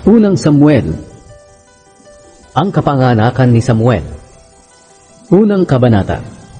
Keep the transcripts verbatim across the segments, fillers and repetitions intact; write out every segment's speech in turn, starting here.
Unang Samuel. Ang kapanganakan ni Samuel. Unang kabanata.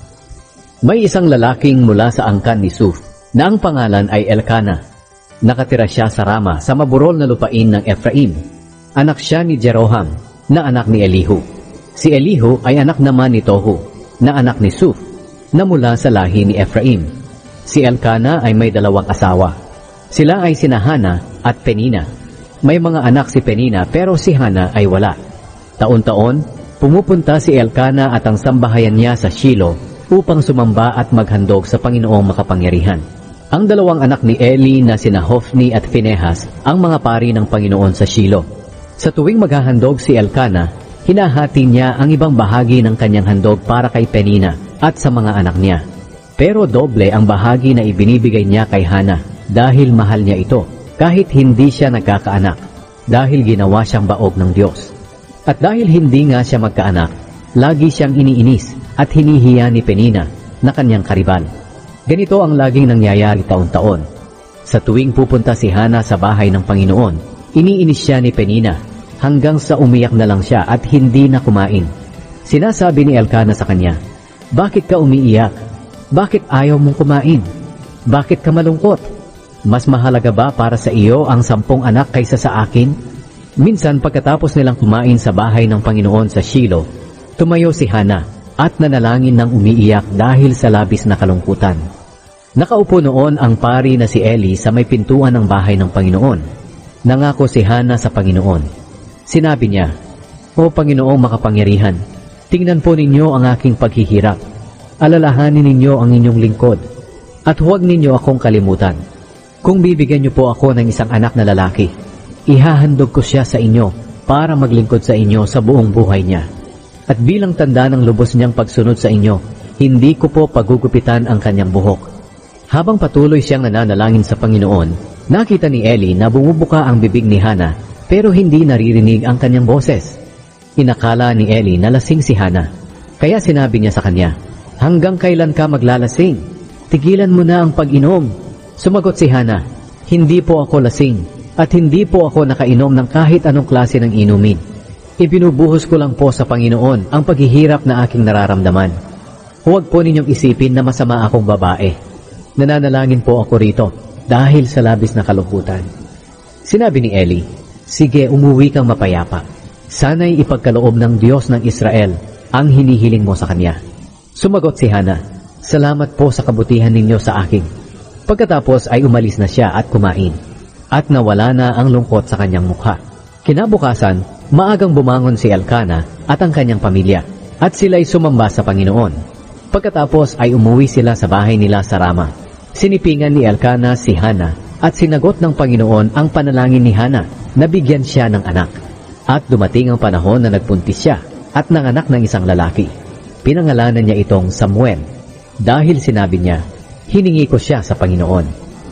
May isang lalaking mula sa angkan ni Suf na ang pangalan ay Elkana. Nakatira siya sa Rama sa maburol na lupain ng Ephraim. Anak siya ni Jeroham na anak ni Elihu. Si Elihu ay anak naman ni Tohu na anak ni Suf na mula sa lahi ni Ephraim. Si Elkana ay may dalawang asawa. Sila ay sina Hana at Penina. May mga anak si Penina pero si Hana ay wala. Taon-taon, pumupunta si Elkana at ang sambahayan niya sa Shilo upang sumamba at maghandog sa Panginoong makapangyarihan. Ang dalawang anak ni Eli na sina Hofni at Phinehas ang mga pari ng Panginoon sa Shilo. Sa tuwing maghahandog si Elkana, hinahati niya ang ibang bahagi ng kanyang handog para kay Penina at sa mga anak niya. Pero doble ang bahagi na ibinibigay niya kay Hana dahil mahal niya ito. Kahit hindi siya nagkakaanak, dahil ginawa siyang baog ng Diyos. At dahil hindi nga siya magkaanak, lagi siyang iniinis at hinihiya ni Penina na kanyang karibal. Ganito ang laging nangyayari taon-taon. Sa tuwing pupunta si Hana sa bahay ng Panginoon, iniinis siya ni Penina hanggang sa umiyak na lang siya at hindi na kumain. Sinasabi ni Elkana sa kanya, "Bakit ka umiiyak? Bakit ayaw mong kumain? Bakit ka malungkot? Mas mahalaga ba para sa iyo ang sampung anak kaysa sa akin?" Minsan pagkatapos nilang kumain sa bahay ng Panginoon sa Shilo, tumayo si Hana at nanalangin ng umiiyak dahil sa labis na kalungkutan. Nakaupo noon ang pari na si Eli sa may pintuan ng bahay ng Panginoon. Nangako si Hana sa Panginoon. Sinabi niya, "O Panginoong makapangyarihan, tingnan po ninyo ang aking paghihirap. Alalahanin ninyo ang inyong lingkod at huwag ninyo akong kalimutan. Kung bibigyan niyo po ako ng isang anak na lalaki, ihahandog ko siya sa inyo para maglingkod sa inyo sa buong buhay niya. At bilang tanda ng lubos niyang pagsunod sa inyo, hindi ko po pagugupitan ang kanyang buhok." Habang patuloy siyang nananalangin sa Panginoon, nakita ni Eli na bumubuka ang bibig ni Hana pero hindi naririnig ang kanyang boses. Inakala ni Eli na lasing si Hana, kaya sinabi niya sa kanya, "Hanggang kailan ka maglalasing? Tigilan mo na ang pag-inom." Sumagot si Hana, "Hindi po ako lasing at hindi po ako nakainom ng kahit anong klase ng inumin. Ibinubuhos ko lang po sa Panginoon ang paghihirap na aking nararamdaman. Huwag po ninyong isipin na masama akong babae. Nananalangin po ako rito dahil sa labis na kalungkutan." Sinabi ni Eli, "Sige, umuwi kang mapayapa. Sana'y ipagkaloob ng Diyos ng Israel ang hinihiling mo sa kanya." Sumagot si Hana, "Salamat po sa kabutihan ninyo sa akin." Pagkatapos ay umalis na siya at kumain, at nawala na ang lungkot sa kanyang mukha. Kinabukasan, maagang bumangon si Elkana at ang kanyang pamilya, at sila'y sumamba sa Panginoon. Pagkatapos ay umuwi sila sa bahay nila sa Rama. Sinipingan ni Elkana si Hana at sinagot ng Panginoon ang panalangin ni Hana na bigyan siya ng anak. At dumating ang panahon na nagpuntis siya at nanganak ng isang lalaki. Pinangalanan niya itong Samuel dahil sinabi niya, "Hiningi ko siya sa Panginoon."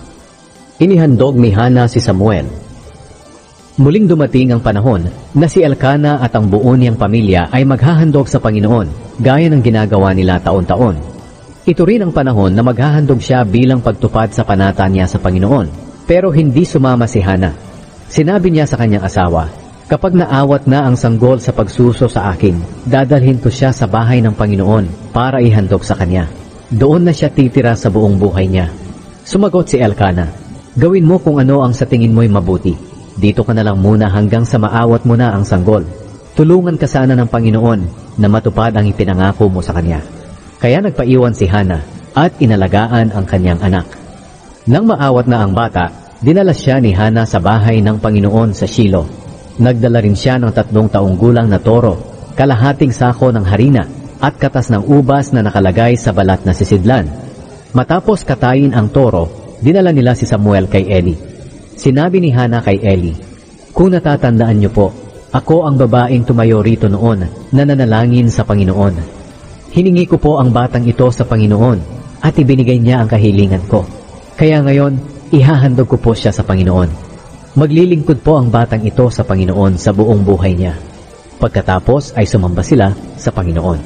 Inihandog ni Hana si Samuel. Muling dumating ang panahon na si Elkana at ang buo niyang pamilya ay maghahandog sa Panginoon gaya ng ginagawa nila taon-taon. Ito rin ang panahon na maghahandog siya bilang pagtupad sa panata niya sa Panginoon. Pero hindi sumama si Hana. Sinabi niya sa kanyang asawa, "Kapag naawat na ang sanggol sa pagsuso sa akin, dadalhin ko siya sa bahay ng Panginoon para ihandog sa kanya. Doon na siya titira sa buong buhay niya." Sumagot si Elkana, "Gawin mo kung ano ang sa tingin mo'y mabuti. Dito ka na lang muna hanggang sa maawat mo na ang sanggol. Tulungan ka sana ng Panginoon na matupad ang ipinangako mo sa kanya." Kaya nagpaiwan si Hana at inalagaan ang kanyang anak. Nang maawat na ang bata, dinala siya ni Hana sa bahay ng Panginoon sa Shilo. Nagdala rin siya ng tatlong taong gulang na toro, kalahating sako ng harina, at katas ng ubas na nakalagay sa balat na sisidlan. Matapos katayin ang toro, dinala nila si Samuel kay Eli. Sinabi ni Hana kay Eli, "Kung natatandaan niyo po, ako ang babaeng tumayo rito noon na nanalangin sa Panginoon. Hiningi ko po ang batang ito sa Panginoon at ibinigay niya ang kahilingan ko. Kaya ngayon, ihahandog ko po siya sa Panginoon. Maglilingkod po ang batang ito sa Panginoon sa buong buhay niya." Pagkatapos ay sumamba sila sa Panginoon.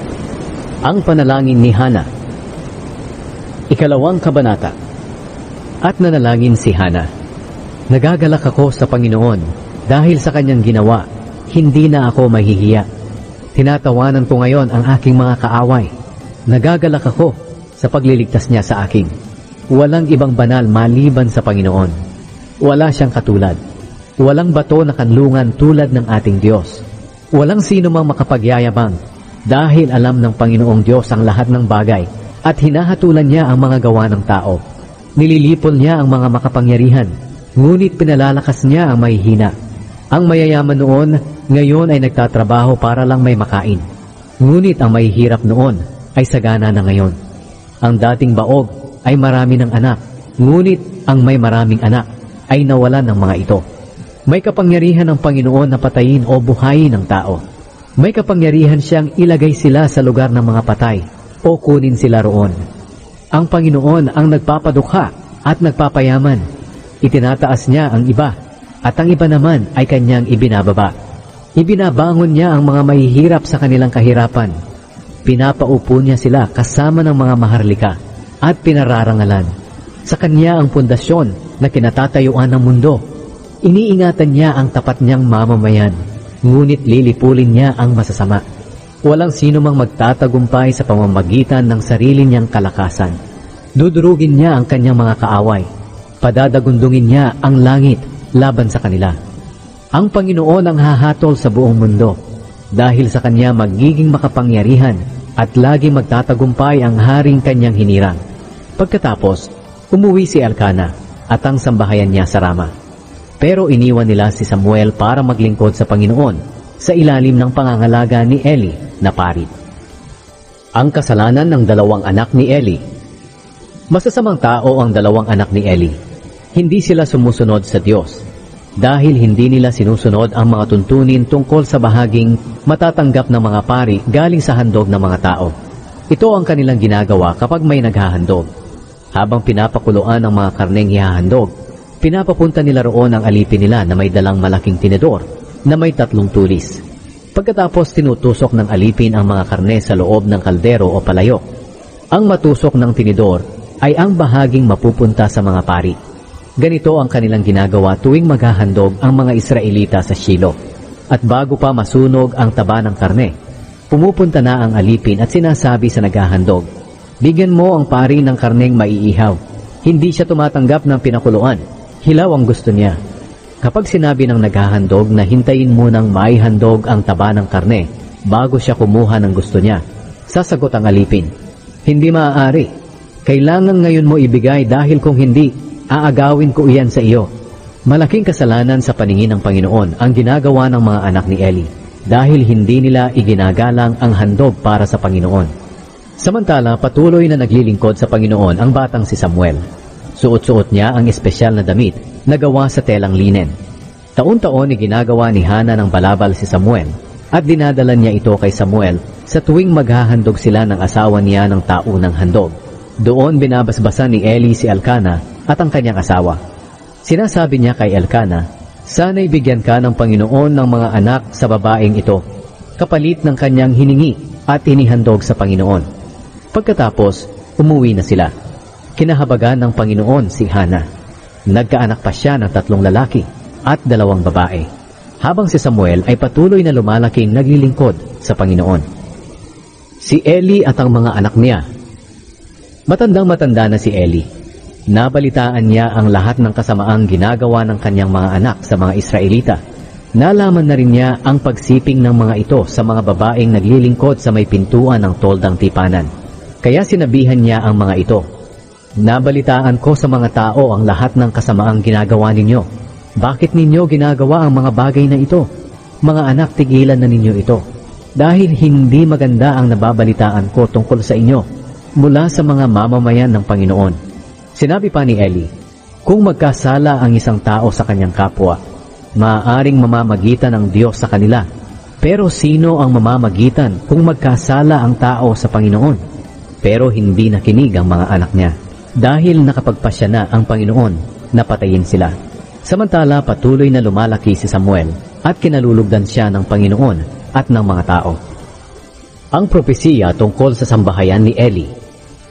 Ang panalangin ni Hana. Ikalawang kabanata. at nanalangin si Hana. Nagagalak ako sa Panginoon dahil sa kanyang ginawa, hindi na ako mahihiya. Tinatawanan ko ngayon ang aking mga kaaway. Nagagalak ako sa pagliligtas niya sa akin. Walang ibang banal maliban sa Panginoon. Wala siyang katulad. Walang bato na kanlungan tulad ng ating Diyos. Walang sino mang makapagyayabang dahil alam ng Panginoong Diyos ang lahat ng bagay at hinahatulan niya ang mga gawa ng tao. Nililipol niya ang mga makapangyarihan, ngunit pinalalakas niya ang mahihina. Ang mayayaman noon, ngayon ay nagtatrabaho para lang may makain. Ngunit ang mahihirap noon ay sagana na ngayon. Ang dating baog ay marami ng anak, ngunit ang may maraming anak ay nawalan ng mga ito. May kapangyarihan ng Panginoon na patayin o buhayin ng tao. May kapangyarihan siyang ilagay sila sa lugar ng mga patay o kunin sila roon. Ang Panginoon ang nagpapadukha at nagpapayaman. Itinataas niya ang iba at ang iba naman ay kanyang ibinababa. Ibinabangon niya ang mga mahihirap sa kanilang kahirapan. Pinapaupo niya sila kasama ng mga maharlika at pinararangalan. Sa kanya ang pundasyon na kinatatayuan ng mundo. Iniingatan niya ang tapat niyang mamamayan, ngunit lilipulin niya ang masasama. Walang sino mang magtatagumpay sa pamamagitan ng sarili niyang kalakasan. Dudurugin niya ang kanyang mga kaaway. Padadagundungin niya ang langit laban sa kanila. Ang Panginoon ang hahatol sa buong mundo. Dahil sa kanya magiging makapangyarihan at lagi magtatagumpay ang haring kanyang hinirang. Pagkatapos, umuwi si Elkana at ang sambahayan niya sa Rama. Pero iniwan nila si Samuel para maglingkod sa Panginoon sa ilalim ng pangangalaga ni Eli na pari. Ang kasalanan ng dalawang anak ni Eli. Masasamang tao ang dalawang anak ni Eli. Hindi sila sumusunod sa Diyos dahil hindi nila sinusunod ang mga tuntunin tungkol sa bahaging matatanggap ng mga pari galing sa handog ng mga tao. Ito ang kanilang ginagawa kapag may naghahandog. Habang pinapakuluan ang mga karneng hihahandog, pinapapunta nila roon ang alipin nila na may dalang malaking tinidor na may tatlong tulis. Pagkatapos tinutusok ng alipin ang mga karne sa loob ng kaldero o palayok. Ang matusok ng tinidor ay ang bahaging mapupunta sa mga pari. Ganito ang kanilang ginagawa tuwing maghahandog ang mga Israelita sa Shilo. At bago pa masunog ang taba ng karne, pumupunta na ang alipin at sinasabi sa naghahandog, "Bigyan mo ang pari ng karneng maiihaw." Hindi siya tumatanggap ng pinakuluan. Hilaw ang gusto niya. Kapag sinabi ng naghahandog na hintayin munang maihandog ang taba ng karne bago siya kumuha ng gusto niya, sasagot ang alipin, "Hindi maaari. Kailangan ngayon mo ibigay dahil kung hindi, aagawin ko iyan sa iyo." Malaking kasalanan sa paningin ng Panginoon ang ginagawa ng mga anak ni Eli dahil hindi nila iginagalang ang handog para sa Panginoon. Samantala, patuloy na naglilingkod sa Panginoon ang batang si Samuel. Suot-suot niya ang espesyal na damit na gawa sa telang linen. Taon-taon ay ginagawa ni Hana ng balabal si Samuel at dinadala niya ito kay Samuel sa tuwing maghahandog sila ng asawa niya ng taunang handog. Doon binabasbasan ni Eli si Elkana at ang kanyang asawa. Sinasabi niya kay Elkana, "Sana'y bigyan ka ng Panginoon ng mga anak sa babaeng ito, kapalit ng kanyang hiningi at inihandog sa Panginoon." Pagkatapos, umuwi na sila. Kinahabagan ng Panginoon si Hana. Nagkaanak pa siya ng tatlong lalaki at dalawang babae, habang si Samuel ay patuloy na lumalaking naglilingkod sa Panginoon. Si Eli at ang mga anak niya. Matandang matanda na si Eli. Nabalitaan niya ang lahat ng kasamaang ginagawa ng kanyang mga anak sa mga Israelita. Nalaman na rin niya ang pagsiping ng mga ito sa mga babaeng naglilingkod sa may pintuan ng toldang tipanan. Kaya sinabihan niya ang mga ito, "Nabalitaan ko sa mga tao ang lahat ng kasamaang ginagawa ninyo. Bakit ninyo ginagawa ang mga bagay na ito? Mga anak, tigilan na ninyo ito. Dahil hindi maganda ang nababalitaan ko tungkol sa inyo mula sa mga mamamayan ng Panginoon." Sinabi pa ni Eli, "Kung magkasala ang isang tao sa kanyang kapwa, maaaring mamamagitan ang Diyos sa kanila. Pero sino ang mamamagitan kung magkasala ang tao sa Panginoon?" Pero hindi nakinig ang mga anak niya. Dahil nakapagpasya na ang Panginoon na patayin sila. Samantala, patuloy na lumalaki si Samuel at kinalulugdan siya ng Panginoon at ng mga tao. Ang propesiya tungkol sa sambahayan ni Eli.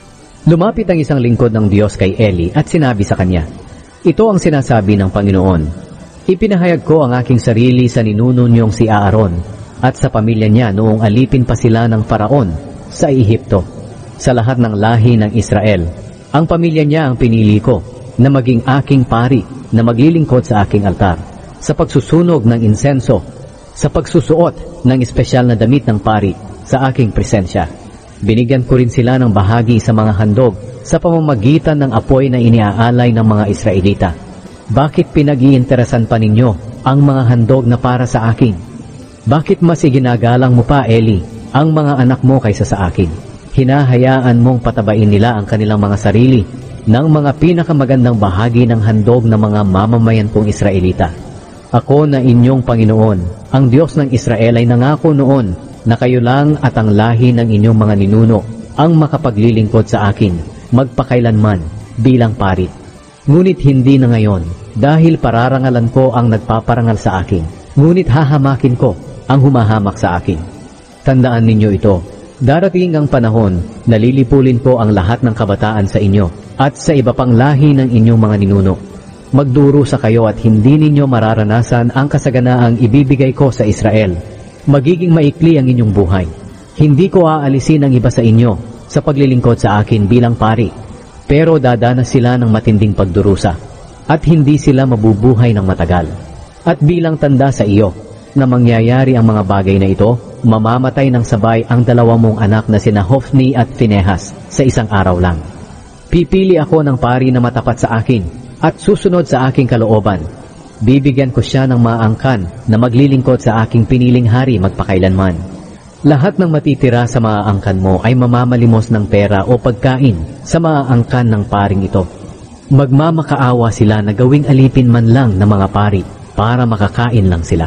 Lumapit ang isang lingkod ng Diyos kay Eli at sinabi sa kanya, "Ito ang sinasabi ng Panginoon, ipinahayag ko ang aking sarili sa ninuno niyong si Aaron at sa pamilya niya noong alipin pa sila ng Faraon sa Ehipto. Sa lahat ng lahi ng Israel, ang pamilya niya ang pinili ko na maging aking pari na maglilingkod sa aking altar, sa pagsusunog ng insenso, sa pagsusuot ng espesyal na damit ng pari sa aking presensya. Binigyan ko rin sila ng bahagi sa mga handog sa pamamagitan ng apoy na iniaalay ng mga Israelita. Bakit pinag-iinteresan pa ninyo ang mga handog na para sa akin? Bakit mas iginagalang mo pa, Eli, ang mga anak mo kaysa sa akin? Hinahayaan mong patabain nila ang kanilang mga sarili ng mga pinakamagandang bahagi ng handog ng mga mamamayan kong Israelita. Ako na inyong Panginoon, ang Diyos ng Israel ay nangako noon na kayo lang at ang lahi ng inyong mga ninuno ang makapaglilingkod sa akin magpakailanman bilang pari. Ngunit hindi na ngayon, dahil pararangalan ko ang nagpaparangal sa akin, ngunit hahamakin ko ang humahamak sa akin. Tandaan ninyo ito, darating ang panahon na lilipulin ko ang lahat ng kabataan sa inyo at sa iba pang lahi ng inyong mga ninuno. Magdurusa kayo at hindi ninyo mararanasan ang kasaganaang ibibigay ko sa Israel. Magiging maikli ang inyong buhay. Hindi ko aalisin ang iba sa inyo sa paglilingkod sa akin bilang pari, pero dadanas sila ng matinding pagdurusa at hindi sila mabubuhay ng matagal. At bilang tanda sa iyo na mangyayari ang mga bagay na ito, mamamatay ng sabay ang dalawa mong anak na sina Hofni at Finehas sa isang araw lang. Pipili ako ng pari na matapat sa akin at susunod sa aking kalooban. Bibigyan ko siya ng maangkan na maglilingkod sa aking piniling hari magpakailanman. Lahat ng matitira sa maaangkan mo ay mamamalimos ng pera o pagkain sa maaangkan ng paring ito. Magmamakaawa sila na gawing alipin man lang ng mga pari para makakain lang sila."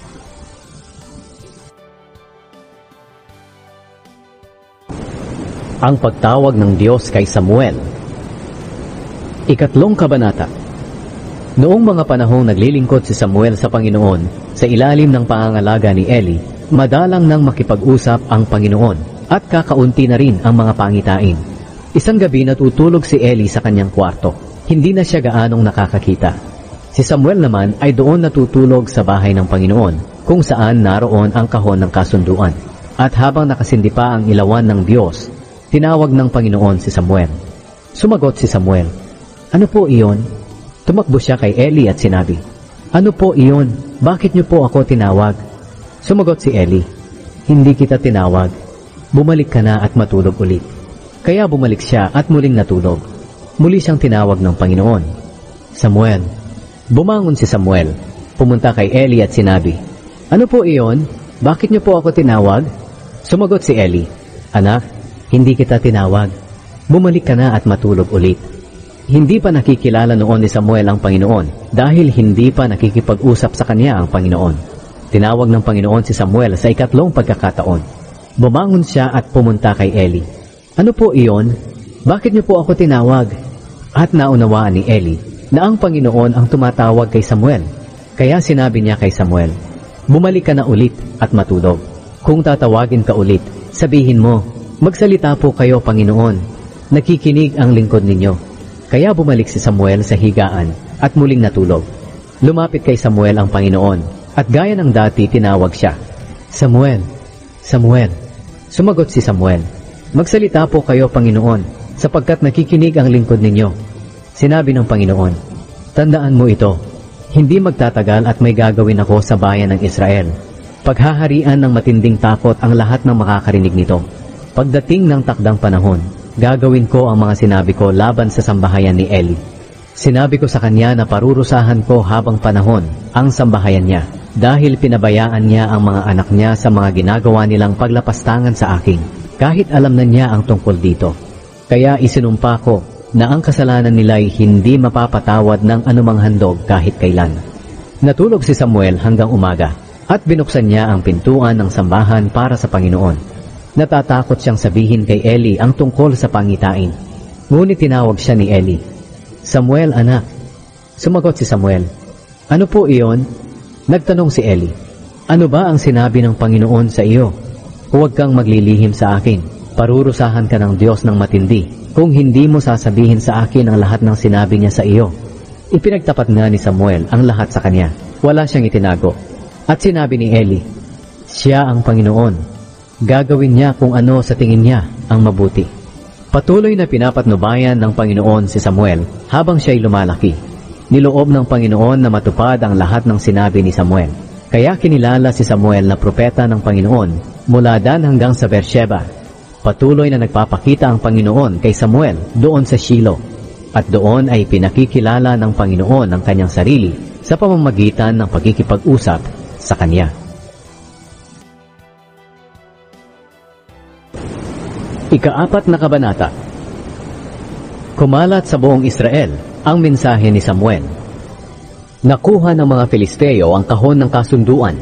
Ang pagtawag ng Diyos kay Samuel. Ikatlong kabanata. Noong mga panahong naglilingkod si Samuel sa Panginoon sa ilalim ng pangangalaga ni Eli, madalang nang makipag-usap ang Panginoon at kakaunti na rin ang mga pangitain. Isang gabi natutulog si Eli sa kanyang kwarto. Hindi na siya gaanong nakakakita. Si Samuel naman ay doon natutulog sa bahay ng Panginoon kung saan naroon ang kahon ng kasunduan. At habang nakasindi pa ang ilawan ng Diyos, tinawag ng Panginoon si Samuel. Sumagot si Samuel, "Ano po iyon?" Tumakbo siya kay Eli at sinabi, "Ano po iyon? Bakit niyo po ako tinawag?" Sumagot si Eli, "Hindi kita tinawag. Bumalik ka na at matulog ulit." Kaya bumalik siya at muling natulog. Muli siyang tinawag ng Panginoon, "Samuel." Bumangon si Samuel, pumunta kay Eli at sinabi, "Ano po iyon? Bakit niyo po ako tinawag?" Sumagot si Eli, "Anak, hindi kita tinawag. Bumalik ka na at matulog ulit." Hindi pa nakikilala noon ni Samuel ang Panginoon dahil hindi pa nakikipag-usap sa kanya ang Panginoon. Tinawag ng Panginoon si Samuel sa ikatlong pagkakataon. Bumangon siya at pumunta kay Eli. "Ano po iyon? Bakit niyo po ako tinawag?" At naunawaan ni Eli na ang Panginoon ang tumatawag kay Samuel. Kaya sinabi niya kay Samuel, "Bumalik ka na ulit at matulog. Kung tatawagin ka ulit, sabihin mo, 'Magsalita po kayo, Panginoon. Nakikinig ang lingkod ninyo.'" Kaya bumalik si Samuel sa higaan at muling natulog. Lumapit kay Samuel ang Panginoon at gaya ng dati tinawag siya, "Samuel, Samuel." Sumagot si Samuel, "Magsalita po kayo, Panginoon, sapagkat nakikinig ang lingkod ninyo." Sinabi ng Panginoon, "Tandaan mo ito, hindi magtatagal at may gagawin ako sa bayan ng Israel. Paghaharian ng matinding takot ang lahat ng makakarinig nito. Pagdating ng takdang panahon, gagawin ko ang mga sinabi ko laban sa sambahayan ni Eli. Sinabi ko sa kanya na parurusahan ko habang panahon ang sambahayan niya dahil pinabayaan niya ang mga anak niya sa mga ginagawa nilang paglapastangan sa akin, kahit alam na niya ang tungkol dito. Kaya isinumpa ko na ang kasalanan nila ay hindi mapapatawad ng anumang handog kahit kailan." Natulog si Samuel hanggang umaga at binuksan niya ang pintuan ng sambahan para sa Panginoon. Natatakot siyang sabihin kay Eli ang tungkol sa pangitain. Ngunit tinawag siya ni Eli, "Samuel, anak." Sumagot si Samuel, "Ano po iyon?" Nagtanong si Eli, "Ano ba ang sinabi ng Panginoon sa iyo? Huwag kang maglilihim sa akin. Parurusahan ka ng Diyos ng matindi kung hindi mo sasabihin sa akin ang lahat ng sinabi niya sa iyo. Ipinagtapat nga ni Samuel ang lahat sa kanya. Wala siyang itinago. At sinabi ni Eli, siya ang Panginoon. Gagawin niya kung ano sa tingin niya ang mabuti. Patuloy na pinapatnubayan ng Panginoon si Samuel habang siya'y lumalaki. Niloob ng Panginoon na matupad ang lahat ng sinabi ni Samuel. Kaya kinilala si Samuel na propeta ng Panginoon mula Dan hanggang sa Beersheba. Patuloy na nagpapakita ang Panginoon kay Samuel doon sa Shiloh. At doon ay pinakikilala ng Panginoon ang kanyang sarili sa pamamagitan ng pagkikipag-usap sa kanya. Ikaapat na kabanata. Kumalat sa buong Israel ang mensahe ni Samuel. Nakuha ng mga Filisteo ang kahon ng kasunduan.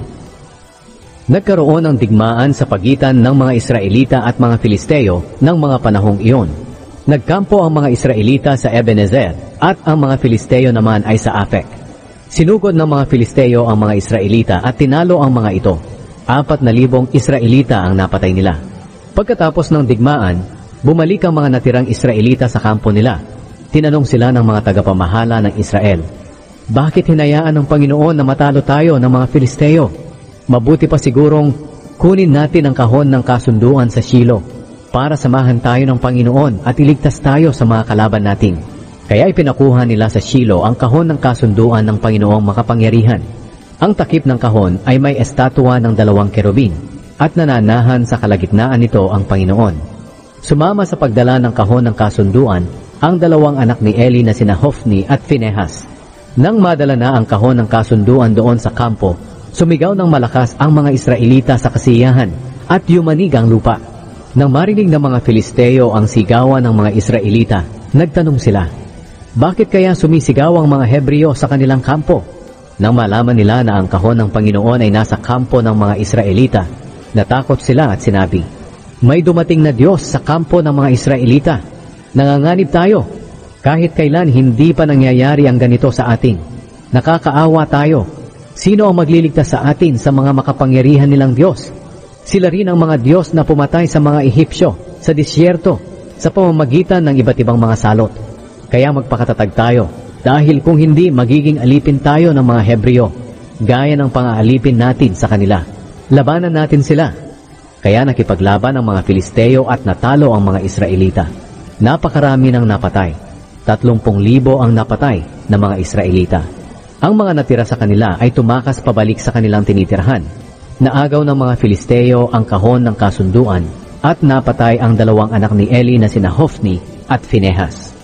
Nagkaroon ng digmaan sa pagitan ng mga Israelita at mga Filisteo ng mga panahong iyon. Nagkampo ang mga Israelita sa Ebenezer at ang mga Filisteo naman ay sa Afek. Sinugod ng mga Filisteo ang mga Israelita at tinalo ang mga ito. Apat na libong Israelita ang napatay nila. Pagkatapos ng digmaan, bumalik ang mga natirang Israelita sa kampo nila. Tinanong sila ng mga tagapamahala ng Israel, bakit hinayaan ng Panginoon na matalo tayo ng mga Filisteo? Mabuti pa sigurong kunin natin ang kahon ng kasunduan sa Shiloh para samahan tayo ng Panginoon at iligtas tayo sa mga kalaban natin. Kaya ipinakuha nila sa Shiloh ang kahon ng kasunduan ng Panginoong makapangyarihan. Ang takip ng kahon ay may estatwa ng dalawang kerubin at nananahan sa kalagitnaan nito ang Panginoon. Sumama sa pagdala ng kahon ng kasunduan ang dalawang anak ni Eli na sina Hofni at Phinehas. Nang madala na ang kahon ng kasunduan doon sa kampo, sumigaw ng malakas ang mga Israelita sa kasiyahan at yumanig ang lupa. Nang marinig ng mga Filisteo ang sigawan ng mga Israelita, nagtanong sila, bakit kaya sumisigaw ang mga Hebreo sa kanilang kampo? Nang malaman nila na ang kahon ng Panginoon ay nasa kampo ng mga Israelita, natakot sila at sinabi, may dumating na Diyos sa kampo ng mga Israelita. Nanganganib tayo. Kahit kailan hindi pa nangyayari ang ganito sa atin. Nakakaawa tayo. Sino ang magliligtas sa atin sa mga makapangyarihan nilang Diyos? Sila rin ang mga Diyos na pumatay sa mga Ehipsyo, sa disyerto, sa pamamagitan ng iba't ibang mga salot. Kaya magpakatatag tayo, dahil kung hindi magiging alipin tayo ng mga Hebreo, gaya ng pang-aalipin natin sa kanila. Labanan natin sila. Kaya nakipaglaban ang mga Filisteo at natalo ang mga Israelita. Napakarami ng napatay. Tatlumpung libo ang napatay ng mga Israelita. Ang mga natira sa kanila ay tumakas pabalik sa kanilang tinitirhan. Naagaw ng mga Filisteo ang kahon ng kasunduan at napatay ang dalawang anak ni Eli na sina Hofni at Phinehas.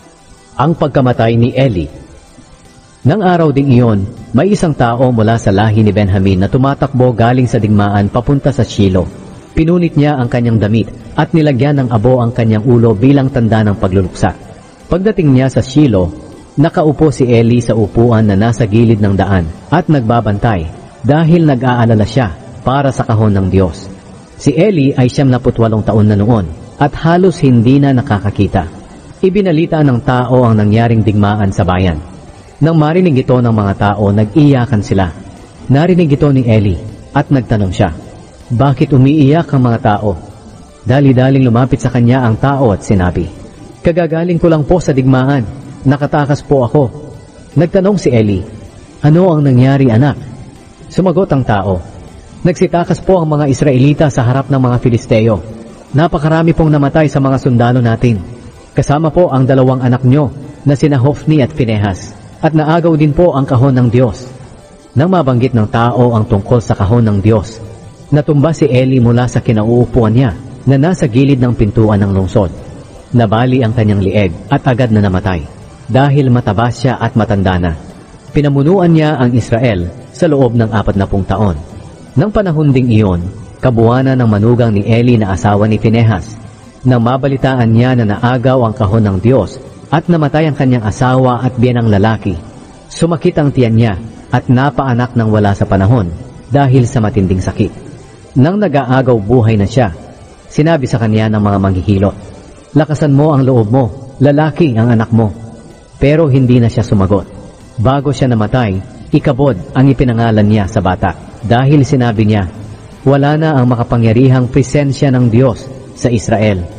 Ang pagkamatay ni Eli. Nang araw ding iyon, may isang tao mula sa lahi ni Benjamin na tumatakbo galing sa digmaan papunta sa Shiloh. Pinunit niya ang kanyang damit at nilagyan ng abo ang kanyang ulo bilang tanda ng pagluluksa. Pagdating niya sa Shiloh, nakaupo si Eli sa upuan na nasa gilid ng daan at nagbabantay dahil nag-aalala siya para sa kahon ng Diyos. Si Eli ay siyam na putwalong taon na noon at halos hindi na nakakakita. Ibinalita ng tao ang nangyaring digmaan sa bayan. Nang marinig ito ng mga tao, nag-iyakan sila. Narinig ito ni Eli at nagtanong siya, bakit umiiyak ang mga tao? Dali-daling lumapit sa kanya ang tao at sinabi, kagagaling ko lang po sa digmaan, nakatakas po ako. Nagtanong si Eli, ano ang nangyari anak? Sumagot ang tao, nagsitakas po ang mga Israelita sa harap ng mga Filisteo. Napakarami pong namatay sa mga sundalo natin. Kasama po ang dalawang anak nyo na sina Hofni at Phinehas, at naagaw din po ang kahon ng Diyos. Nang mabanggit ng tao ang tungkol sa kahon ng Diyos, natumba si Eli mula sa kinauupuan niya na nasa gilid ng pintuan ng lungsod. Nabali ang kanyang lieg at agad na namatay dahil mataba siya at matanda na. Pinamunuan niya ang Israel sa loob ng apat na pung taon. Nang panahon ding iyon, kabuwanan ng manugang ni Eli na asawa ni Phinehas. Nang mabalitaan niya na naagaw ang kahon ng Diyos at namatay ang kanyang asawa at biyanang lalaki, sumakit ang tiyan niya at napaanak ng wala sa panahon dahil sa matinding sakit. Nang nag-aagaw buhay na siya, sinabi sa kanya ng mga manghihilot, lakasan mo ang loob mo, lalaki ang anak mo. Pero hindi na siya sumagot. Bago siya namatay, ikabod ang ipinangalan niya sa bata. Dahil sinabi niya, wala na ang makapangyarihang presensya ng Diyos sa Israel.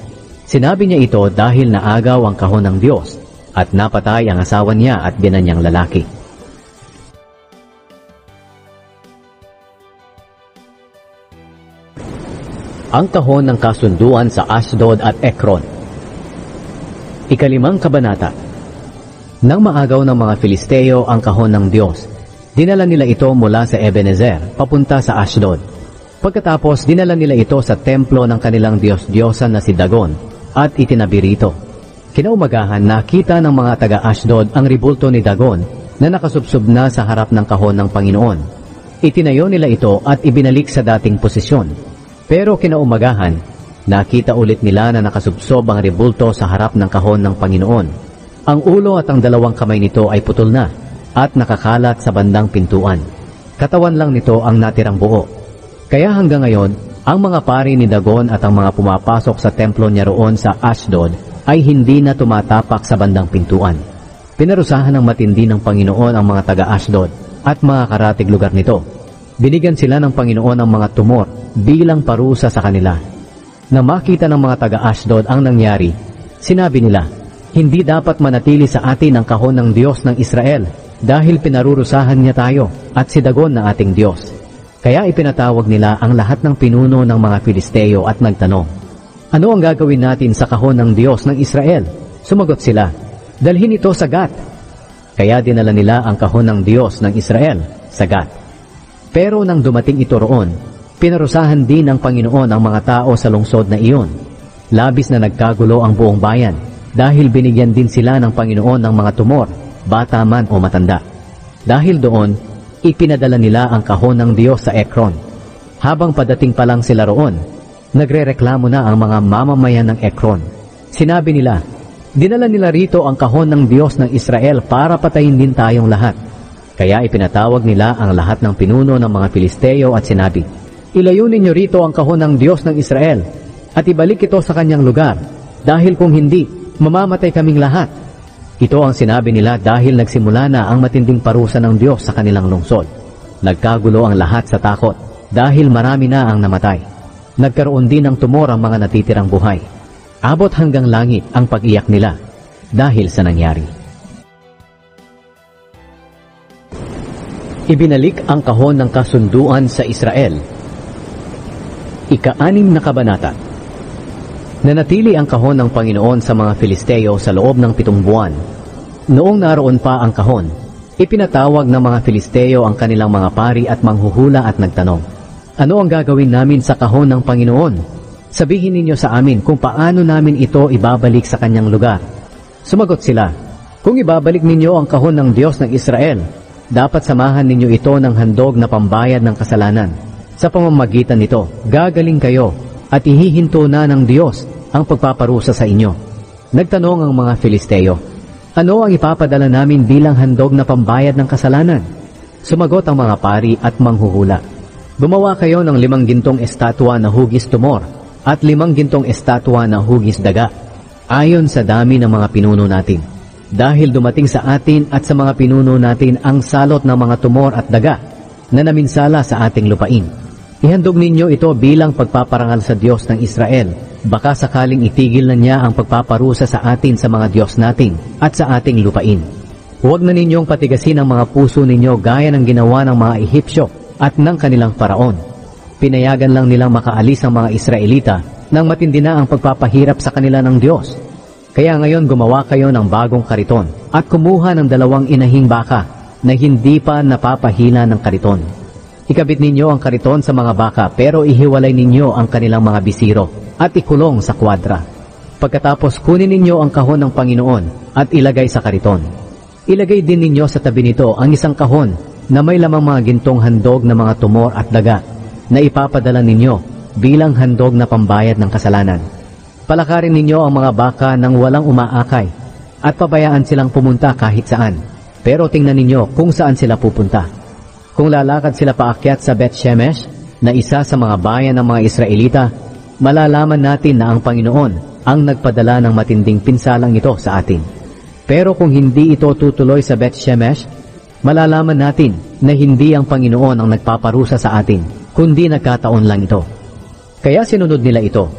Sinabi niya ito dahil naagaw ang kahon ng Diyos at napatay ang asawa niya at binanyang lalaki. Ang kahon ng kasunduan sa Ashdod at Ekron. Ikalimang kabanata. Nang maagaw ng mga Filisteo ang kahon ng Diyos, dinala nila ito mula sa Ebenezer papunta sa Ashdod. Pagkatapos dinala nila ito sa templo ng kanilang Diyos-Diyosan na si Dagon at itinabi rito. Kinaumagahan nakita ng mga taga-Ashdod ang ribulto ni Dagon na nakasubsob na sa harap ng kahon ng Panginoon. Itinayo nila ito at ibinalik sa dating posisyon. Pero kinaumagahan, nakita ulit nila na nakasubsob ang ribulto sa harap ng kahon ng Panginoon. Ang ulo at ang dalawang kamay nito ay putol na at nakakalat sa bandang pintuan. Katawan lang nito ang natirang buo. Kaya hanggang ngayon, ang mga pari ni Dagon at ang mga pumapasok sa templo niya roon sa Ashdod ay hindi na tumatapak sa bandang pintuan. Pinarusahan ng matindi ng Panginoon ang mga taga-Ashdod at mga karatig lugar nito. Binigyan sila ng Panginoon ng mga tumor bilang parusa sa kanila. Na makita ng mga taga-Ashdod ang nangyari, sinabi nila, hindi dapat manatili sa atin ang kahon ng Diyos ng Israel dahil pinarurusahan niya tayo at si Dagon na ating Diyos. Kaya ipinatawag nila ang lahat ng pinuno ng mga Filisteo at nagtanong, ano ang gagawin natin sa kahon ng Diyos ng Israel? Sumagot sila, dalhin ito sa Gat. Kaya dinala nila ang kahon ng Diyos ng Israel sa Gat. Pero nang dumating ito roon, pinarusahan din ng Panginoon ang mga tao sa lungsod na iyon. Labis na nagkagulo ang buong bayan dahil binigyan din sila ng Panginoon ng mga tumor, bata man o matanda. Dahil doon, ipinadala nila ang kahon ng Diyos sa Ekron. Habang padating pa lang sila roon, nagrereklamo na ang mga mamamayan ng Ekron. Sinabi nila, dinala nila rito ang kahon ng Diyos ng Israel para patayin din tayong lahat. Kaya ipinatawag nila ang lahat ng pinuno ng mga Filisteo at sinabi, ilayo ninyo rito ang kahon ng Diyos ng Israel at ibalik ito sa kanyang lugar dahil kung hindi, mamamatay kaming lahat. Ito ang sinabi nila dahil nagsimula na ang matinding parusa ng Diyos sa kanilang lungsod. Nagkagulo ang lahat sa takot dahil marami na ang namatay. Nagkaroon din ng tumor ang mga natitirang buhay. Abot hanggang langit ang pag-iyak nila dahil sa nangyari. Ibinalik ang kahon ng kasunduan sa Israel. Ika-anim na kabanata. Nanatili ang kahon ng Panginoon sa mga Filisteo sa loob ng pitong buwan. Noong naroon pa ang kahon, ipinatawag ng mga Filisteo ang kanilang mga pari at manghuhula at nagtanong, ano ang gagawin namin sa kahon ng Panginoon? Sabihin ninyo sa amin kung paano namin ito ibabalik sa kanyang lugar. Sumagot sila, kung ibabalik ninyo ang kahon ng Diyos ng Israel, dapat samahan ninyo ito ng handog na pambayad ng kasalanan. Sa pamamagitan nito, gagaling kayo at ihihinto na ng Diyos ang pagpaparusa sa inyo. Nagtanong ang mga Filisteo, ano ang ipapadala namin bilang handog na pambayad ng kasalanan? Sumagot ang mga pari at manghuhula, gumawa kayo ng limang gintong estatwa na hugis tumor at limang gintong estatwa na hugis daga, ayon sa dami ng mga pinuno natin. Dahil dumating sa atin at sa mga pinuno natin ang salot ng mga tumor at daga na naminsala sa ating lupain. Ihandog ninyo ito bilang pagpaparangal sa Diyos ng Israel. Baka sakaling itigil na niya ang pagpaparusa sa atin sa mga Diyos natin at sa ating lupain. Huwag na ninyong patigasin ang mga puso ninyo gaya ng ginawa ng mga Ehipsyo at ng kanilang paraon. Pinayagan lang nilang makaalis ang mga Israelita nang matindi na ang pagpapahirap sa kanila ng Diyos. Kaya ngayon gumawa kayo ng bagong kariton at kumuha ng dalawang inahing baka na hindi pa napapahina ng kariton. Ikabit ninyo ang kariton sa mga baka pero ihiwalay ninyo ang kanilang mga bisiro at ikulong sa kwadra. Pagkatapos kunin ninyo ang kahon ng Panginoon at ilagay sa kariton. Ilagay din ninyo sa tabi nito ang isang kahon na may lamang mga gintong handog na mga tumor at daga na ipapadala ninyo bilang handog na pambayad ng kasalanan. Palakarin ninyo ang mga baka nang walang umaakay at pabayaan silang pumunta kahit saan. Pero tingnan ninyo kung saan sila pupunta. Kung lalakad sila paakyat sa Beth-Shemesh na isa sa mga bayan ng mga Israelita, malalaman natin na ang Panginoon ang nagpadala ng matinding pinsalang ito sa atin. Pero kung hindi ito tutuloy sa Beth-Shemesh, malalaman natin na hindi ang Panginoon ang nagpaparusa sa atin, kundi nagkataon lang ito. Kaya sinunod nila ito.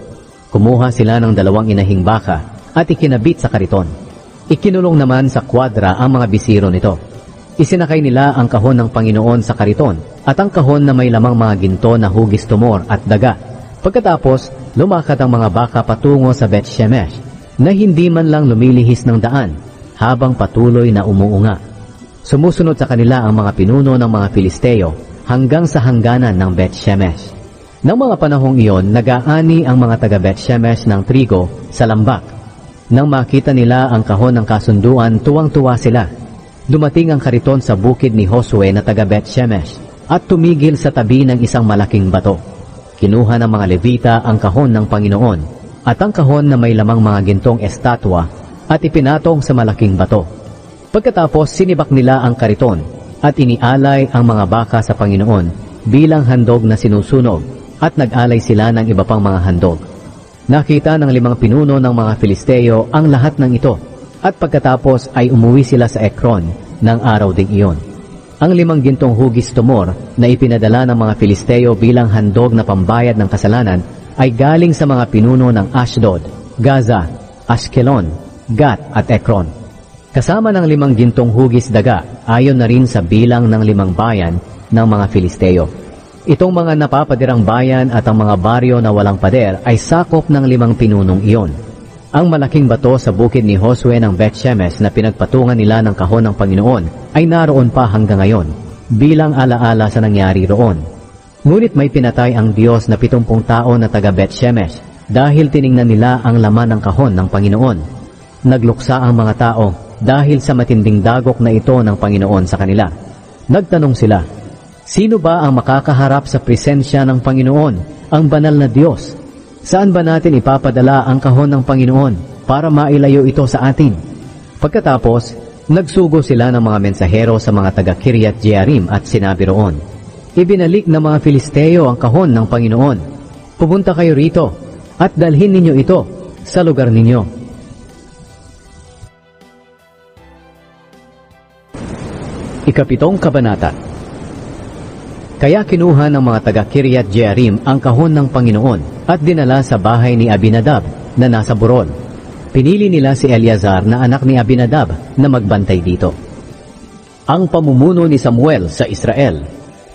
Kumuha sila ng dalawang inahing baka at ikinabit sa kariton. Ikinulong naman sa kwadra ang mga bisiro nito. Isinakay nila ang kahon ng Panginoon sa kariton at ang kahon na may lamang mga ginto na hugis tumor at daga. Pagkatapos, lumakad ang mga baka patungo sa Beth-Shemesh na hindi man lang lumilihis ng daan habang patuloy na umuunga. Sumusunod sa kanila ang mga pinuno ng mga Filisteo hanggang sa hangganan ng Beth-Shemesh. Nang mga panahong iyon, nag-aani ang mga taga Beth-Shemesh ng trigo sa lambak. Nang makita nila ang kahon ng kasunduan, tuwang-tuwa sila. Dumating ang kariton sa bukid ni Josue na taga Beth-Shemesh at tumigil sa tabi ng isang malaking bato. Kinuha ng mga Levita ang kahon ng Panginoon at ang kahon na may lamang mga gintong estatwa at ipinatong sa malaking bato. Pagkatapos sinibak nila ang kariton at inialay ang mga baka sa Panginoon bilang handog na sinusunog at nag-alay sila ng iba pang mga handog. Nakita ng limang pinuno ng mga Filisteo ang lahat ng ito at pagkatapos ay umuwi sila sa Ekron ng araw ding iyon. Ang limang gintong hugis tumor na ipinadala ng mga Filisteo bilang handog na pambayad ng kasalanan ay galing sa mga pinuno ng Ashdod, Gaza, Ashkelon, Gat at Ekron. Kasama ng limang gintong hugis daga ayon na rin sa bilang ng limang bayan ng mga Filisteo. Itong mga napapadirang bayan at ang mga baryo na walang pader ay sakop ng limang pinunong iyon. Ang malaking bato sa bukid ni Josue ng Beth-Shemesh na pinagpatungan nila ng kahon ng Panginoon ay naroon pa hanggang ngayon bilang alaala sa nangyari roon. Ngunit may pinatay ang Diyos na pitumpung tao na taga Beth-Shemesh dahil tiningnan nila ang laman ng kahon ng Panginoon. Nagluksa ang mga tao dahil sa matinding dagok na ito ng Panginoon sa kanila. Nagtanong sila, sino ba ang makakaharap sa presensya ng Panginoon, ang banal na Diyos? Saan ba natin ipapadala ang kahon ng Panginoon para mailayo ito sa atin? Pagkatapos, nagsugo sila ng mga mensahero sa mga taga Kiryat Jearim at sinabi roon, ibinalik ng mga Filisteo ang kahon ng Panginoon. Pupunta kayo rito at dalhin ninyo ito sa lugar ninyo. Ikapitong kabanata. Kaya kinuha ng mga taga Kiryat Jearim ang kahon ng Panginoon at dinala sa bahay ni Abinadab na nasa Burol. Pinili nila si Eleazar na anak ni Abinadab na magbantay dito. Ang pamumuno ni Samuel sa Israel.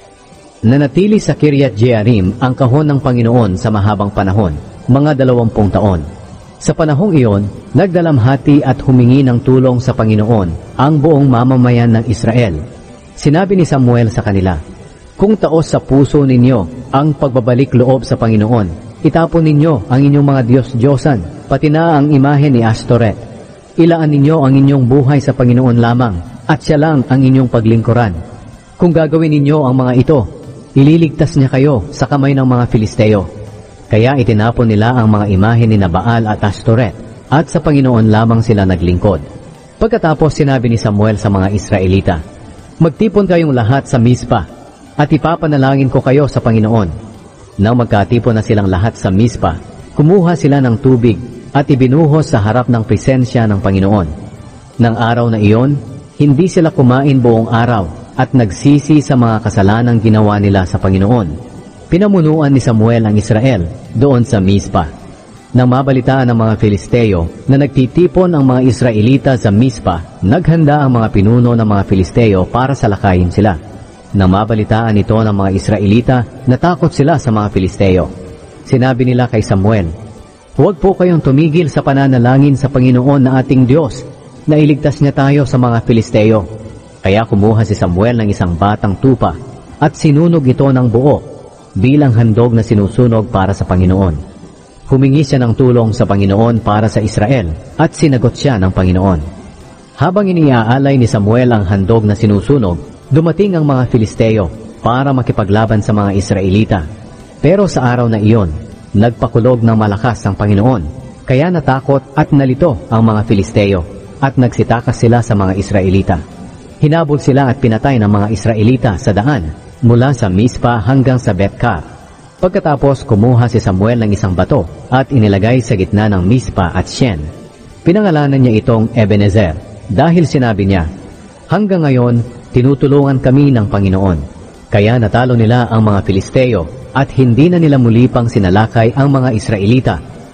Nanatili sa Kiryat Jearim ang kahon ng Panginoon sa mahabang panahon, mga dalawampung taon. Sa panahong iyon, nagdalamhati at humingi ng tulong sa Panginoon ang buong mamamayan ng Israel. Sinabi ni Samuel sa kanila, kung taos sa puso ninyo ang pagbabalik loob sa Panginoon, itapon ninyo ang inyong mga Diyos-Diyosan, pati na ang imahe ni Ashtoreth. Ilaan ninyo ang inyong buhay sa Panginoon lamang, at siya lang ang inyong paglingkuran. Kung gagawin ninyo ang mga ito, ililigtas niya kayo sa kamay ng mga Filisteo. Kaya itinapon nila ang mga imahe ni Baal at Ashtoreth, at sa Panginoon lamang sila naglingkod. Pagkatapos sinabi ni Samuel sa mga Israelita, magtipon kayong lahat sa Mispa, at ipapanalangin ko kayo sa Panginoon. Nang magkatipon na silang lahat sa Mispa, kumuha sila ng tubig at ibinuhos sa harap ng presensya ng Panginoon. Nang araw na iyon, hindi sila kumain buong araw at nagsisi sa mga kasalanang ginawa nila sa Panginoon. Pinamunuan ni Samuel ang Israel doon sa Mispa. Nang mabalitaan ng mga Filisteo na nagtitipon ang mga Israelita sa Mispa, naghanda ang mga pinuno ng mga Filisteo para salakayin sila. Nang mabalitaan ito ng mga Israelita, natakot sila sa mga Filisteo. Sinabi nila kay Samuel, huwag po kayong tumigil sa pananalangin sa Panginoon na ating Diyos na iligtas niya tayo sa mga Filisteo. Kaya kumuha si Samuel ng isang batang tupa at sinunog ito ng buo bilang handog na sinusunog para sa Panginoon. Humingi siya ng tulong sa Panginoon para sa Israel at sinagot siya ng Panginoon. Habang iniaalay ni Samuel ang handog na sinusunog, dumating ang mga Filisteo para makipaglaban sa mga Israelita. Pero sa araw na iyon, nagpakulog ng malakas ang Panginoon, kaya natakot at nalito ang mga Filisteo at nagsitakas sila sa mga Israelita. Hinabol sila at pinatay ng mga Israelita sa daan mula sa Mispa hanggang sa Beth-Kar. Pagkatapos kumuha si Samuel ng isang bato at inilagay sa gitna ng Mispa at Shen. Pinangalanan niya itong Ebenezer dahil sinabi niya, hanggang ngayon tinutulungan kami ng Panginoon. Kaya natalo nila ang mga Filisteo at hindi na nila muli pang sinalakay ang mga Israelita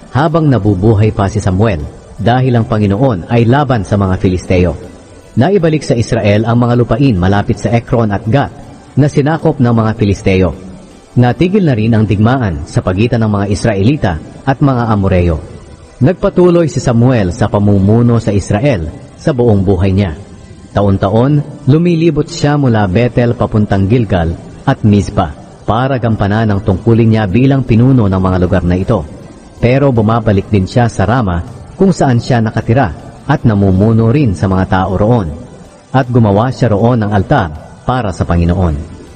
habang nabubuhay pa si Samuel dahil ang Panginoon ay laban sa mga Filisteo. Naibalik sa Israel ang mga lupain malapit sa Ekron at Gat na sinakop ng mga Filisteo. Natigil na rin ang digmaan sa pagitan ng mga Israelita at mga Amoreo. Nagpatuloy si Samuel sa pamumuno sa Israel sa buong buhay niya. Taon-taon, lumilibot siya mula Bethel papuntang Gilgal at Mizpah para gampanan ang tungkulin niya bilang pinuno ng mga lugar na ito. Pero bumabalik din siya sa Rama kung saan siya nakatira at namumuno rin sa mga tao roon. At gumawa siya roon ng altar para sa Panginoon.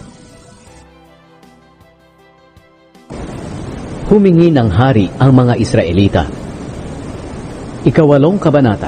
Humingi ng hari ang mga Israelita. Ikawalong kabanata.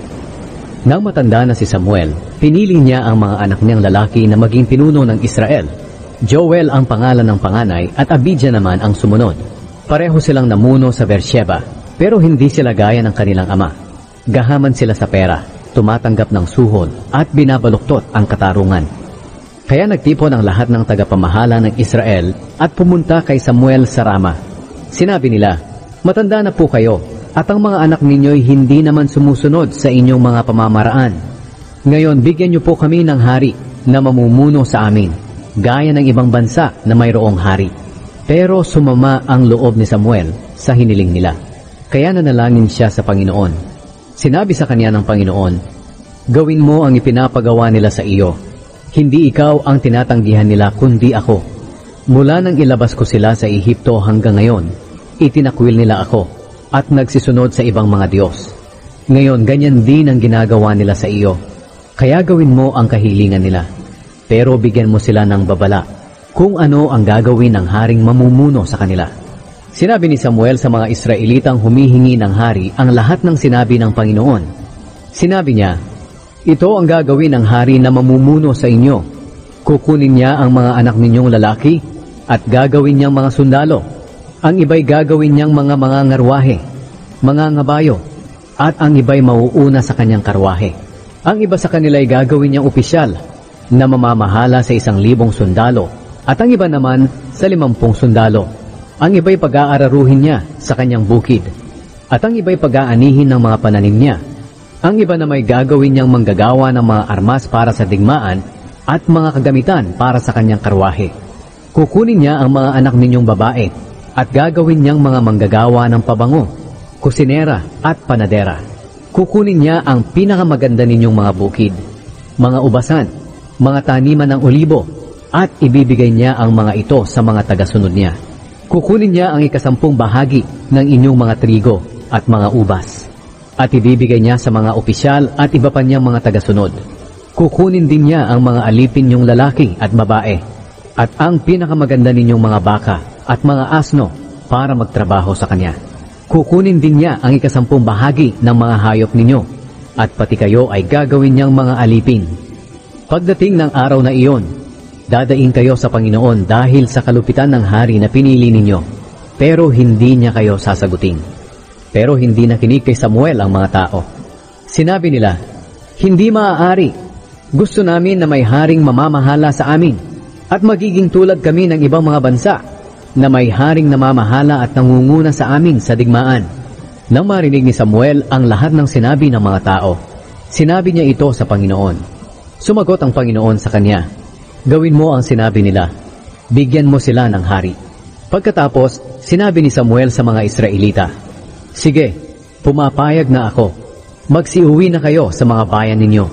Nang matanda na si Samuel, pinili niya ang mga anak niyang lalaki na maging pinuno ng Israel. Joel ang pangalan ng panganay at Abijah naman ang sumunod. Pareho silang namuno sa Beersheba, pero hindi sila gaya ng kanilang ama. Gahaman sila sa pera, tumatanggap ng suhol at binabaluktot ang katarungan. Kaya nagtipon ang lahat ng tagapamahala ng Israel at pumunta kay Samuel sa Rama. Sinabi nila, "Matanda na po kayo at ang mga anak ninyo'y hindi naman sumusunod sa inyong mga pamamaraan. Ngayon bigyan niyo po kami ng hari na mamumuno sa amin, gaya ng ibang bansa na mayroong hari." Pero sumama ang loob ni Samuel sa hiniling nila. Kaya nanalangin siya sa Panginoon. Sinabi sa kanya ng Panginoon, "Gawin mo ang ipinapagawa nila sa iyo. Hindi ikaw ang tinatanggihan nila kundi ako. Mula nang ilabas ko sila sa Ehipto hanggang ngayon, itinakwil nila ako at nagsisunod sa ibang mga Diyos. Ngayon ganyan din ang ginagawa nila sa iyo. Kaya gawin mo ang kahilingan nila. Pero bigyan mo sila ng babala kung ano ang gagawin ng haring mamumuno sa kanila." Sinabi ni Samuel sa mga Israelitang humihingi ng hari ang lahat ng sinabi ng Panginoon. Sinabi niya, "Ito ang gagawin ng hari na mamumuno sa inyo. Kukunin niya ang mga anak ninyong lalaki at gagawin niyang mga sundalo. Ang iba'y gagawin niyang mga mga ngarwahe, mga ngabayo, at ang iba'y mauuna sa kanyang karwahe. Ang iba sa kanila'y gagawin niyang opisyal na mamamahala sa isang libong sundalo at ang iba naman sa limampung sundalo. Ang iba'y pag-aararuhin niya sa kanyang bukid at ang iba'y pag-aanihin ng mga pananim niya. Ang iba na may gagawin niyang manggagawa ng mga armas para sa digmaan at mga kagamitan para sa kanyang karwahe. Kukunin niya ang mga anak ninyong babae at gagawin niyang mga manggagawa ng pabango, kusinera at panadera. Kukunin niya ang pinakamaganda ninyong mga bukid, mga ubasan, mga taniman ng olibo, at ibibigay niya ang mga ito sa mga tagasunod niya. Kukunin niya ang ikasampung bahagi ng inyong mga trigo at mga ubas, at ibibigay niya sa mga opisyal at iba pa niyang mga tagasunod. Kukunin din niya ang mga alipin niyong lalaki at babae, at ang pinakamaganda ninyong mga baka at mga asno para magtrabaho sa kanya. Kukunin din niya ang ikasampung bahagi ng mga hayop ninyo, at pati kayo ay gagawin niyang mga alipin. Pagdating ng araw na iyon, dadaing kayo sa Panginoon dahil sa kalupitan ng hari na pinili ninyo, pero hindi niya kayo sasagutin." Pero hindi nakinig kay Samuel ang mga tao. Sinabi nila, "Hindi maaari. Gusto namin na may haring mamamahala sa amin, at magiging tulad kami ng ibang mga bansa na may haring namamahala at nangunguna sa amin sa digmaan." Nang marinig ni Samuel ang lahat ng sinabi ng mga tao, sinabi niya ito sa Panginoon. Sumagot ang Panginoon sa kanya, "Gawin mo ang sinabi nila. Bigyan mo sila ng hari." Pagkatapos, sinabi ni Samuel sa mga Israelita, "Sige, pumapayag na ako. Magsiuwi na kayo sa mga bayan ninyo."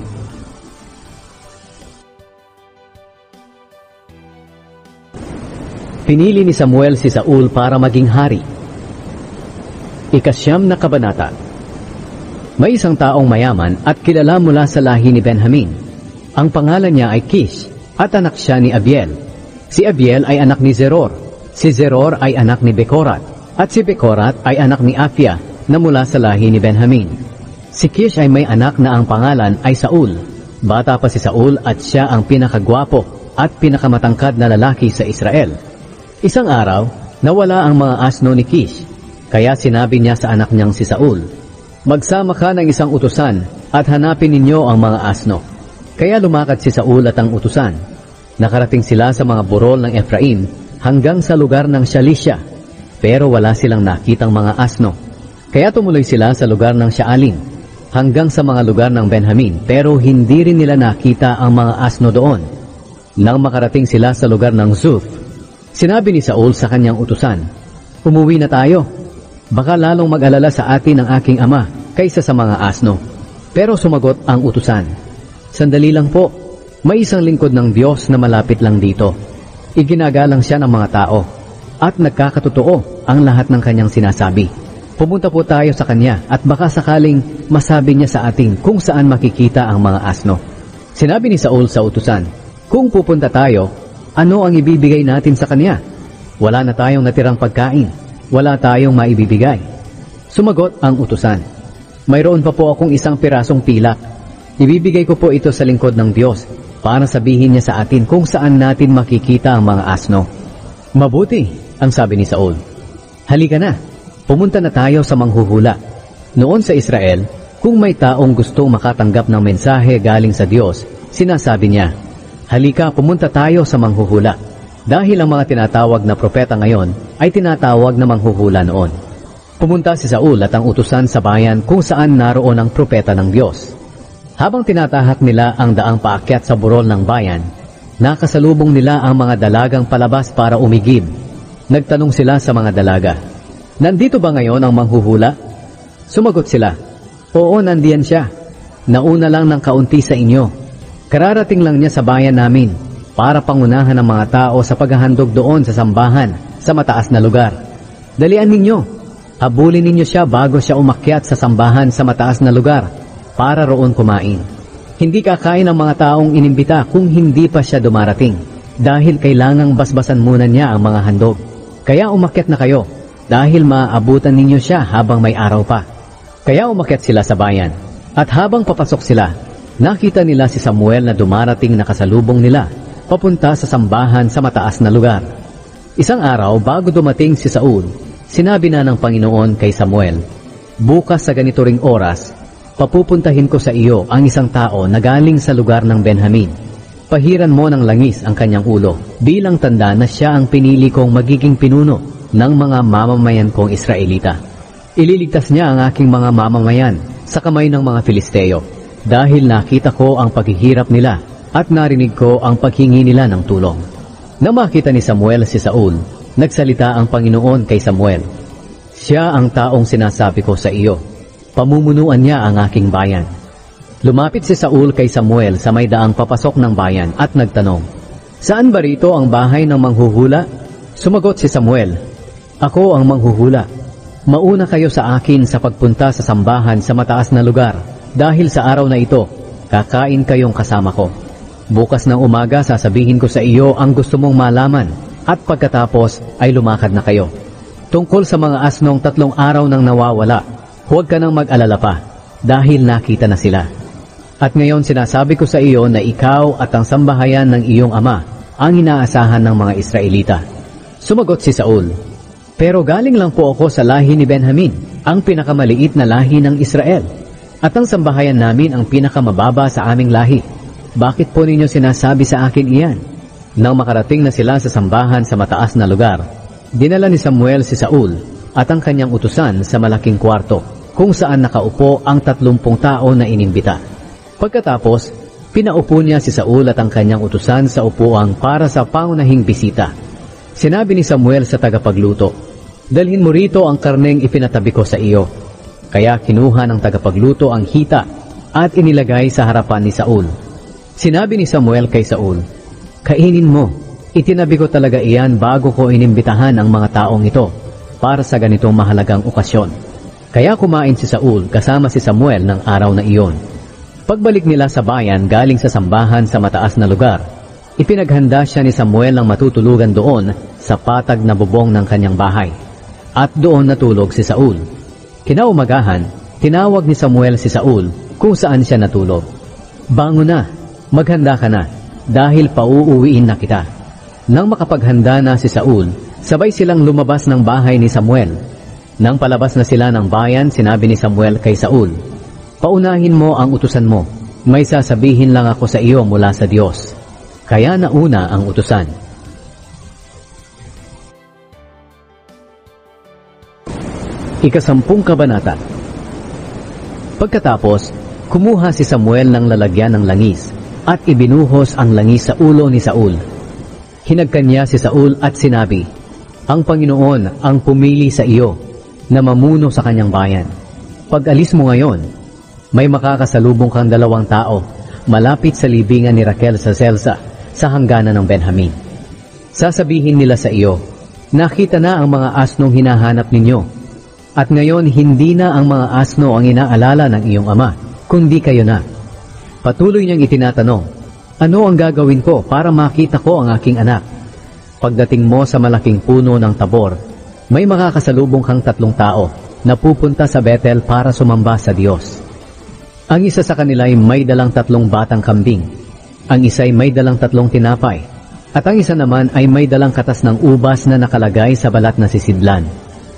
Pinili ni Samuel si Saul para maging hari. Ikasyam na kabanata. May isang taong mayaman at kilala mula sa lahi ni Benjamin. Ang pangalan niya ay Kish, at anak siya ni Abiel. Si Abiel ay anak ni Zeror. Si Zeror ay anak ni Becorat, at si Becorat ay anak ni Afia na mula sa lahi ni Benjamin. Si Kish ay may anak na ang pangalan ay Saul. Bata pa si Saul at siya ang pinakagwapo at pinakamatangkad na lalaki sa Israel. Isang araw, nawala ang mga asno ni Kish, kaya sinabi niya sa anak niyang si Saul, "Magsama ka ng isang utusan at hanapin ninyo ang mga asno." Kaya lumakad si Saul at ang utusan. Nakarating sila sa mga burol ng Efraim hanggang sa lugar ng Shalisha, pero wala silang nakitang mga asno. Kaya tumuloy sila sa lugar ng Shaalim, hanggang sa mga lugar ng Benjamin, pero hindi rin nila nakita ang mga asno doon. Nang makarating sila sa lugar ng Zuf, sinabi ni Saul sa kanyang utusan, "Umuwi na tayo. Baka lalong mag-alala sa atin ang aking ama kaysa sa mga asno." Pero sumagot ang utusan, "Sandali lang po, may isang lingkod ng Diyos na malapit lang dito. Iginagalang siya ng mga tao, at nagkakatotoo ang lahat ng kanyang sinasabi. Pumunta po tayo sa kanya at baka sakaling masabi niya sa atin kung saan makikita ang mga asno." Sinabi ni Saul sa utusan, "Kung pupunta tayo, ano ang ibibigay natin sa kanya? Wala na tayong natirang pagkain, wala tayong maibibigay." Sumagot ang utusan, "Mayroon pa po akong isang pirasong pilak. Ibibigay ko po ito sa lingkod ng Diyos para sabihin niya sa atin kung saan natin makikita ang mga asno." "Mabuti," ang sabi ni Saul. "Halika na. Pumunta na tayo sa manghuhula." Noon sa Israel, kung may taong gustong makatanggap ng mensahe galing sa Diyos, sinasabi niya, "Halika, pumunta tayo sa manghuhula." Dahil ang mga tinatawag na propeta ngayon ay tinatawag na manghuhula noon. Pumunta si Saul at ang utusan sa bayan kung saan naroon ang propeta ng Diyos. Habang tinatahak nila ang daang paakyat sa burol ng bayan, nakasalubong nila ang mga dalagang palabas para umigib. Nagtanong sila sa mga dalaga, "Nandito ba ngayon ang manghuhula?" Sumagot sila, "Oo, nandiyan siya. Nauna lang ng kaunti sa inyo. Kararating lang niya sa bayan namin para pangunahan ng mga tao sa paghahandog doon sa sambahan sa mataas na lugar. Dalian ninyo. Habulin ninyo siya bago siya umakyat sa sambahan sa mataas na lugar para roon kumain. Hindi kakain ng mga taong inimbita kung hindi pa siya dumarating, dahil kailangang basbasan muna niya ang mga handog. Kaya umakyat na kayo, dahil maaabutan ninyo siya habang may araw pa." Kaya umakyat sila sa bayan, at habang papasok sila, nakita nila si Samuel na dumarating na kasalubong nila, papunta sa sambahan sa mataas na lugar. Isang araw bago dumating si Saul, sinabi na ng Panginoon kay Samuel, "Bukas sa ganito ring oras, papupuntahin ko sa iyo ang isang tao na galing sa lugar ng Benjamin. Pahiran mo ng langis ang kanyang ulo, bilang tanda na siya ang pinili kong magiging pinuno ng mga mamamayan kong Israelita. Ililigtas niya ang aking mga mamamayan sa kamay ng mga Filisteo, dahil nakita ko ang paghihirap nila at narinig ko ang paghingi nila ng tulong." Nang makita ni Samuel si Saul, nagsalita ang Panginoon kay Samuel, "Siya ang taong sinasabi ko sa iyo. Pamumunuan niya ang aking bayan." Lumapit si Saul kay Samuel sa may daang papasok ng bayan at nagtanong, "Saan ba rito ang bahay ng manghuhula?" Sumagot si Samuel, "Ako ang manghuhula. Mauna kayo sa akin sa pagpunta sa sambahan sa mataas na lugar, dahil sa araw na ito, kakain kayong kasama ko. Bukas ng umaga sasabihin ko sa iyo ang gusto mong malaman, at pagkatapos ay lumakad na kayo. Tungkol sa mga asnong tatlong araw nang nawawala, huwag ka nang mag-alala pa, dahil nakita na sila. At ngayon sinasabi ko sa iyo na ikaw at ang sambahayan ng iyong ama ang inaasahan ng mga Israelita." Sumagot si Saul, "Pero galing lang po ako sa lahi ni Benjamin, ang pinakamaliit na lahi ng Israel. At ang sambahayan namin ang pinakamababa sa aming lahi. Bakit po ninyo sinasabi sa akin iyan?" Nang makarating na sila sa sambahan sa mataas na lugar, dinala ni Samuel si Saul at ang kanyang utusan sa malaking kwarto, kung saan nakaupo ang tatlumpung tao na inimbita. Pagkatapos, pinaupo niya si Saul at ang kanyang utusan sa upuan para sa pangunahing bisita. Sinabi ni Samuel sa tagapagluto, "Dalhin mo rito ang karneng ipinatabi ko sa iyo." Kaya kinuha ng tagapagluto ang hita at inilagay sa harapan ni Saul. Sinabi ni Samuel kay Saul, "Kainin mo. Itinabi ko talaga iyan bago ko inimbitahan ang mga taong ito para sa ganitong mahalagang okasyon." Kaya kumain si Saul kasama si Samuel ng araw na iyon. Pagbalik nila sa bayan galing sa sambahan sa mataas na lugar, ipinaghanda siya ni Samuel ng matutulugan doon sa patag na bubong ng kanyang bahay. At doon natulog si Saul. Kinaumagahan, tinawag ni Samuel si Saul kung saan siya natulog. "Bangon na, maghanda ka na, dahil pauuwiin na kita." Nang makapaghanda na si Saul, sabay silang lumabas ng bahay ni Samuel. Nang palabas na sila ng bayan, sinabi ni Samuel kay Saul, "Paunahin mo ang utusan mo. May sasabihin lang ako sa iyo mula sa Diyos." Kaya nauna ang utusan. Ikasampung kabanata. Pagkatapos, kumuha si Samuel ng lalagyan ng langis at ibinuhos ang langis sa ulo ni Saul. Hinagkan niya si Saul at sinabi, "Ang Panginoon ang pumili sa iyo na mamuno sa kanyang bayan. Pag alis mo ngayon, may makakasalubong kang dalawang tao malapit sa libingan ni Raquel sa Zelsa sa hangganan ng Benjamin. Sasabihin nila sa iyo, nakita na ang mga asnong hinahanap ninyo, at ngayon hindi na ang mga asno ang inaalala ng iyong ama, kundi kayo na." Patuloy niyang itinatanong, "Ano ang gagawin ko para makita ko ang aking anak?" Pagdating mo sa malaking puno ng Tabor, may makakasalubong kang tatlong tao na pupunta sa Bethel para sumamba sa Diyos. Ang isa sa kanila ay may dalang tatlong batang kambing, ang isa ay may dalang tatlong tinapay, at ang isa naman ay may dalang katas ng ubas na nakalagay sa balat na sisidlan.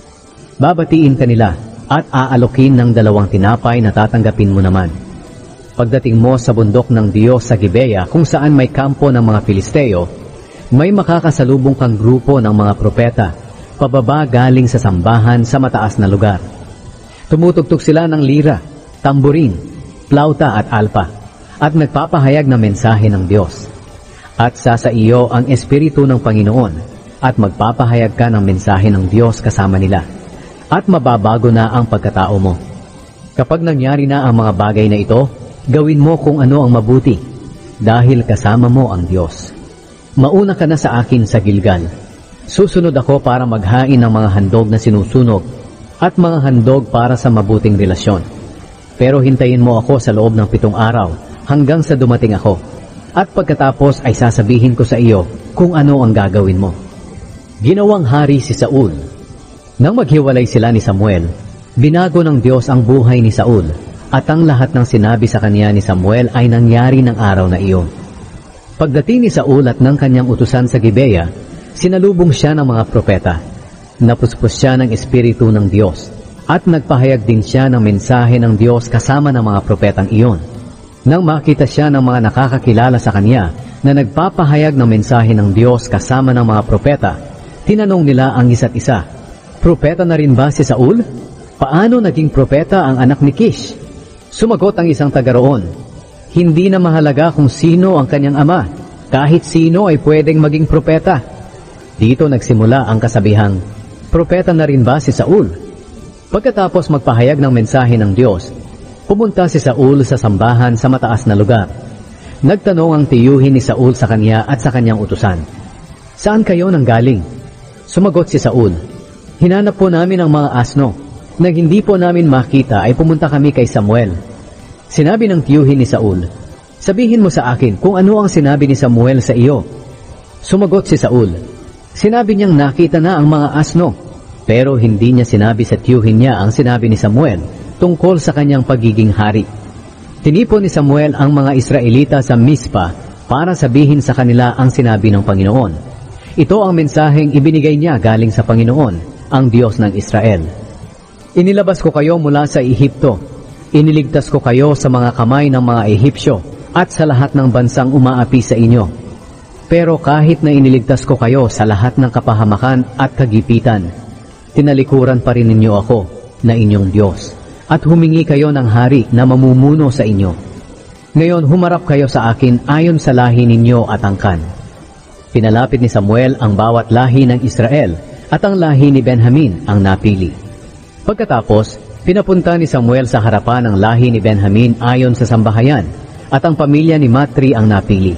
Babatiin ka nila at aalokin ng dalawang tinapay na tatanggapin mo naman. Pagdating mo sa bundok ng Diyos sa Gibeya kung saan may kampo ng mga Filisteo, may makakasalubong kang grupo ng mga propeta, pababa galing sa sambahan sa mataas na lugar. Tumutugtog sila ng lira, tamburin, plauta at alpa, at nagpapahayag ng mensahe ng Diyos. At sasa iyo ang Espiritu ng Panginoon, at magpapahayag ka ng mensahe ng Diyos kasama nila, at mababago na ang pagkatao mo. Kapag nangyari na ang mga bagay na ito, gawin mo kung ano ang mabuti, dahil kasama mo ang Diyos. Mauna ka na sa akin sa Gilgal. Susunod ako para maghain ng mga handog na sinusunog, at mga handog para sa mabuting relasyon. Pero hintayin mo ako sa loob ng pitong araw hanggang sa dumating ako. At pagkatapos ay sasabihin ko sa iyo kung ano ang gagawin mo." Ginawang hari si Saul. Nang maghiwalay sila ni Samuel, binago ng Diyos ang buhay ni Saul, at ang lahat ng sinabi sa kanya ni Samuel ay nangyari ng araw na iyon. Pagdating ni Saul at ng kanyang utusan sa Gibeya, sinalubong siya ng mga propeta. Napuspos siya ng Espiritu ng Diyos, at nagpahayag din siya ng mensahe ng Diyos kasama ng mga propetang iyon. Nang makita siya ng mga nakakakilala sa kanya na nagpapahayag ng mensahe ng Diyos kasama ng mga propeta, tinanong nila ang isa't isa, "Propeta na rin ba si Saul? Paano naging propeta ang anak ni Kish?" Sumagot ang isang taga roon, "Hindi na mahalaga kung sino ang kanyang ama, kahit sino ay pwedeng maging propeta." Dito nagsimula ang kasabihang, "Propeta na rin ba si Saul?" Pagkatapos magpahayag ng mensahe ng Diyos, pumunta si Saul sa sambahan sa mataas na lugar. Nagtanong ang tiyuhin ni Saul sa kanya at sa kanyang utusan, "Saan kayo nanggaling?" Sumagot si Saul, "Hinanap po namin ang mga asno. Nang hindi po namin makita ay pumunta kami kay Samuel." Sinabi ng tiyuhin ni Saul, "Sabihin mo sa akin kung ano ang sinabi ni Samuel sa iyo." Sumagot si Saul, "Sinabi niyang nakita na ang mga asno." Pero hindi niya sinabi sa tiyuhin niya ang sinabi ni Samuel tungkol sa kanyang pagiging hari. Tinipon ni Samuel ang mga Israelita sa Mispa para sabihin sa kanila ang sinabi ng Panginoon. Ito ang mensaheng ibinigay niya galing sa Panginoon, ang Diyos ng Israel. "Inilabas ko kayo mula sa Ehipto. Iniligtas ko kayo sa mga kamay ng mga Ehipsyo at sa lahat ng bansang umaapi sa inyo. Pero kahit na iniligtas ko kayo sa lahat ng kapahamakan at kagipitan, tinalikuran pa rin ninyo ako na inyong Diyos, at humingi kayo ng hari na mamumuno sa inyo. Ngayon humarap kayo sa akin ayon sa lahi ninyo at angkan." Pinalapit ni Samuel ang bawat lahi ng Israel, at ang lahi ni Benjamin ang napili. Pagkatapos, pinapunta ni Samuel sa harapan ang lahi ni Benjamin ayon sa sambahayan, at ang pamilya ni Matri ang napili.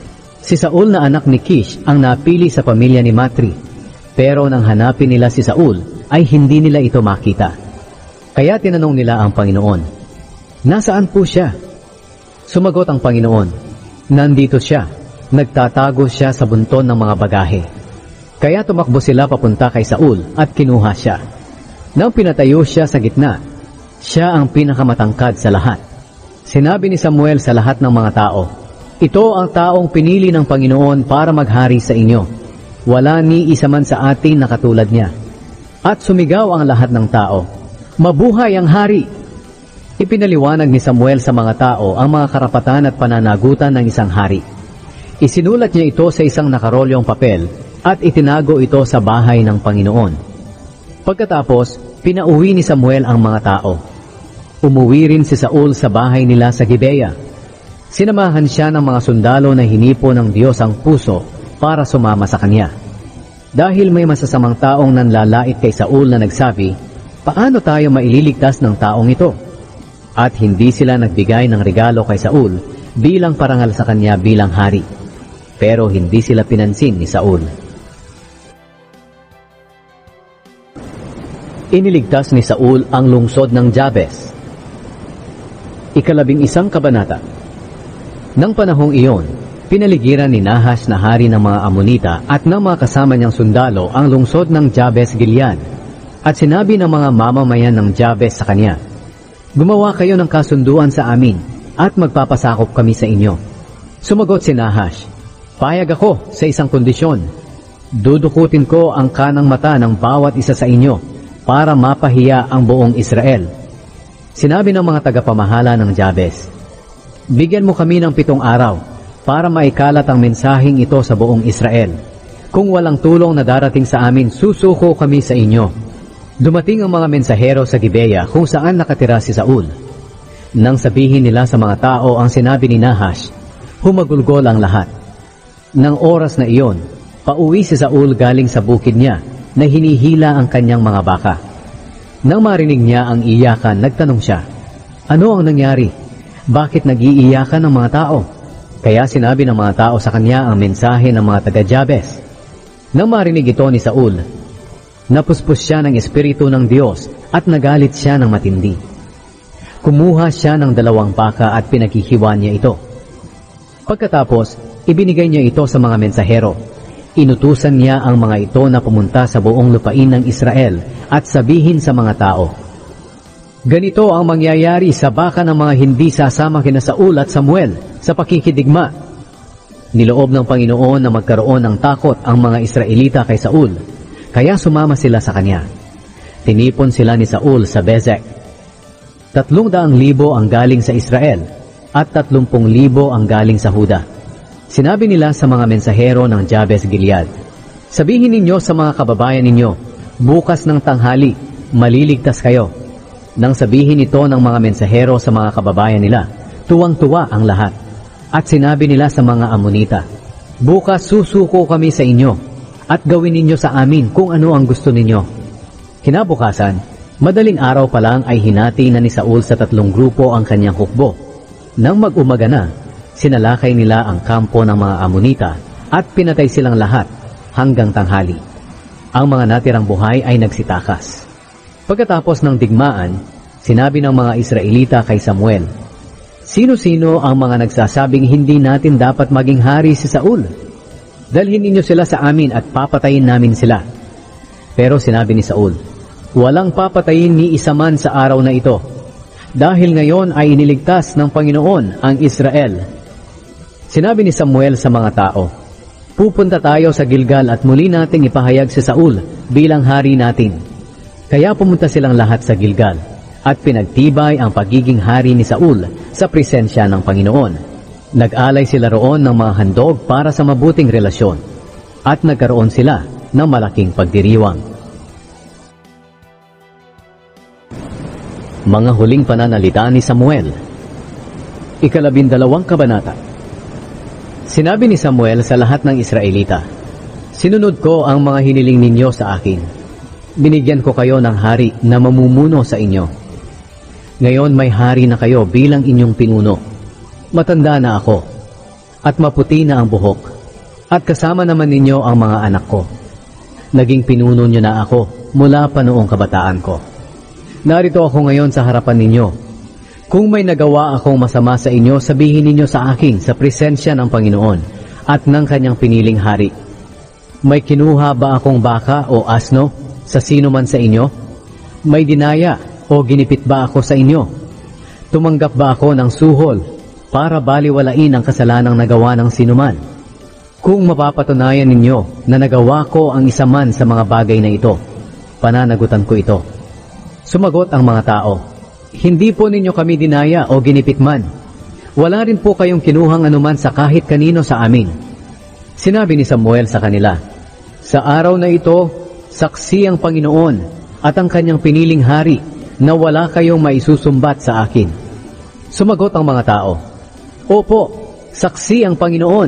Si Saul na anak ni Kish ang napili sa pamilya ni Matri. Pero nang hanapin nila si Saul, ay hindi nila ito makita. Kaya tinanong nila ang Panginoon, "Nasaan po siya?" Sumagot ang Panginoon, "Nandito siya. Nagtatago siya sa bunton ng mga bagahe." Kaya tumakbo sila papunta kay Saul at kinuha siya. Nang pinatayo siya sa gitna, siya ang pinakamatangkad sa lahat. Sinabi ni Samuel sa lahat ng mga tao, "Ito ang taong pinili ng Panginoon para maghari sa inyo. Wala ni isa man sa atin na katulad niya." At sumigaw ang lahat ng tao, "Mabuhay ang hari!" Ipinaliwanag ni Samuel sa mga tao ang mga karapatan at pananagutan ng isang hari. Isinulat niya ito sa isang nakarolyong papel at itinago ito sa bahay ng Panginoon. Pagkatapos, Pinauwi ni Samuel ang mga tao. Umuwi rin si Saul sa bahay nila sa Gibeah. Sinamahan siya ng mga sundalo na hinipo ng Diyos ang puso para sumama sa kanya. Dahil may masasamang taong nanlalait kay Saul na nagsabi, paano tayo maililigtas ng taong ito? At hindi sila nagbigay ng regalo kay Saul bilang parangal sa kanya bilang hari. Pero hindi sila pinansin ni Saul. Iniligtas ni Saul ang lungsod ng Jabes. Ikalabing isang kabanata. Nang panahong iyon, pinaligiran ni Nahash na hari ng mga Amonita at ng mga kasama niyang sundalo ang lungsod ng Jabes Gilead. At sinabi ng mga mamamayan ng Jabes sa kanya, gumawa kayo ng kasunduan sa amin at magpapasakop kami sa inyo. Sumagot si Nahash, payag ako sa isang kondisyon. Dudukutin ko ang kanang mata ng bawat isa sa inyo para mapahiya ang buong Israel. Sinabi ng mga tagapamahala ng Jabes, bigyan mo kami ng pitong araw para maikalat ang mensaheng ito sa buong Israel. Kung walang tulong na darating sa amin, susuko kami sa inyo. Dumating ang mga mensahero sa Gibeah kung saan nakatira si Saul. Nang sabihin nila sa mga tao ang sinabi ni Nahash, humagulgol ang lahat. Nang oras na iyon, pauwi si Saul galing sa bukid niya na hinihila ang kanyang mga baka. Nang marinig niya ang iyakan, nagtanong siya, ano ang nangyari? Bakit nag-iiyakan ng mga tao? Kaya sinabi ng mga tao sa kanya ang mensahe ng mga taga-Jabes. Nang marinig ito ni Saul, napuspos siya ng Espiritu ng Diyos at nagalit siya ng matindi. Kumuha siya ng dalawang baka at pinaghihiwa niya ito. Pagkatapos, ibinigay niya ito sa mga mensahero. Inutusan niya ang mga ito na pumunta sa buong lupain ng Israel at sabihin sa mga tao, ganito ang mangyayari sa baka ng mga hindi sasama kina Saul at Samuel sa pakikidigma. Niloob ng Panginoon na magkaroon ng takot ang mga Israelita kay Saul, kaya sumama sila sa kanya. Tinipon sila ni Saul sa Bezek. Tatlong daang libo ang galing sa Israel at tatlumpung libo ang galing sa Huda. Sinabi nila sa mga mensahero ng Jabes Gilead, sabihin ninyo sa mga kababayan ninyo, bukas ng tanghali, maliligtas kayo. Nang sabihin ito ng mga mensahero sa mga kababayan nila, tuwang-tuwa ang lahat. At sinabi nila sa mga Amonita, bukas susuko kami sa inyo at gawin ninyo sa amin kung ano ang gusto ninyo. Kinabukasan, madaling araw pa lang ay hinati na ni Saul sa tatlong grupo ang kanyang hukbo. Nang mag-umaga na, sinalakay nila ang kampo ng mga Amonita at pinatay silang lahat hanggang tanghali. Ang mga natirang buhay ay nagsitakas. Pagkatapos ng digmaan, sinabi ng mga Israelita kay Samuel, sino-sino ang mga nagsasabing hindi natin dapat maging hari si Saul? Dalhin ninyo sila sa amin at papatayin namin sila. Pero sinabi ni Saul, walang papatayin ni isa man sa araw na ito, dahil ngayon ay iniligtas ng Panginoon ang Israel. Sinabi ni Samuel sa mga tao, pupunta tayo sa Gilgal at muli nating ipahayag si Saul bilang hari natin. Kaya pumunta silang lahat sa Gilgal at pinagtibay ang pagiging hari ni Saul sa presensya ng Panginoon. Nag-alay sila roon ng mga handog para sa mabuting relasyon at nagkaroon sila ng malaking pagdiriwang. Mga huling pananalita ni Samuel. Ikalabindalawang kabanata. Sinabi ni Samuel sa lahat ng Israelita, sinunod ko ang mga hiniling ninyo sa akin. Binigyan ko kayo ng hari na mamumuno sa inyo. Ngayon may hari na kayo bilang inyong pinuno. Matanda na ako, at maputi na ang buhok, at kasama naman ninyo ang mga anak ko. Naging pinuno nyo na ako mula pa noong kabataan ko. Narito ako ngayon sa harapan ninyo. Kung may nagawa akong masama sa inyo, sabihin ninyo sa akin sa presensya ng Panginoon at ng kanyang piniling hari. May kinuha ba akong baka o asno sa sino man sa inyo? May dinaya o ginipit ba ako sa inyo? Tumanggap ba ako ng suhol para baliwalain ang kasalanang nagawa ng sinuman? Kung mapapatunayan ninyo na nagawa ko ang isa man sa mga bagay na ito, pananagutan ko ito. Sumagot ang mga tao, hindi po ninyo kami dinaya o ginipit man. Wala rin po kayong kinuhang anuman sa kahit kanino sa amin. Sinabi ni Samuel sa kanila, sa araw na ito, saksi ang Panginoon at ang kanyang piniling hari na wala kayong maisusumbat sa akin. Sumagot ang mga tao, Opo, saksi ang Panginoon.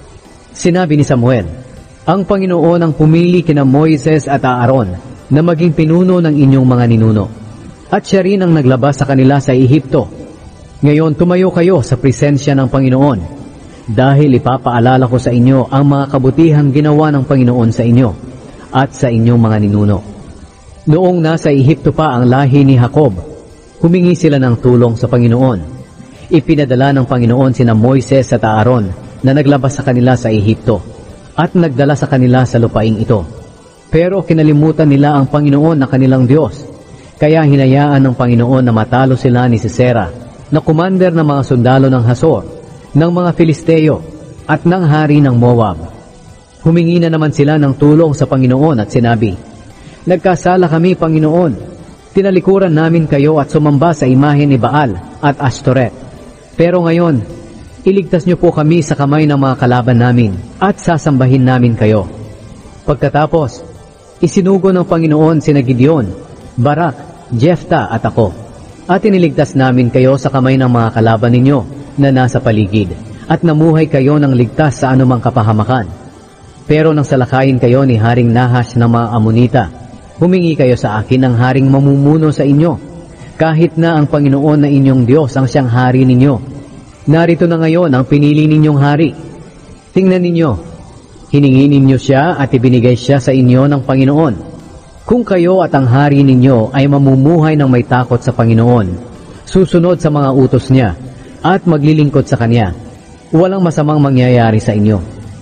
Sinabi ni Samuel, ang Panginoon ang pumili kina Moises at Aaron na maging pinuno ng inyong mga ninuno. At siya rin ang naglabas sa kanila sa Ehipto. Ngayon tumayo kayo sa presensya ng Panginoon, dahil ipapaalala ko sa inyo ang mga kabutihang ginawa ng Panginoon sa inyo at sa inyong mga ninuno. Noong nasa Ehipto pa ang lahi ni Jacob, humingi sila ng tulong sa Panginoon. Ipinadala ng Panginoon sina Moises at Aaron na naglabas sa kanila sa Ehipto at nagdala sa kanila sa lupaing ito. Pero kinalimutan nila ang Panginoon na kanilang Diyos. Kaya hinayaan ng Panginoon na matalo sila ni Sisera, na commander ng mga sundalo ng Hasor, ng mga Filisteo, at ng hari ng Moab. Humingi na naman sila ng tulong sa Panginoon at sinabi, Nagkasala kami, Panginoon. Tinalikuran namin kayo at sumamba sa imahe ni Baal at Ashtoreth. Pero ngayon, iligtas niyo po kami sa kamay ng mga kalaban namin at sasambahin namin kayo. Pagkatapos, isinugo ng Panginoon sina Gideon, Barak, Jephthah at ako, at iniligtas namin kayo sa kamay ng mga kalaban ninyo na nasa paligid, at namuhay kayo ng ligtas sa anumang kapahamakan. Pero nang salakayin kayo ni Haring Nahash ng mga Amonita, humingi kayo sa akin ng haring mamumuno sa inyo, kahit na ang Panginoon na inyong Diyos ang siyang hari ninyo. Narito na ngayon ang pinili ninyong hari. Tingnan ninyo, hiningi ninyo siya at ibinigay siya sa inyo ng Panginoon. Kung kayo at ang hari ninyo ay mamumuhay ng may takot sa Panginoon, susunod sa mga utos niya, at maglilingkod sa Kanya, walang masamang mangyayari sa inyo.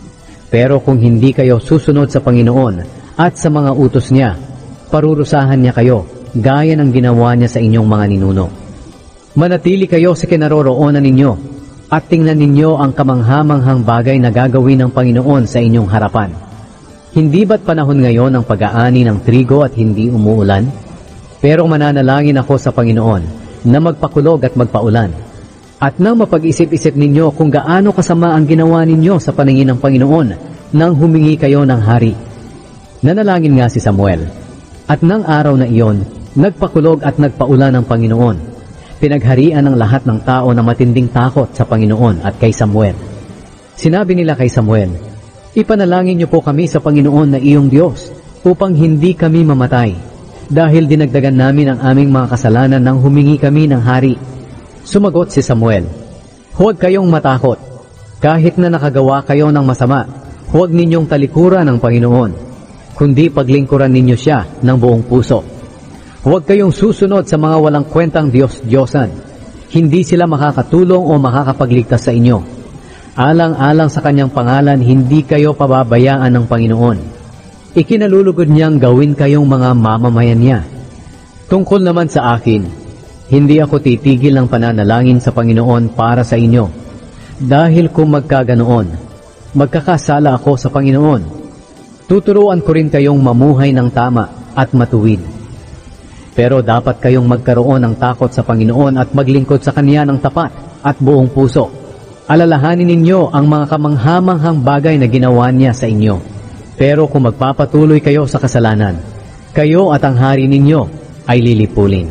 Pero kung hindi kayo susunod sa Panginoon at sa mga utos niya, parurusahan niya kayo, gaya ng ginawa niya sa inyong mga ninuno. Manatili kayo sa kinaroroonan ninyo, at tingnan ninyo ang kamanghamanghang bagay na gagawin ng Panginoon sa inyong harapan. Hindi ba't panahon ngayon ng pag-aani ng trigo at hindi umuulan? Pero mananalangin ako sa Panginoon na magpakulog at magpaulan. At nang mapag-isip-isip ninyo kung gaano kasama ang ginawa ninyo sa paningin ng Panginoon nang humingi kayo ng hari. Nanalangin nga si Samuel. At nang araw na iyon, nagpakulog at nagpaulan ng Panginoon. Pinagharian ng lahat ng tao na matinding takot sa Panginoon at kay Samuel. Sinabi nila kay Samuel, Ipanalangin niyo po kami sa Panginoon na iyong Diyos upang hindi kami mamatay, dahil dinagdagan namin ang aming mga kasalanan nang humingi kami ng hari. Sumagot si Samuel, Huwag kayong matakot. Kahit na nakagawa kayo ng masama, huwag ninyong talikuran ang Panginoon, kundi paglingkuran ninyo siya ng buong puso. Huwag kayong susunod sa mga walang kwentang Diyos-Diyosan. Hindi sila makakatulong o makakapagligtas sa inyo. Alang-alang sa kanyang pangalan, hindi kayo pababayaan ng Panginoon. Ikinalulugod niyang gawin kayong mga mamamayan niya. Tungkol naman sa akin, hindi ako titigil ng pananalangin sa Panginoon para sa inyo. Dahil kung magkaganoon, magkakasala ako sa Panginoon. Tuturuan ko rin kayong mamuhay ng tama at matuwid. Pero dapat kayong magkaroon ng takot sa Panginoon at maglingkod sa Kanya ng tapat at buong puso. Alalahanin ninyo ang mga kamanghamanghang bagay na ginawa niya sa inyo. Pero kung magpapatuloy kayo sa kasalanan, kayo at ang hari ninyo ay lilipulin.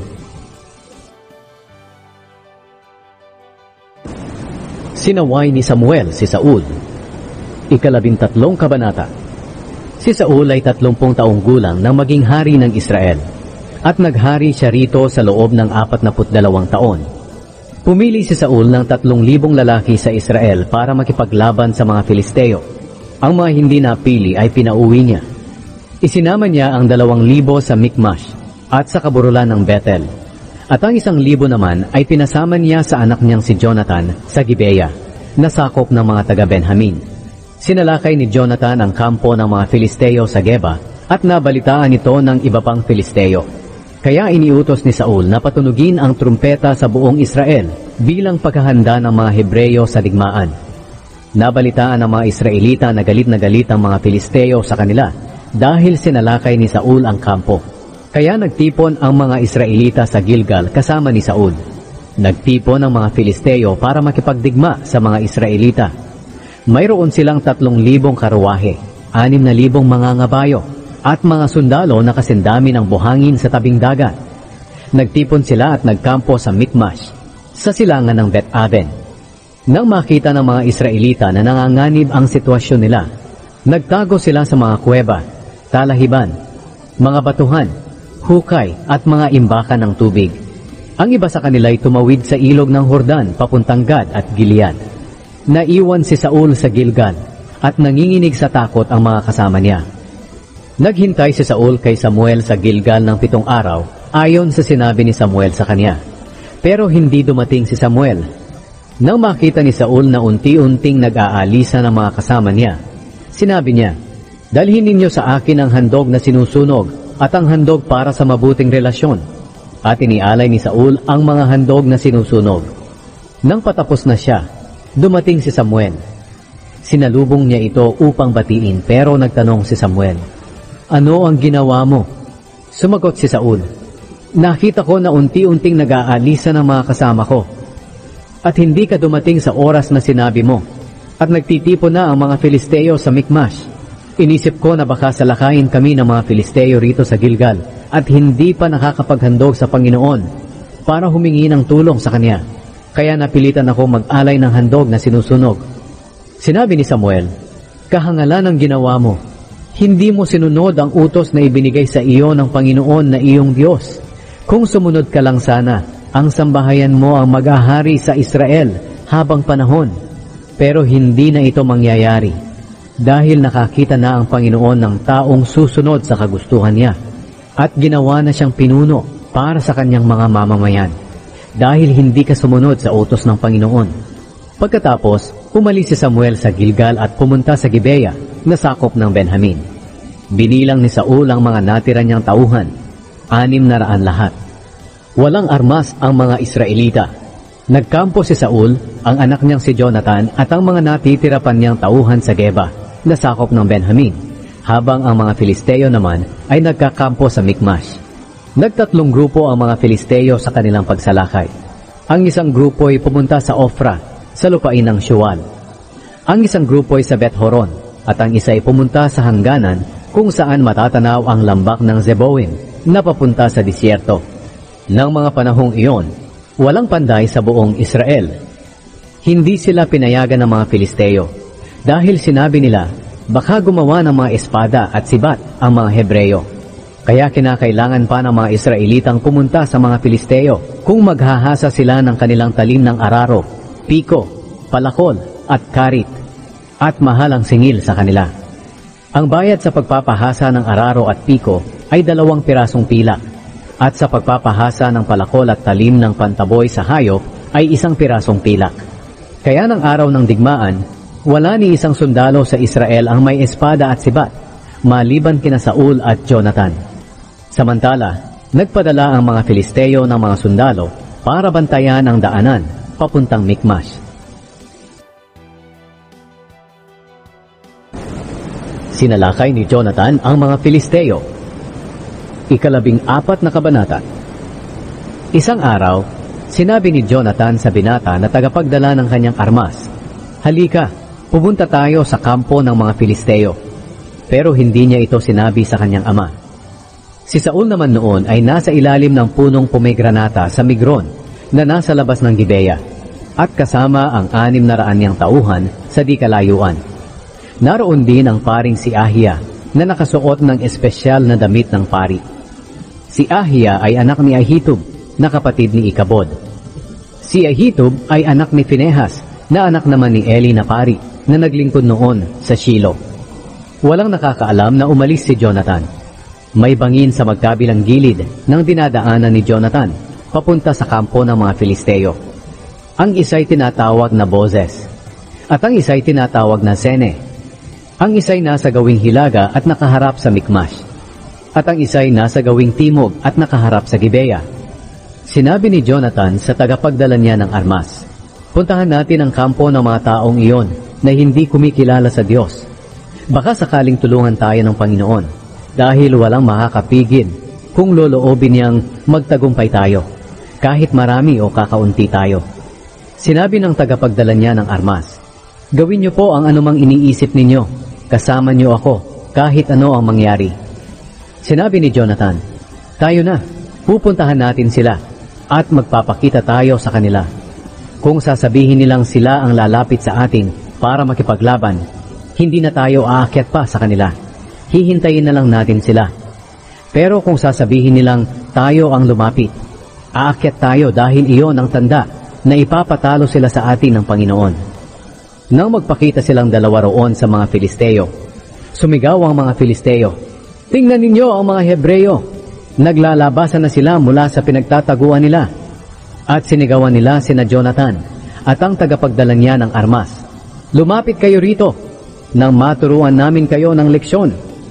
Sinaway ni Samuel si Saul. Ikalabintatlong kabanata. Si Saul ay tatlumpung taong gulang nang maging hari ng Israel, at naghari siya rito sa loob ng apat na putdalawang taon. Pumili si Saul ng tatlong libong lalaki sa Israel para makipaglaban sa mga Filisteo. Ang mga hindi napili ay pinauwi niya. Isinama niya ang dalawang libo sa Mikmash at sa kaburulan ng Bethel. At ang isang libo naman ay pinasama niya sa anak niyang si Jonathan sa Gibeah, na sakop ng mga taga-Benjamin. Sinalakay ni Jonathan ang kampo ng mga Filisteo sa Geba at nabalitaan ito ng iba pang Filisteo. Kaya iniutos ni Saul na patunugin ang trumpeta sa buong Israel bilang paghahanda ng mga Hebreyo sa digmaan. Nabalitaan ng mga Israelita na galit na galit ang mga Filisteo sa kanila dahil sinalakay ni Saul ang kampo. Kaya nagtipon ang mga Israelita sa Gilgal kasama ni Saul. Nagtipon ang mga Filisteo para makipagdigma sa mga Israelita. Mayroon silang tatlong libong karuwahe, anim na libong mga ngabayo, at mga sundalo na kasindami ng buhangin sa tabing dagat. Nagtipon sila at nagkampo sa Mikmash, sa silangan ng Bet Aven. Nang makita ng mga Israelita na nanganganib ang sitwasyon nila, nagtago sila sa mga kuweba, talahiban, mga batuhan, hukay at mga imbakan ng tubig. Ang iba sa kanila ay tumawid sa ilog ng Hordan papuntang Gad at Gilead. Naiwan si Saul sa Gilgal at nanginginig sa takot ang mga kasama niya. Naghintay si Saul kay Samuel sa Gilgal ng pitong araw ayon sa sinabi ni Samuel sa kanya. Pero hindi dumating si Samuel. Nang makita ni Saul na unti-unting nag-aalisa ng mga kasama niya, sinabi niya, "Dalhin ninyo sa akin ang handog na sinusunog at ang handog para sa mabuting relasyon." At inialay ni Saul ang mga handog na sinusunog. Nang patapos na siya, dumating si Samuel. Sinalubong niya ito upang batiin pero nagtanong si Samuel, "Ano ang ginawa mo?" Sumagot si Saul, "Nakita ko na unti-unting nag-aalisa ng mga kasama ko. At hindi ka dumating sa oras na sinabi mo. At nagtitipon na ang mga Filisteo sa Mikmash. Inisip ko na baka salakayin kami ng mga Filisteo rito sa Gilgal at hindi pa nakakapaghandog sa Panginoon para humingi ng tulong sa Kanya. Kaya napilitan ako mag-alay ng handog na sinusunog." Sinabi ni Samuel, "Kahangalan ang ginawa mo. Hindi mo sinunod ang utos na ibinigay sa iyo ng Panginoon na iyong Diyos. Kung sumunod ka lang sana, ang sambahayan mo ang mag-ahari sa Israel habang panahon. Pero hindi na ito mangyayari dahil nakakita na ang Panginoon ng taong susunod sa kagustuhan niya at ginawa na siyang pinuno para sa kanyang mga mamamayan dahil hindi ka sumunod sa utos ng Panginoon." Pagkatapos, umalis si Samuel sa Gilgal at pumunta sa Gibeah na sakop ng Benjamin. Binilang ni Saul ang mga natira niyang tauhan, anim na raan lahat. Walang armas ang mga Israelita. Nagkampo si Saul, ang anak niyang si Jonathan at ang mga natitira pa niyang tauhan sa Geba na sakop ng Benjamin, habang ang mga Filisteo naman ay nagkakampo sa Mikmash. Nagtatlong grupo ang mga Filisteo sa kanilang pagsalakay. Ang isang grupo ay pumunta sa Ofra, sa lupain ng Shual. Ang isang grupo ay sa Bet-Horon, at ang isa ay pumunta sa hangganan kung saan matatanaw ang lambak ng Zeboim na papunta sa disyerto. Nang mga panahong iyon, walang panday sa buong Israel. Hindi sila pinayagan ng mga Filisteo dahil sinabi nila, baka gumawa ng mga espada at sibat ang mga Hebreyo. Kaya kinakailangan pa ng mga Israelitang pumunta sa mga Filisteo kung maghahasa sila ng kanilang talim ng araro, piko, palakol at karit, at mahal ang singil sa kanila. Ang bayad sa pagpapahasa ng araro at piko ay dalawang pirasong pilak, at sa pagpapahasa ng palakol at talim ng pantaboy sa hayop ay isang pirasong pilak. Kaya ng araw ng digmaan, wala ni isang sundalo sa Israel ang may espada at sibat, maliban kina Saul at Jonathan. Samantala, nagpadala ang mga Filisteo ng mga sundalo para bantayan ang daanan papuntang Mikmash. Sinalakay ni Jonathan ang mga Filisteo. Ikalabing apat na kabanata. Isang araw, sinabi ni Jonathan sa binata na tagapagdala ng kanyang armas, "Halika, pupunta tayo sa kampo ng mga Filisteo." Pero hindi niya ito sinabi sa kanyang ama. Si Saul naman noon ay nasa ilalim ng punong pomegranata sa Migron na nasa labas ng Gibeah, at kasama ang anim na raan niyang tauhan sa di kalayuan. Naroon din ang paring si Ahia na nakasuot ng espesyal na damit ng pari. Si Ahia ay anak ni Ahitub na kapatid ni Ikabod. Si Ahitub ay anak ni Finehas na anak naman ni Eli na pari na naglingkod noon sa Shilo. Walang nakakaalam na umalis si Jonathan. May bangin sa magkabilang gilid ng dinadaanan ni Jonathan papunta sa kampo ng mga Filisteo. Ang isa'y tinatawag na Boses, at ang isa'y tinatawag na Sene. Ang isa'y nasa gawing hilaga at nakaharap sa Mikmash, at ang isa'y nasa gawing timog at nakaharap sa Gibeah. Sinabi ni Jonathan sa tagapagdala niya ng armas, "Puntahan natin ang kampo ng mga taong iyon na hindi kumikilala sa Diyos. Baka sakaling tulungan tayo ng Panginoon, dahil walang makakapigil kung loloobin niyang magtagumpay tayo, kahit marami o kakaunti tayo." Sinabi ng tagapagdala niya ng armas, "Gawin niyo po ang anumang iniisip ninyo. Kasama niyo ako, kahit ano ang mangyari. Sinabi ni Jonathan, tayo na, pupuntahan natin sila at magpapakita tayo sa kanila. Kung sasabihin nilang sila ang lalapit sa atin para makipaglaban, hindi na tayo aakyat pa sa kanila. Hihintayin na lang natin sila. Pero kung sasabihin nilang tayo ang lumapit, aakyat tayo dahil iyon ang tanda na ipapatalo sila sa atin ng Panginoon. Nang magpakita silang dalawa roon sa mga Filisteo, sumigaw ang mga Filisteo, tingnan ninyo ang mga Hebreyo, naglalabasan na sila mula sa pinagtataguan nila. At sinigawan nila sina Jonathan at ang tagapagdala niya ng armas, lumapit kayo rito, nang maturuan namin kayo ng leksyon.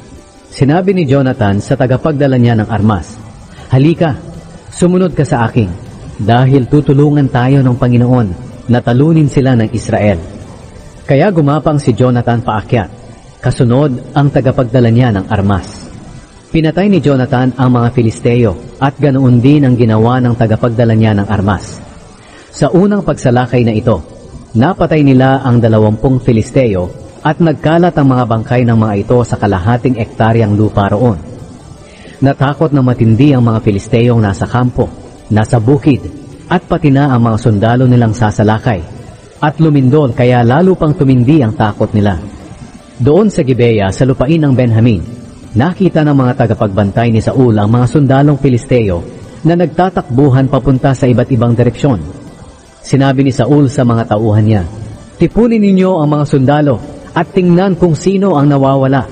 Sinabi ni Jonathan sa tagapagdala niya ng armas, halika, sumunod ka sa akin, dahil tutulungan tayo ng Panginoon na talunin sila ng Israel. Kaya gumapang si Jonathan paakyat, kasunod ang tagapagdala niya ng armas. Pinatay ni Jonathan ang mga Filisteo at ganoon din ang ginawa ng tagapagdala niya ng armas. Sa unang pagsalakay na ito, napatay nila ang dalawampung Filisteo at nagkalat ang mga bangkay ng mga ito sa kalahating ektaryang lupa roon. Natakot na matindi ang mga Filisteyong nasa kampo, nasa bukid, at pati na ang mga sundalo nilang sasalakay, at lumindol kaya lalo pang tumindi ang takot nila. Doon sa Gibeya sa lupain ng Benjamin, nakita ng mga tagapagbantay ni Saul ang mga sundalong Filisteo na nagtatakbuhan papunta sa iba't ibang direksyon. Sinabi ni Saul sa mga tauhan niya, tipunin ninyo ang mga sundalo at tingnan kung sino ang nawawala.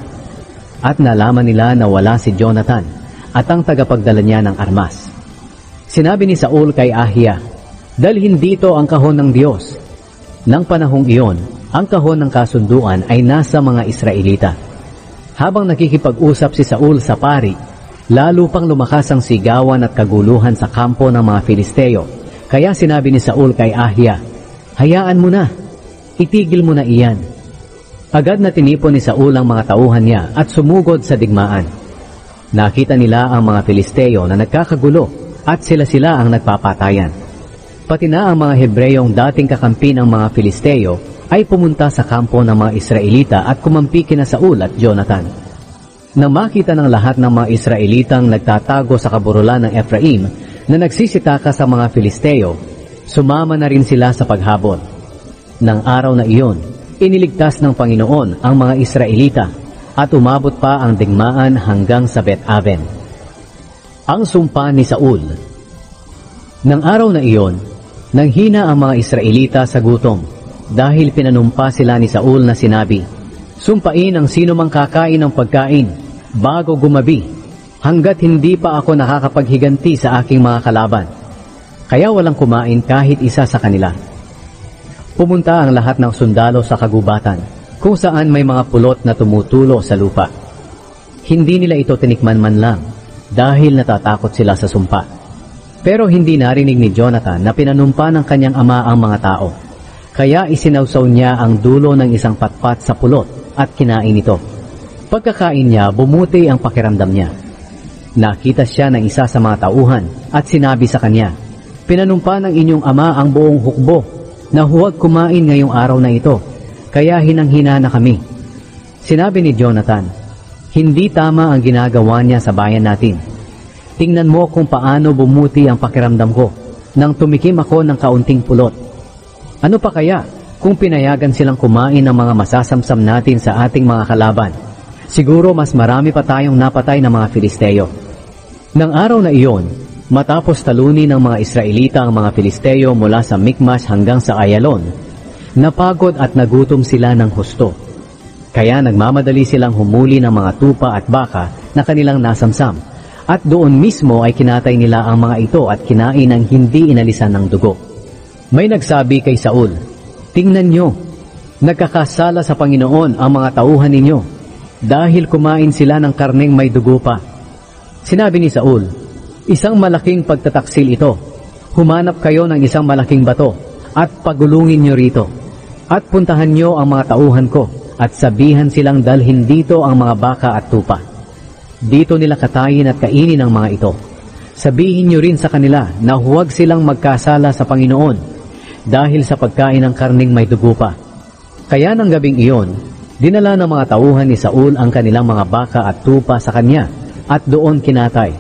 At nalaman nila na wala si Jonathan at ang tagapagdala niya ng armas. Sinabi ni Saul kay Ahia, dalhin dito ang kahon ng Diyos. Nang panahong iyon, ang kahon ng kasunduan ay nasa mga Israelita. Habang nakikipag-usap si Saul sa pari, lalo pang lumakas ang sigawan at kaguluhan sa kampo ng mga Filisteo. Kaya sinabi ni Saul kay Ahia, hayaan mo na, itigil mo na iyan. Agad na tinipon ni Saul ang mga tauhan niya at sumugod sa digmaan. Nakita nila ang mga Filisteo na nagkakagulo at sila-sila ang nagpapatayan. Pati na ang mga Hebreyong dating kakampi ng mga Filisteo ay pumunta sa kampo ng mga Israelita at kumampi kina Saul at Jonathan. Nang makita ng lahat ng mga Israelitang nagtatago sa kaburulan ng Ephraim na nagsisitaka sa mga Filisteo, sumama na rin sila sa paghabol. Nang araw na iyon, iniligtas ng Panginoon ang mga Israelita at umabot pa ang digmaan hanggang sa Bet-Aven. Ang sumpa ni Saul. Nang araw na iyon, nanghina ang mga Israelita sa gutom dahil pinanumpa sila ni Saul na sinabi, sumpain ang sino mang kakain ng pagkain bago gumabi hanggat hindi pa ako nakakapaghiganti sa aking mga kalaban. Kaya walang kumain kahit isa sa kanila. Pumunta ang lahat ng sundalo sa kagubatan, kung saan may mga pulot na tumutulo sa lupa. Hindi nila ito tinikman man lang, dahil natatakot sila sa sumpa. Pero hindi narinig ni Jonathan na pinanumpa ng kanyang ama ang mga tao. Kaya isinawsaw niya ang dulo ng isang patpat sa pulot at kinain ito. Pagkakain niya, bumuti ang pakiramdam niya. Nakita siya ng isa sa mga tauhan at sinabi sa kanya, pinanumpa ng inyong ama ang buong hukbo na huwag kumain ngayong araw na ito, kaya hinang-hina na kami. Sinabi ni Jonathan, hindi tama ang ginagawa niya sa bayan natin. Tingnan mo kung paano bumuti ang pakiramdam ko nang tumikim ako ng kaunting pulot. Ano pa kaya kung pinayagan silang kumain ng mga masasamsam natin sa ating mga kalaban? Siguro mas marami pa tayong napatay ng mga Filisteo. Nang araw na iyon, matapos talunin ng mga Israelita ang mga Filisteo mula sa Mikmas hanggang sa Ayalon, napagod at nagutom sila ng husto. Kaya nagmamadali silang humuli ng mga tupa at baka na kanilang nasamsam, at doon mismo ay kinatay nila ang mga ito at kinain ng hindi inalisan ng dugo. May nagsabi kay Saul, tingnan nyo, nagkakasala sa Panginoon ang mga tauhan ninyo, dahil kumain sila ng karneng may dugo pa. Sinabi ni Saul, isang malaking pagtataksil ito. Humanap kayo ng isang malaking bato at pagulungin nyo rito. At puntahan nyo ang mga tauhan ko at sabihan silang dalhin dito ang mga baka at tupa. Dito nila katayin at kainin ang mga ito. Sabihin nyo rin sa kanila na huwag silang magkasala sa Panginoon dahil sa pagkain ng karneng may dugo pa. Kaya ng gabing iyon, dinala ng mga tauhan ni Saul ang kanilang mga baka at tupa sa kanya at doon kinatay.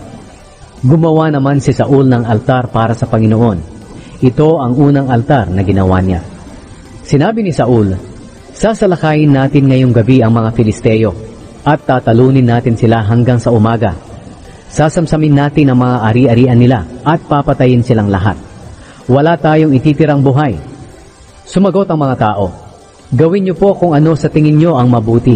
Gumawa naman si Saul ng altar para sa Panginoon. Ito ang unang altar na ginawa niya. Sinabi ni Saul, sasalakayin natin ngayong gabi ang mga Filisteo at tatalunin natin sila hanggang sa umaga. Sasamsamin natin ang mga ari-arian nila at papatayin silang lahat. Wala tayong ititirang buhay. Sumagot ang mga tao, gawin niyo po kung ano sa tingin niyo ang mabuti.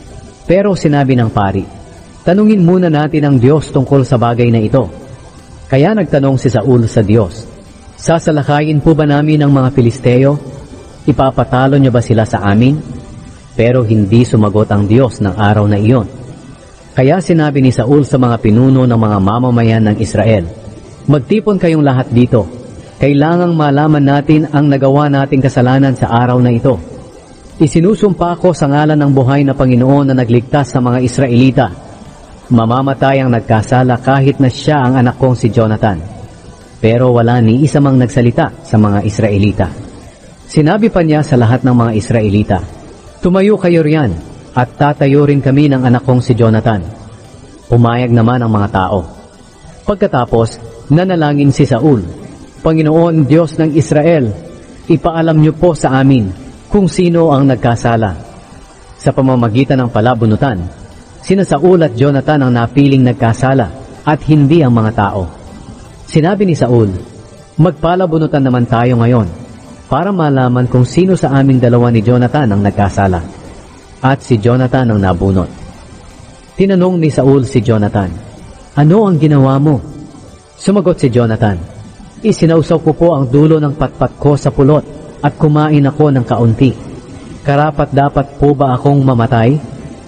Pero sinabi ng pari, tanungin muna natin ang Diyos tungkol sa bagay na ito. Kaya nagtanong si Saul sa Diyos, sasalakayin po ba namin ang mga Filisteo? Ipapatalo niyo ba sila sa amin? Pero hindi sumagot ang Diyos ng araw na iyon. Kaya sinabi ni Saul sa mga pinuno ng mga mamamayan ng Israel, magtipon kayong lahat dito. Kailangang malaman natin ang nagawa nating kasalanan sa araw na ito. Isinusumpa ko sa ngalan ng buhay na Panginoon na nagligtas sa mga Israelita. Mamamatay ang nagkasala kahit na siya ang anak kong si Jonathan. Pero wala ni isa mang nagsalita sa mga Israelita. Sinabi pa niya sa lahat ng mga Israelita, tumayo kayo riyan at tatayo rin kami ng anak kong si Jonathan. Pumayag naman ang mga tao. Pagkatapos, nanalangin si Saul, Panginoon Diyos ng Israel, ipaalam niyo po sa amin kung sino ang nagkasala. Sa pamamagitan ng palabunutan, sina Saul at Jonathan ang napiling nagkasala at hindi ang mga tao. Sinabi ni Saul, magpalabunutan naman tayo ngayon para malaman kung sino sa aming dalawa ni Jonathan ang nagkasala. At si Jonathan ang nabunot. Tinanong ni Saul si Jonathan, ano ang ginawa mo? Sumagot si Jonathan, isinausaw ko po ang dulo ng patpat ko sa pulot at kumain ako ng kaunti. Karapat dapat po ba akong mamatay?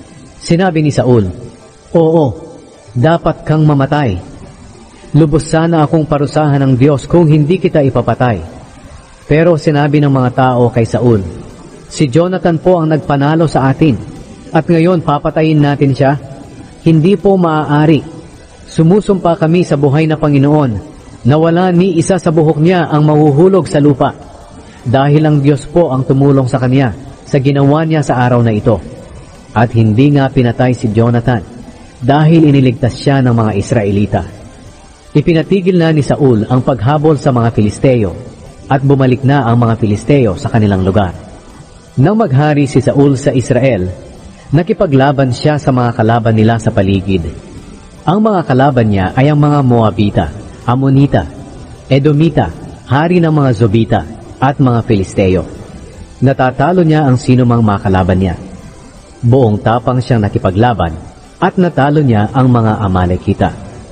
Sinabi ni Saul, oo, dapat kang mamatay. Lubos sana akong parusahan ng Diyos kung hindi kita ipapatay. Pero sinabi ng mga tao kay Saul, si Jonathan po ang nagpanalo sa atin at ngayon papatayin natin siya? Hindi po maaari. Sumusumpa kami sa buhay na Panginoon na wala ni isa sa buhok niya ang mahuhulog sa lupa, dahil ang Diyos po ang tumulong sa kanya sa ginawa niya sa araw na ito. At hindi nga pinatay si Jonathan dahil iniligtas siya ng mga Israelita. Ipinatigil na ni Saul ang paghabol sa mga Filisteo at bumalik na ang mga Filisteo sa kanilang lugar. Nang maghari si Saul sa Israel, nakipaglaban siya sa mga kalaban nila sa paligid. Ang mga kalaban niya ay ang mga Moabita, Amonita, Edomita, hari ng mga Zobita, at mga Filisteo. Natatalo niya ang sinumang makalaban niya. Buong tapang siyang nakipaglaban, at natalo niya ang mga Amalekita.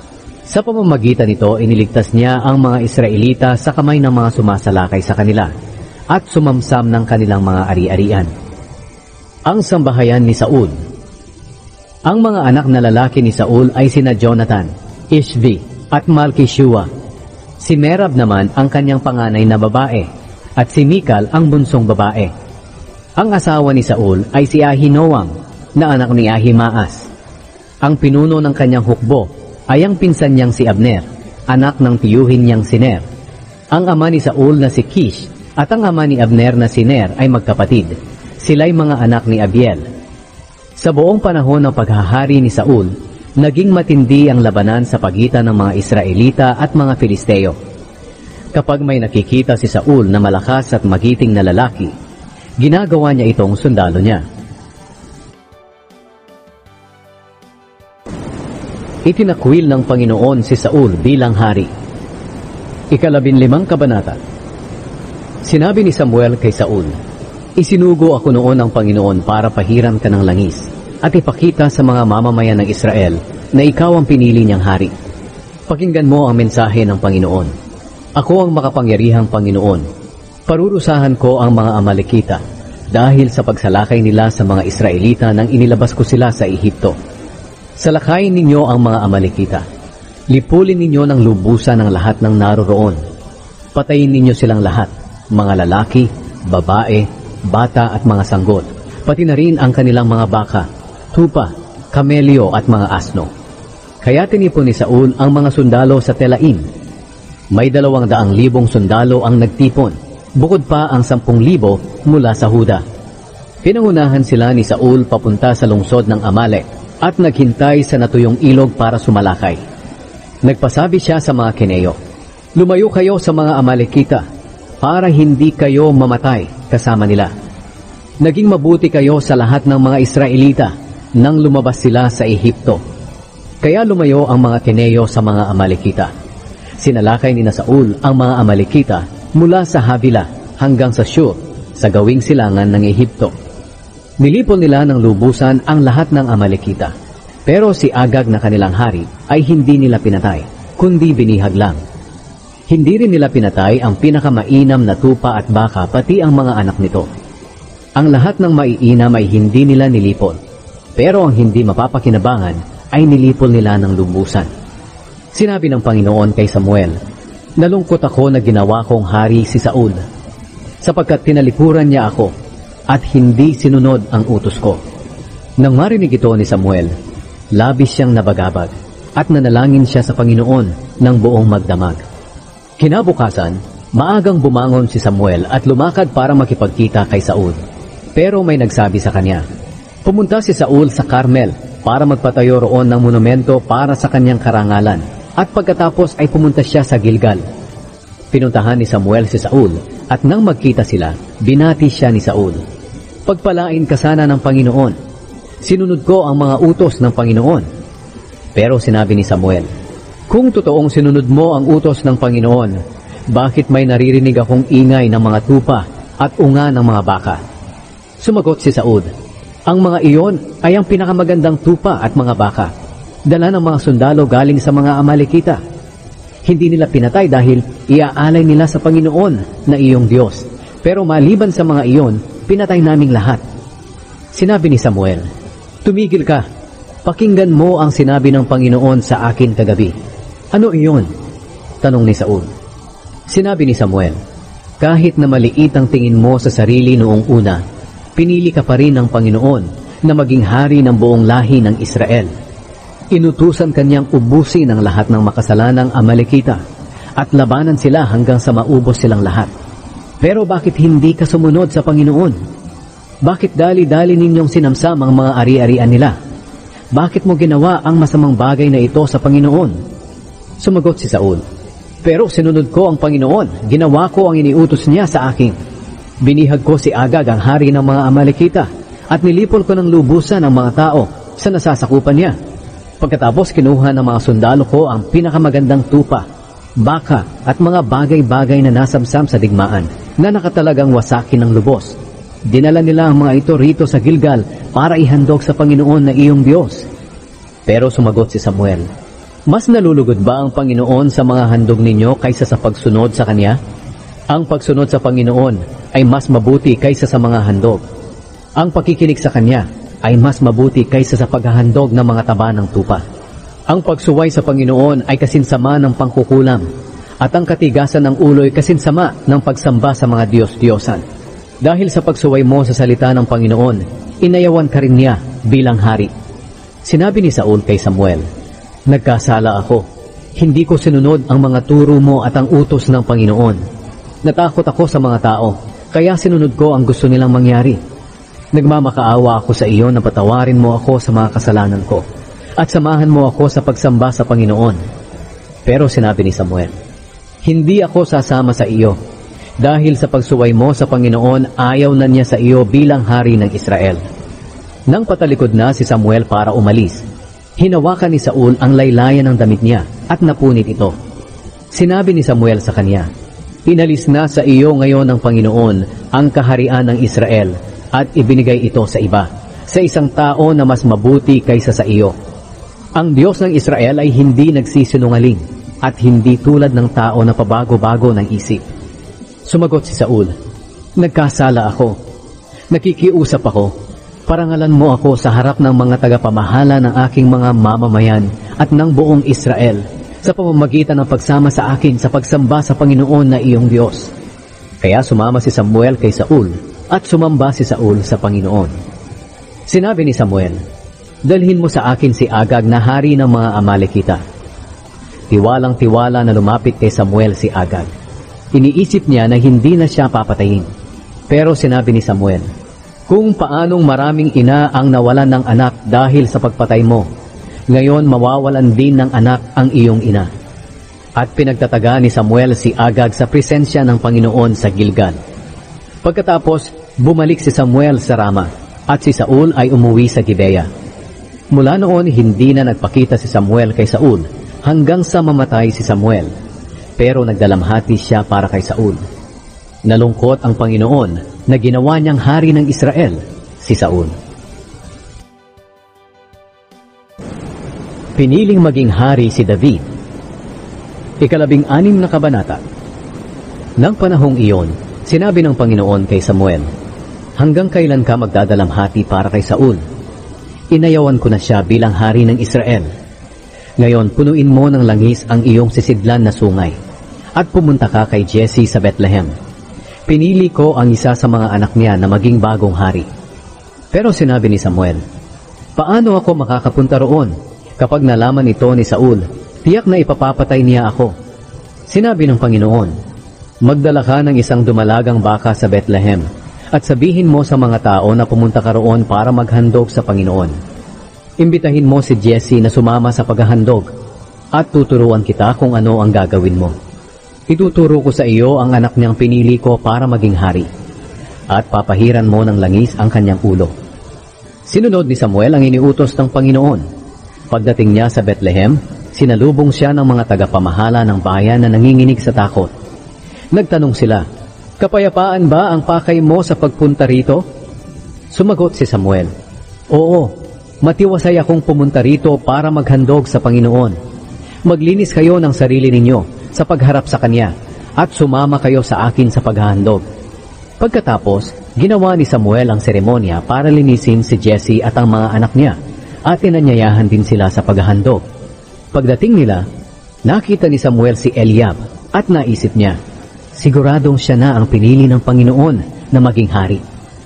Sa pamamagitan nito, iniligtas niya ang mga Israelita sa kamay ng mga sumasalakay sa kanila, at sumamsam ng kanilang mga ari-arian. Ang sambahayan ni Saul. Ang mga anak na lalaki ni Saul ay sina Jonathan, Ishvi, at Malki-Shua. Si Merab naman ang kanyang panganay na babae, at si Mikal ang bunsong babae. Ang asawa ni Saul ay si Ahinoam, na anak ni Ahimaas. Ang pinuno ng kanyang hukbo ay ang pinsan niyang si Abner, anak ng tiyuhin niyang si Ner. Ang ama ni Saul na si Kish, at ang ama ni Abner na si Ner ay magkapatid. Sila'y mga anak ni Abiel. Sa buong panahon ng paghahari ni Saul, naging matindi ang labanan sa pagitan ng mga Israelita at mga Filisteo. Kapag may nakikita si Saul na malakas at magiting na lalaki, ginagawa niya itong sundalo niya. Itinakwil ng Panginoon si Saul bilang hari. Ikalabinlimang kabanata. Sinabi ni Samuel kay Saul, isinugo ako noon ng Panginoon para pahiran ka ng langis at ipakita sa mga mamamayan ng Israel na ikaw ang pinili niyang hari. Pakinggan mo ang mensahe ng Panginoon. Ako ang makapangyarihang Panginoon. Parurusahan ko ang mga Amalekita dahil sa pagsalakay nila sa mga Israelita nang inilabas ko sila sa Ehipto. Salakayin ninyo ang mga Amalekita. Lipulin ninyo ng lubusan ang lahat ng naroroon. Patayin ninyo silang lahat, mga lalaki, babae, bata at mga sanggol, pati na rin ang kanilang mga baka, tupa, kamelyo at mga asno. Kaya tinipon ni Saul ang mga sundalo sa Telaim. May dalawang daang libong sundalo ang nagtipon, bukod pa ang sampung libo mula sa Huda. Pinangunahan sila ni Saul papunta sa lungsod ng Amalek at naghintay sa natuyong ilog para sumalakay. Nagpasabi siya sa mga Keneo, "Lumayo kayo sa mga Amalekita para hindi kayo mamatay kasama nila. Naging mabuti kayo sa lahat ng mga Israelita nang lumabas sila sa Ehipto." Kaya lumayo ang mga Keneo sa mga Amalekita. Sinalakay ni na Saul ang mga Amalekita mula sa Havila hanggang sa Shur sa gawing silangan ng Ehipto. Nilipol nila ng lubusan ang lahat ng Amalekita. Pero si Agag na kanilang hari ay hindi nila pinatay, kundi binihag lang. Hindi rin nila pinatay ang pinakamainam na tupa at baka pati ang mga anak nito. Ang lahat ng maiinam ay hindi nila nilipol. Pero ang hindi mapapakinabangan ay nilipol nila ng lubusan. Sinabi ng Panginoon kay Samuel, "Nalungkot ako na ginawa kong hari si Saul, sapagkat tinalikuran niya ako at hindi sinunod ang utos ko." Nang marinig ito ni Samuel, labis siyang nabagabag at nanalangin siya sa Panginoon ng buong magdamag. Kinabukasan, maagang bumangon si Samuel at lumakad para makipagkita kay Saul. Pero may nagsabi sa kanya, pumunta si Saul sa Carmel para magpatayo roon ng monumento para sa kanyang karangalan, at pagkatapos ay pumunta siya sa Gilgal. Pinuntahan ni Samuel si Saul, at nang magkita sila, binati siya ni Saul, "Pagpalain ka sana ng Panginoon. Sinunod ko ang mga utos ng Panginoon." Pero sinabi ni Samuel, "Kung totoong sinunod mo ang utos ng Panginoon, bakit may naririnig akong ingay ng mga tupa at unga ng mga baka?" Sumagot si Saul, "Ang mga iyon ay ang pinakamagandang tupa at mga baka, dala ng mga sundalo galing sa mga Amalekita. Hindi nila pinatay dahil iaalay nila sa Panginoon na iyong Diyos. Pero maliban sa mga iyon, pinatay naming lahat." Sinabi ni Samuel, "Tumigil ka. Pakinggan mo ang sinabi ng Panginoon sa akin kagabi." "Ano iyon?" tanong ni Saul. Sinabi ni Samuel, "Kahit na maliit ang tingin mo sa sarili noong una, pinili ka pa rin ng Panginoon na maging hari ng buong lahi ng Israel. Inutusan kanyang ubusin ang lahat ng makasalanang Amalekita at labanan sila hanggang sa maubos silang lahat. Pero bakit hindi ka sumunod sa Panginoon? Bakit dali-dali ninyong sinamsam ang mga ari-arian nila? Bakit mo ginawa ang masamang bagay na ito sa Panginoon?" Sumagot si Saul, "Pero sinunod ko ang Panginoon, ginawa ko ang iniutos niya sa akin. Binihag ko si Agag ang hari ng mga Amalekita at nilipol ko ng lubusan ang mga tao sa nasasakupan niya. Pagkatapos kinuha ng mga sundalo ko ang pinakamagandang tupa, baka at mga bagay-bagay na nasamsam sa digmaan na nakatalagang wasakin ng lubos. Dinala nila ang mga ito rito sa Gilgal para ihandog sa Panginoon na iyong Diyos." Pero sumagot si Samuel, "Mas nalulugod ba ang Panginoon sa mga handog ninyo kaysa sa pagsunod sa Kanya? Ang pagsunod sa Panginoon ay mas mabuti kaysa sa mga handog. Ang pakikinig sa Kanya ay mas mabuti kaysa sa paghahandog ng mga taba ng tupa. Ang pagsuway sa Panginoon ay kasinsama ng pangkukulam, at ang katigasan ng ulo ay kasinsama ng pagsamba sa mga Diyos-Diyosan. Dahil sa pagsuway mo sa salita ng Panginoon, inayawan ka rin niya bilang hari." Sinabi ni Saul kay Samuel, "Nagkasala ako. Hindi ko sinunod ang mga turo mo at ang utos ng Panginoon. Natakot ako sa mga tao, kaya sinunod ko ang gusto nilang mangyari. Nagmamakaawa ako sa iyo na patawarin mo ako sa mga kasalanan ko at samahan mo ako sa pagsamba sa Panginoon." Pero sinabi ni Samuel, "Hindi ako sasama sa iyo, dahil sa pagsuway mo sa Panginoon ayaw na niya sa iyo bilang hari ng Israel." Nang patalikod na si Samuel para umalis, hinawakan ni Saul ang laylayan ng damit niya at napunit ito. Sinabi ni Samuel sa kanya, "Inalis na sa iyo ngayon ng Panginoon ang kaharian ng Israel at ibinigay ito sa iba, sa isang tao na mas mabuti kaysa sa iyo. Ang Diyos ng Israel ay hindi nagsisinungaling at hindi tulad ng tao na pabago-bago ng isip." Sumagot si Saul, "Nagkasala ako. Nakikiusap ako. Parangalan mo ako sa harap ng mga tagapamahala ng aking mga mamamayan at ng buong Israel sa pamamagitan ng pagsama sa akin sa pagsamba sa Panginoon na iyong Diyos." Kaya sumama si Samuel kay Saul at sumamba si Saul sa Panginoon. Sinabi ni Samuel, "Dalhin mo sa akin si Agag na hari ng mga Amalekita." Tiwalang-tiwala na lumapit kay Samuel si Agag. Iniisip niya na hindi na siya papatayin. Pero sinabi ni Samuel, kung paanong maraming ina ang nawalan ng anak dahil sa pagpatay mo. Ngayon mawawalan din ng anak ang iyong ina. At pinagtataga ni Samuel si Agag sa presensya ng Panginoon sa Gilgal. Pagkatapos, bumalik si Samuel sa Rama at si Saul ay umuwi sa Gibea. Mula noon, hindi na nagpakita si Samuel kay Saul hanggang sa mamatay si Samuel. Pero nagdalamhati siya para kay Saul. Nalungkot ang Panginoon na ginawa niyang hari ng Israel, si Saul. Piniling maging hari si David. Ikalabing-anim na kabanata. Nang panahong iyon, sinabi ng Panginoon kay Samuel, hanggang kailan ka magdadalamhati para kay Saul? Inayawan ko na siya bilang hari ng Israel. Ngayon, punuin mo ng langis ang iyong sisidlan na sungay at pumunta ka kay Jesse sa Bethlehem. Pinili ko ang isa sa mga anak niya na maging bagong hari. Pero sinabi ni Samuel, paano ako makakapunta roon? Kapag nalaman ito ni Saul, tiyak na ipapapatay niya ako. Sinabi ng Panginoon, magdala ka ng isang dumalagang baka sa Bethlehem at sabihin mo sa mga tao na pumunta ka roon para maghandog sa Panginoon. Imbitahin mo si Jesse na sumama sa paghahandog at tuturuan kita kung ano ang gagawin mo. Ituturo ko sa iyo ang anak niyang pinili ko para maging hari at papahiran mo ng langis ang kanyang ulo. Sinunod ni Samuel ang iniutos ng Panginoon. Pagdating niya sa Bethlehem, sinalubong siya ng mga tagapamahala ng bayan na nanginginig sa takot. Nagtanong sila, kapayapaan ba ang pakay mo sa pagpunta rito? Sumagot si Samuel, oo, matiwasay akong pumunta rito para maghandog sa Panginoon. Maglinis kayo ng sarili ninyo sa pagharap sa Kanya at sumama kayo sa akin sa paghahandog. Pagkatapos, ginawa ni Samuel ang seremonya para linisin si Jesse at ang mga anak niya at inanyayahan din sila sa paghahandog. Pagdating nila, nakita ni Samuel si Eliab at naisip niya, siguradong siya na ang pinili ng Panginoon na maging hari.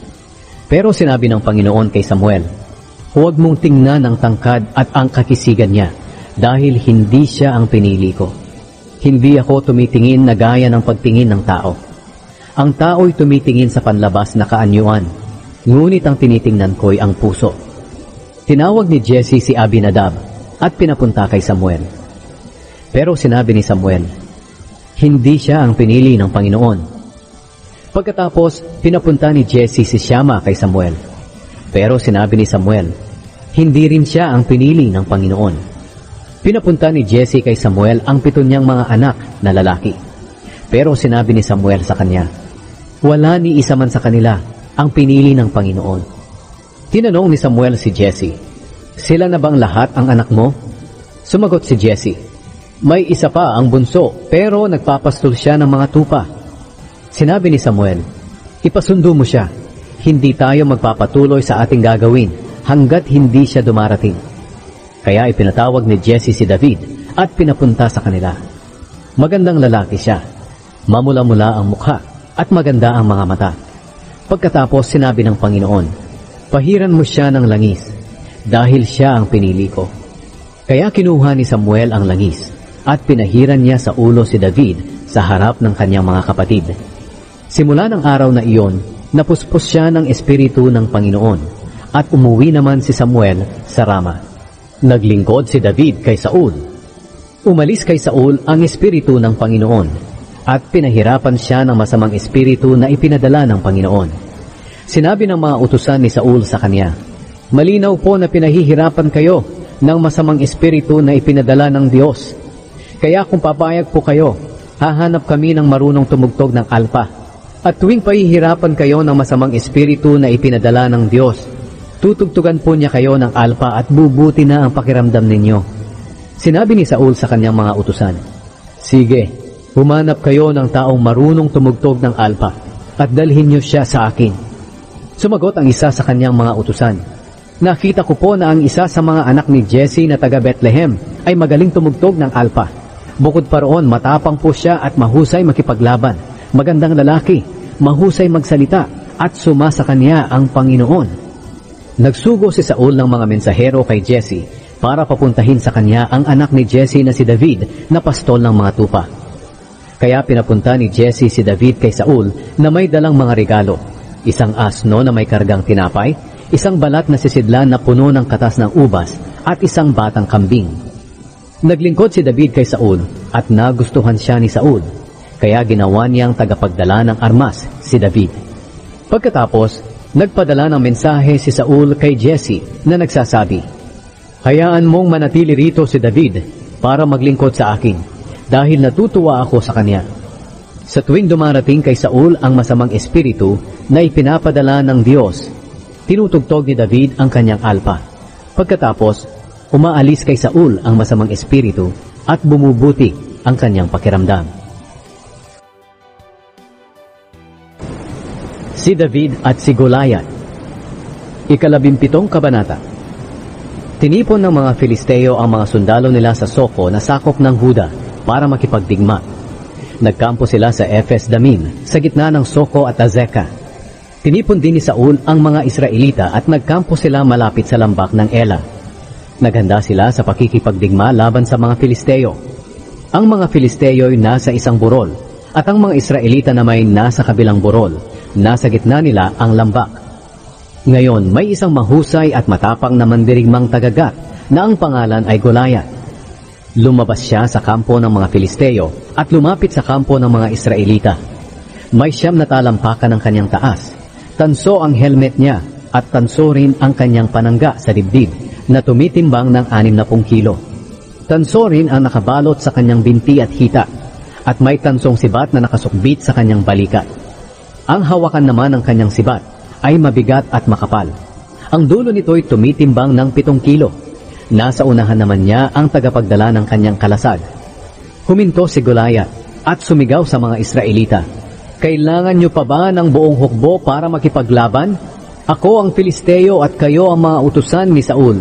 Pero sinabi ng Panginoon kay Samuel, huwag mong tingnan ang tangkad at ang kakisigan niya dahil hindi siya ang pinili ko. Hindi ako tumitingin na gaya ng pagtingin ng tao. Ang tao'y tumitingin sa panlabas na kaanyuan, ngunit ang tinitingnan ko'y ang puso. Tinawag ni Jesse si Abinadab at pinapunta kay Samuel. Pero sinabi ni Samuel, hindi siya ang pinili ng Panginoon. Pagkatapos, pinapunta ni Jesse si Shammah kay Samuel. Pero sinabi ni Samuel, hindi rin siya ang pinili ng Panginoon. Pinapunta ni Jesse kay Samuel ang pito niyang mga anak na lalaki. Pero sinabi ni Samuel sa kanya, wala ni isa man sa kanila ang pinili ng Panginoon. Tinanong ni Samuel si Jesse, sila na bang lahat ang anak mo? Sumagot si Jesse, may isa pa ang bunso pero nagpapastol siya ng mga tupa. Sinabi ni Samuel, ipasundo mo siya. Hindi tayo magpapatuloy sa ating gagawin hanggat hindi siya dumarating. Kaya ipinatawag ni Jesse si David at pinapunta sa kanila. Magandang lalaki siya, mamula-mula ang mukha at maganda ang mga mata. Pagkatapos sinabi ng Panginoon, pahiran mo siya ng langis dahil siya ang pinili ko. Kaya kinuha ni Samuel ang langis at pinahiran niya sa ulo si David sa harap ng kanyang mga kapatid. Simula ng araw na iyon, napuspos siya ng espiritu ng Panginoon at umuwi naman si Samuel sa Rama. Naglingkod si David kay Saul. Umalis kay Saul ang espiritu ng Panginoon at pinahirapan siya ng masamang espiritu na ipinadala ng Panginoon. Sinabi ng mga utusan ni Saul sa kanya, malinaw po na pinahihirapan kayo ng masamang espiritu na ipinadala ng Diyos. Kaya kung papayag po kayo, hahanap kami ng marunong tumugtog ng alpa. At tuwing pahihirapan kayo ng masamang espiritu na ipinadala ng Diyos, tutugtugan po niya kayo ng alpa at bubuti na ang pakiramdam ninyo. Sinabi ni Saul sa kanyang mga utusan, sige, humanap kayo ng taong marunong tumugtog ng alpa at dalhin niyo siya sa akin. Sumagot ang isa sa kanyang mga utusan, nakita ko po na ang isa sa mga anak ni Jesse na taga Bethlehem ay magaling tumugtog ng alpa. Bukod pa roon, matapang po siya at mahusay makipaglaban. Magandang lalaki, mahusay magsalita at suma sa kanya ang Panginoon. Nagsugo si Saul ng mga mensahero kay Jesse para papuntahin sa kanya ang anak ni Jesse na si David na pastol ng mga tupa. Kaya pinapunta ni Jesse si David kay Saul na may dalang mga regalo isang asno na may kargang tinapay, isang balat na sisidlan na puno ng katas ng ubas, at isang batang kambing. Naglingkod si David kay Saul at nagustuhan siya ni Saul, kaya ginawa niyang tagapagdala ng armas si David. Pagkatapos, nagpadala ng mensahe si Saul kay Jesse na nagsasabi, "Hayaan mong manatili rito si David para maglingkod sa akin, dahil natutuwa ako sa kanya." Sa tuwing dumarating kay Saul ang masamang espiritu na ipinapadala ng Diyos, tinutugtog ni David ang kanyang alpa. Pagkatapos, umaalis kay Saul ang masamang espiritu at bumubuti ang kanyang pakiramdam. Si David at si Goliath. Ikalabimpitong kabanata. Tinipon ng mga Filisteo ang mga sundalo nila sa Soko na sakop ng Huda para makipagdigma. Nagkampo sila sa Ephes Dammim sa gitna ng Soko at Azekah. Tinipon din ni Saul ang mga Israelita at nagkampo sila malapit sa lambak ng Ela. Naghanda sila sa pakikipagdigma laban sa mga Filisteo. Ang mga Filisteo ay nasa isang burol at ang mga Israelita naman nasa kabilang burol. Nasa gitna nila ang lambak. Ngayon, may isang mahusay at matapang na mandirigmang tagagat na ang pangalan ay Goliath. Lumabas siya sa kampo ng mga Filisteo at lumapit sa kampo ng mga Israelita. May siyam na talampakan ng kanyang taas. Tanso ang helmet niya at tanso rin ang kanyang panangga sa dibdib na tumitimbang ng anim na pung kilo. Tanso rin ang nakabalot sa kanyang binti at hita at may tansong sibat na nakasukbit sa kanyang balikat. Ang hawakan naman ng kanyang sibat ay mabigat at makapal. Ang dulo nito'y tumitimbang ng pitong kilo. Nasa unahan naman niya ang tagapagdala ng kanyang kalasag. Huminto si Goliath at sumigaw sa mga Israelita, "Kailangan niyo pa ba ng buong hukbo para makipaglaban? Ako ang Filisteo at kayo ang mga utusan ni Saul.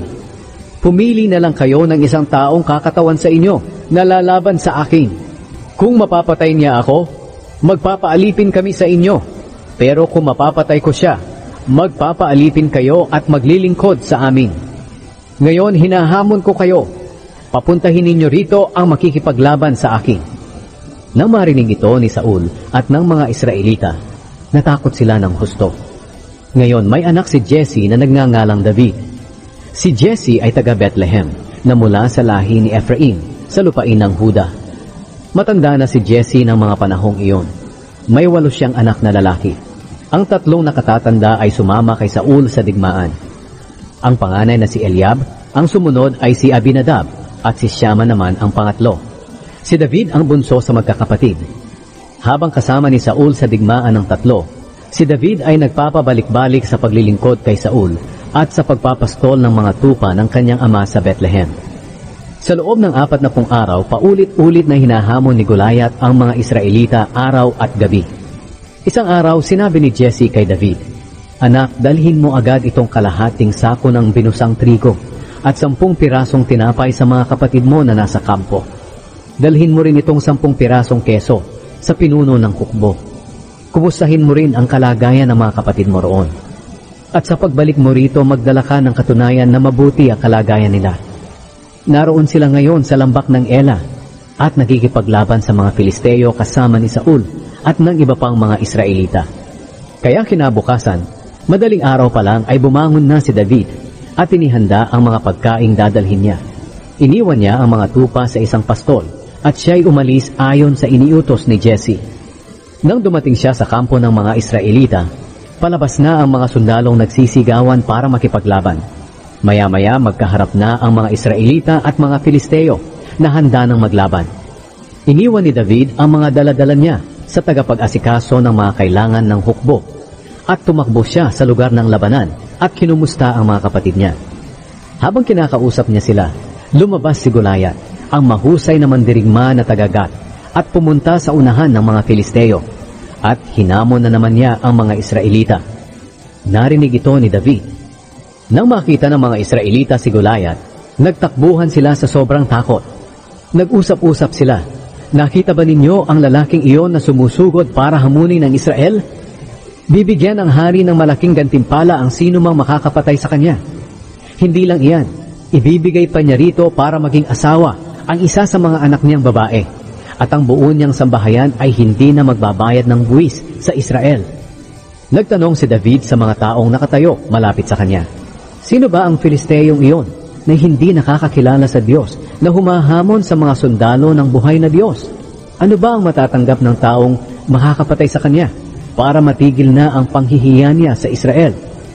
Pumili na lang kayo ng isang taong kakatawan sa inyo na lalaban sa akin. Kung mapapatay niya ako, magpapaalipin kami sa inyo. Pero kung mapapatay ko siya, magpapaalipin kayo at maglilingkod sa amin. Ngayon hinahamon ko kayo. Papuntahin ninyo rito ang makikipaglaban sa akin." Nang marinig ito ni Saul at ng mga Israelita, natakot sila ng husto. Ngayon may anak si Jesse na nagngangalang David. Si Jesse ay taga Bethlehem na mula sa lahi ni Ephraim sa lupain ng Huda. Matanda na si Jesse ng mga panahong iyon. May walo siyang anak na lalaki. Ang tatlong nakatatanda ay sumama kay Saul sa digmaan. Ang panganay na si Eliab, ang sumunod ay si Abinadab, at si Shammah naman ang pangatlo. Si David ang bunso sa magkakapatid. Habang kasama ni Saul sa digmaan ng tatlo, si David ay nagpapabalik-balik sa paglilingkod kay Saul at sa pagpapastol ng mga tupa ng kanyang ama sa Bethlehem. Sa loob ng apat na pung araw, paulit-ulit na hinahamon ni Goliath ang mga Israelita araw at gabi. Isang araw, sinabi ni Jesse kay David, "Anak, dalhin mo agad itong kalahating sako ng binusang trigo at sampung pirasong tinapay sa mga kapatid mo na nasa kampo. Dalhin mo rin itong sampung pirasong keso sa pinuno ng hukbo. Kumustahin mo rin ang kalagayan ng mga kapatid mo roon. At sa pagbalik mo rito, magdala ka ng katunayan na mabuti ang kalagayan nila. Naroon sila ngayon sa lambak ng Ela at nagkikipaglaban sa mga Filisteo kasama ni Saul at ng iba pang mga Israelita." Kaya kinabukasan, madaling araw pa lang ay bumangon na si David at inihanda ang mga pagkaing dadalhin niya. Iniwan niya ang mga tupa sa isang pastol at siya'y umalis ayon sa iniutos ni Jesse. Nang dumating siya sa kampo ng mga Israelita, palabas na ang mga sundalong nagsisigawan para makipaglaban. Maya-maya magkaharap na ang mga Israelita at mga Filisteo na handa ng maglaban. Iniwan ni David ang mga daladala niya sa tagapag-asikaso ng mga kailangan ng hukbo at tumakbo siya sa lugar ng labanan at kinumusta ang mga kapatid niya. Habang kinakausap niya sila, lumabas si Goliath, ang mahusay na mandirigma na tagagat, at pumunta sa unahan ng mga Filisteo at hinamon na naman niya ang mga Israelita. Narinig ito ni David. Nang makita ng mga Israelita si Goliath, nagtakbuhan sila sa sobrang takot. Nag-usap-usap sila, "Nakita ba ninyo ang lalaking iyon na sumusugod para hamunin ng Israel? Bibigyan ang hari ng malaking gantimpala ang sino mang makakapatay sa kanya. Hindi lang iyan, ibibigay pa niya rito para maging asawa ang isa sa mga anak niyang babae, at ang buo niyang sambahayan ay hindi na magbabayad ng buwis sa Israel." Nagtanong si David sa mga taong nakatayo malapit sa kanya, "Sino ba ang Filisteyong iyon na hindi nakakakilala sa Diyos na humahamon sa mga sundalo ng buhay na Diyos? Ano ba ang matatanggap ng taong makakapatay sa kanya para matigil na ang panghihiya niya sa Israel?"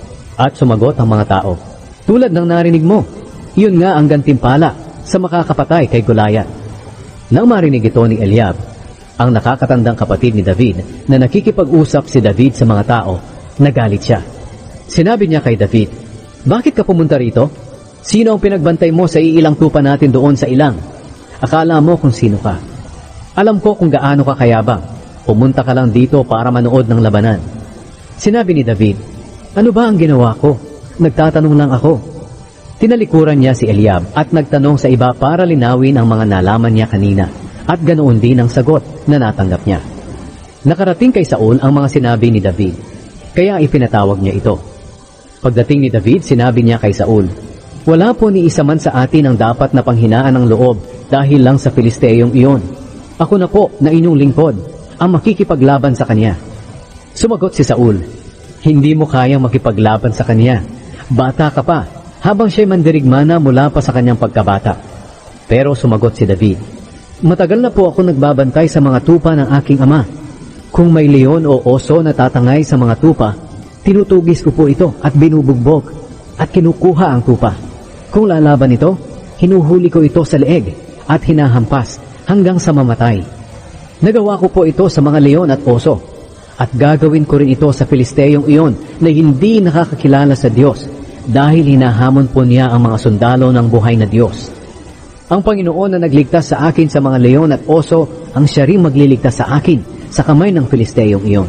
At sumagot ang mga tao, "Tulad ng narinig mo, iyon nga ang gantimpala sa makakapatay kay Goliath." Nang marinig ito ni Eliab, ang nakakatandang kapatid ni David, na nakikipag-usap si David sa mga tao, nagalit siya. Sinabi niya kay David, "Bakit ka pumunta rito? Sino ang pinagbantay mo sa iilang tupa natin doon sa ilang? Akala mo kung sino ka. Alam ko kung gaano ka kayabang. Pumunta ka lang dito para manood ng labanan." Sinabi ni David, "Ano ba ang ginawa ko? Nagtatanong lang ako." Tinalikuran niya si Eliab at nagtanong sa iba para linawin ang mga nalaman niya kanina, at ganoon din ang sagot na natanggap niya. Nakarating kay Saul ang mga sinabi ni David, kaya ipinatawag niya ito. Pagdating ni David, sinabi niya kay Saul, "Wala po ni isa man sa atin ang dapat na panghinaan ng loob dahil lang sa Filisteyong iyon. Ako na po na inyong lingkod ang makikipaglaban sa kanya." Sumagot si Saul, "Hindi mo kayang makipaglaban sa kanya. Bata ka pa, habang siya'y mandirigmana mula pa sa kanyang pagkabata." Pero sumagot si David, "Matagal na po ako nagbabantay sa mga tupa ng aking ama. Kung may leon o oso na tatangay sa mga tupa, tinutugis ko po ito at binubugbog at kinukuha ang tupa. Kung lalaban ito, hinuhuli ko ito sa leeg at hinahampas hanggang sa mamatay. Nagawa ko po ito sa mga leon at oso, at gagawin ko rin ito sa Filisteyong iyon na hindi nakakakilala sa Diyos dahil hinahamon po niya ang mga sundalo ng buhay na Diyos. Ang Panginoon na nagligtas sa akin sa mga leon at oso ang siya rin magliligtas sa akin sa kamay ng Filisteyong iyon."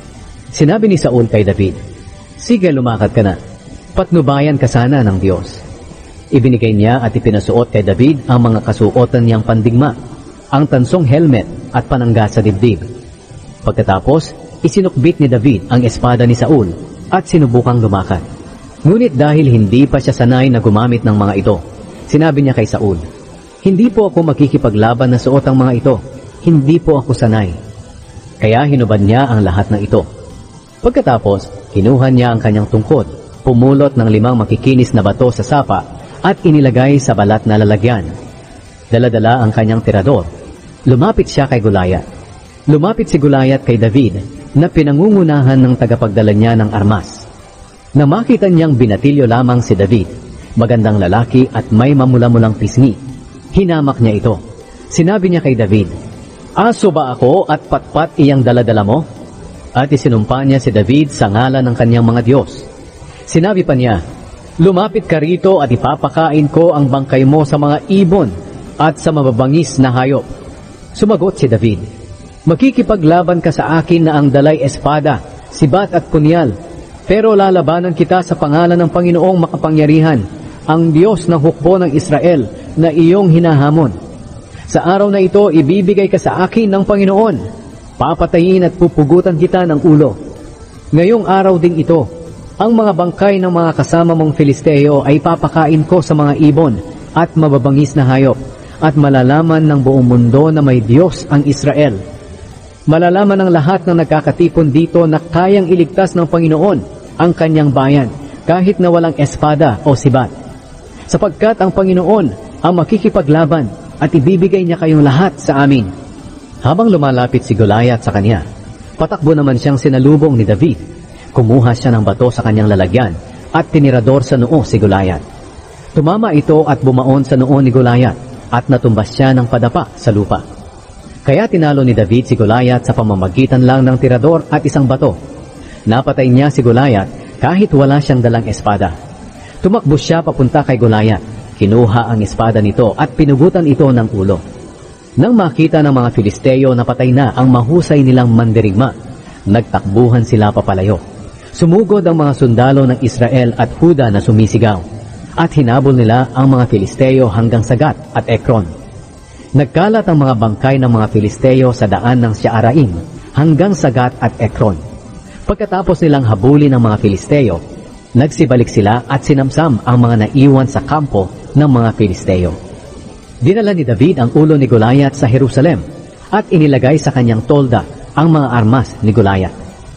Sinabi ni Saul kay David, "Sige, lumakad ka na. Patnubayan ka sana ng Diyos." Ibinigay niya at ipinasuot kay David ang mga kasuotan niyang pandigma, ang tansong helmet at panangga sa dibdib. Pagkatapos, isinukbit ni David ang espada ni Saul at sinubukang lumakad. Ngunit dahil hindi pa siya sanay na gumamit ng mga ito, sinabi niya kay Saul, "Hindi po ako makikipaglaban na suot ang mga ito. Hindi po ako sanay." Kaya hinubad niya ang lahat ng ito. Pagkatapos, kinuha niya ang kanyang tungkod, pumulot ng limang makikinis na bato sa sapa at inilagay sa balat na lalagyan. Daladala ang kanyang tirador. Lumapit siya kay Goliath. Lumapit si Goliath kay David na pinangungunahan ng tagapagdala niya ng armas. Na makita niyang binatilyo lamang si David, magandang lalaki at may mamula-mulang pisngi, hinamak niya ito. Sinabi niya kay David, "Aso ba ako at patpat iyang daladala mo?" At isinumpa niya si David sa ngalan ng kanyang mga Diyos. Sinabi pa niya, "Lumapit ka rito at ipapakain ko ang bangkay mo sa mga ibon at sa mababangis na hayop." Sumagot si David, "Makikipaglaban ka sa akin na ang dalay espada, sibat at punyal, pero lalabanan kita sa pangalan ng Panginoong makapangyarihan, ang Diyos ng hukbo ng Israel na iyong hinahamon. Sa araw na ito, ibibigay ka sa akin ng Panginoon. Papatayin at pupugutan kita ng ulo. Ngayong araw ding ito, ang mga bangkay ng mga kasama mong Filisteo ay papakain ko sa mga ibon at mababangis na hayop, at malalaman ng buong mundo na may Diyos ang Israel. Malalaman ng lahat ng nagkakatipon dito na kayang iligtas ng Panginoon ang kanyang bayan kahit na walang espada o sibat. Sapagkat ang Panginoon ang makikipaglaban at ibibigay niya kayong lahat sa amin." Habang lumalapit si Goliath sa kanya, patakbo naman siyang sinalubong ni David. Kumuha siya ng bato sa kanyang lalagyan at tinirador sa noo si Goliath. Tumama ito at bumaon sa noo ni Goliath at natumbas siya ng padapa sa lupa. Kaya tinalo ni David si Goliath sa pamamagitan lang ng tirador at isang bato. Napatay niya si Goliath kahit wala siyang dalang espada. Tumakbo siya papunta kay Goliath. Kinuha ang espada nito at pinugutan ito ng ulo. Nang makita ng mga Filisteo na patay na ang mahusay nilang mandirigma, nagtakbuhan sila papalayo. Sumugod ang mga sundalo ng Israel at Huda na sumisigaw, at hinabol nila ang mga Filisteo hanggang sa Gat at Ekron. Nagkalat ang mga bangkay ng mga Filisteo sa daan ng Shaaraim hanggang sa Gat at Ekron. Pagkatapos nilang habulin ang mga Filisteo, nagsibalik sila at sinamsam ang mga naiwan sa kampo ng mga Filisteo. Dinala ni David ang ulo ni Goliath sa Jerusalem at inilagay sa kanyang tolda ang mga armas ni Goliath.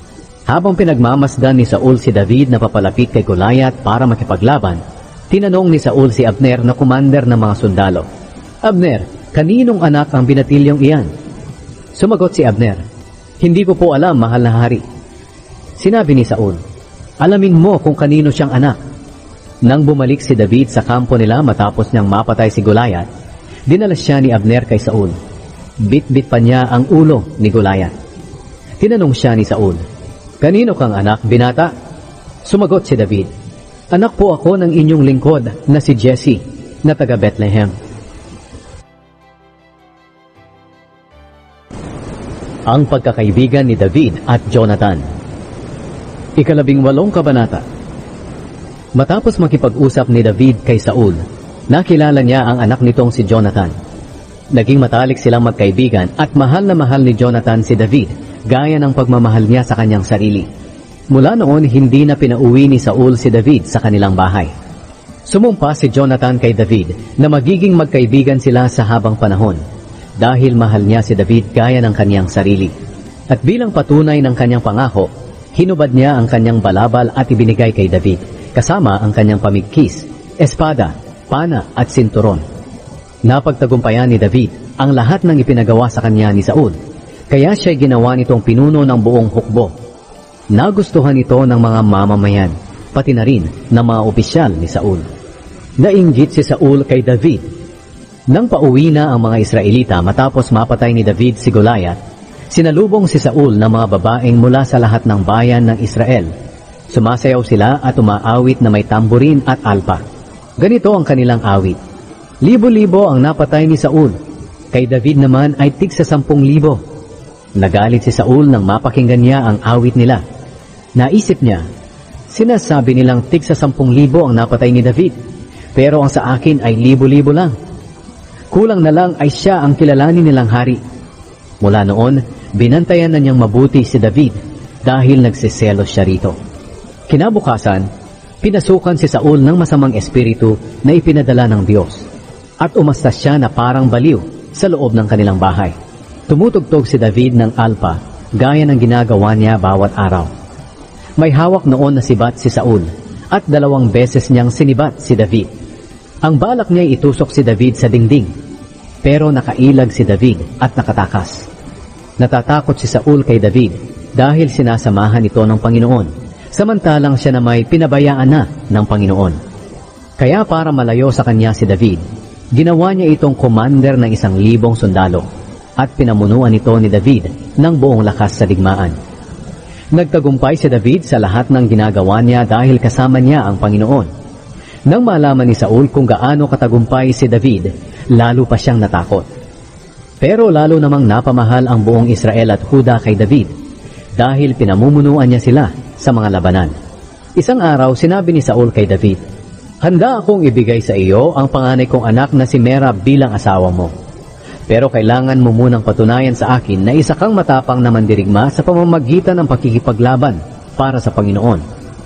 Habang pinagmamasdan ni Saul si David na papalapit kay Goliath para makipaglaban, tinanong ni Saul si Abner na commander ng mga sundalo, "Abner, kaninong anak ang binatilyong iyan?" Sumagot si Abner, "Hindi ko po alam, mahal na hari." Sinabi ni Saul, "Alamin mo kung kanino siyang anak." Nang bumalik si David sa kampo nila matapos niyang mapatay si Goliath, dinala siya ni Abner kay Saul. Bit-bit pa niya ang ulo ni Goliath. Tinanong siya ni Saul, "Kanino kang anak, binata?" Sumagot si David, "Anak po ako ng inyong lingkod na si Jesse na taga Bethlehem." Ang pagkakaibigan ni David at Jonathan. Ikalabing walong kabanata. Matapos makipag-usap ni David kay Saul, nakilala niya ang anak nitong si Jonathan. Naging matalik silang magkaibigan at mahal na mahal ni Jonathan si David, gaya ng pagmamahal niya sa kanyang sarili. Mula noon, hindi na pinauwi ni Saul si David sa kanilang bahay. Sumumpa si Jonathan kay David na magiging magkaibigan sila sa habang panahon, dahil mahal niya si David gaya ng kanyang sarili. At bilang patunay ng kanyang pangako, hinubad niya ang kanyang balabal at ibinigay kay David, kasama ang kanyang pamigkis, espada, pana at sinturon. Napagtagumpayan ni David ang lahat ng ipinagawa sa kanya ni Saul, kaya siya'y ginawa nitong pinuno ng buong hukbo. Nagustuhan ito ng mga mamamayan, pati na rin ng mga opisyal ni Saul. Nainggit si Saul kay David. Nang pauwi na ang mga Israelita matapos mapatay ni David si Goliath, sinalubong si Saul ng mga babaeng mula sa lahat ng bayan ng Israel. Sumasayaw sila at umaawit na may tamburin at alpa. Ganito ang kanilang awit: libo-libo ang napatay ni Saul, kay David naman ay tig sa sampung libo. Nagalit si Saul nang mapakinggan niya ang awit nila. Naisip niya, sinasabi nilang tig sa sampung libo ang napatay ni David, pero ang sa akin ay libo-libo lang. Kulang na lang ay siya ang kilalanin nilang hari. Mula noon, binantayan na niyang mabuti si David dahil nagsiselos siya rito. Kinabukasan, pinasukan si Saul ng masamang espiritu na ipinadala ng Diyos, at umastas siya na parang baliw sa loob ng kanilang bahay. Tumutugtog si David ng alpa, gaya ng ginagawa niya bawat araw. May hawak noon na sibat si Saul, at dalawang beses niyang sinibat si David. Ang balak niya itusok si David sa dingding, pero nakailag si David at nakatakas. Natatakot si Saul kay David dahil sinasamahan ito ng Panginoon, samantalang siya na may pinabayaan na ng Panginoon. Kaya para malayo sa kanya si David, ginawa niya itong commander ng isang libong sundalo, at pinamunuan ito ni David ng buong lakas sa digmaan. Nagtagumpay si David sa lahat ng ginagawa niya dahil kasama niya ang Panginoon. Nang malaman ni Saul kung gaano katagumpay si David, lalo pa siyang natakot. Pero lalo namang napamahal ang buong Israel at Huda kay David, dahil pinamumunuan niya sila sa mga labanan. Isang araw, sinabi ni Saul kay David, "Handa akong ibigay sa iyo ang panganay kong anak na si Merab bilang asawa mo. Pero kailangan mo munang patunayan sa akin na isa kang matapang na mandirigma sa pamamagitan ng pakikipaglaban para sa Panginoon."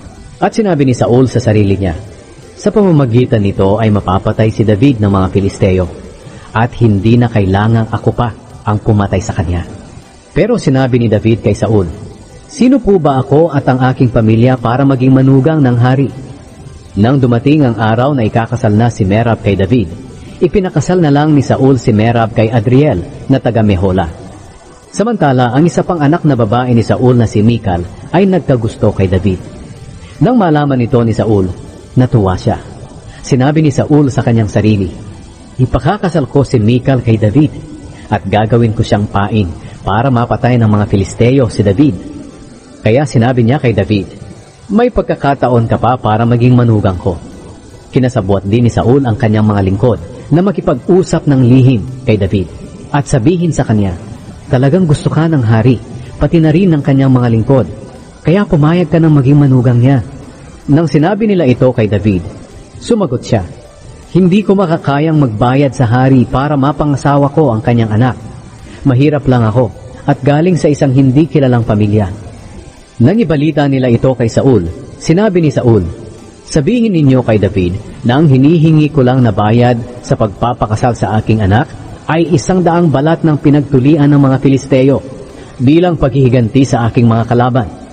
At sinabi ni Saul sa sarili niya, sa pamamagitan nito ay mapapatay si David ng mga Filisteo, at hindi na kailangang ako pa ang pumatay sa kanya. Pero sinabi ni David kay Saul, "Sino po ba ako at ang aking pamilya para maging manugang ng hari?" Nang dumating ang araw na ikakasal na si Merab kay David, ipinakasal na lang ni Saul si Merab kay Adriel na taga Mehola. Samantala, ang isa pang anak na babae ni Saul na si Michal ay nagkagusto kay David. Nang malaman ito ni Saul, natuwa siya. Sinabi ni Saul sa kanyang sarili, "Ipakakasal ko si Michal kay David, at gagawin ko siyang pain para mapatay ng mga Filisteo si David." Kaya sinabi niya kay David, "May pagkakataon ka pa para maging manugang ko." Kinasabwat din ni Saul ang kanyang mga lingkod na makipag-usap ng lihim kay David at sabihin sa kanya, "Talagang gusto ka ng hari, pati na rin ng kanyang mga lingkod, kaya pumayag ka ng maging manugang niya." Nang sinabi nila ito kay David, sumagot siya, "Hindi ko makakayang magbayad sa hari para mapangasawa ko ang kanyang anak. Mahirap lang ako at galing sa isang hindi kilalang pamilya." Nang ibalita nila ito kay Saul, sinabi ni Saul, "Sabihin ninyo kay David na ang hinihingi ko lang na bayad sa pagpapakasal sa aking anak ay isang daang balat ng pinagtulian ng mga Filisteo bilang paghihiganti sa aking mga kalaban."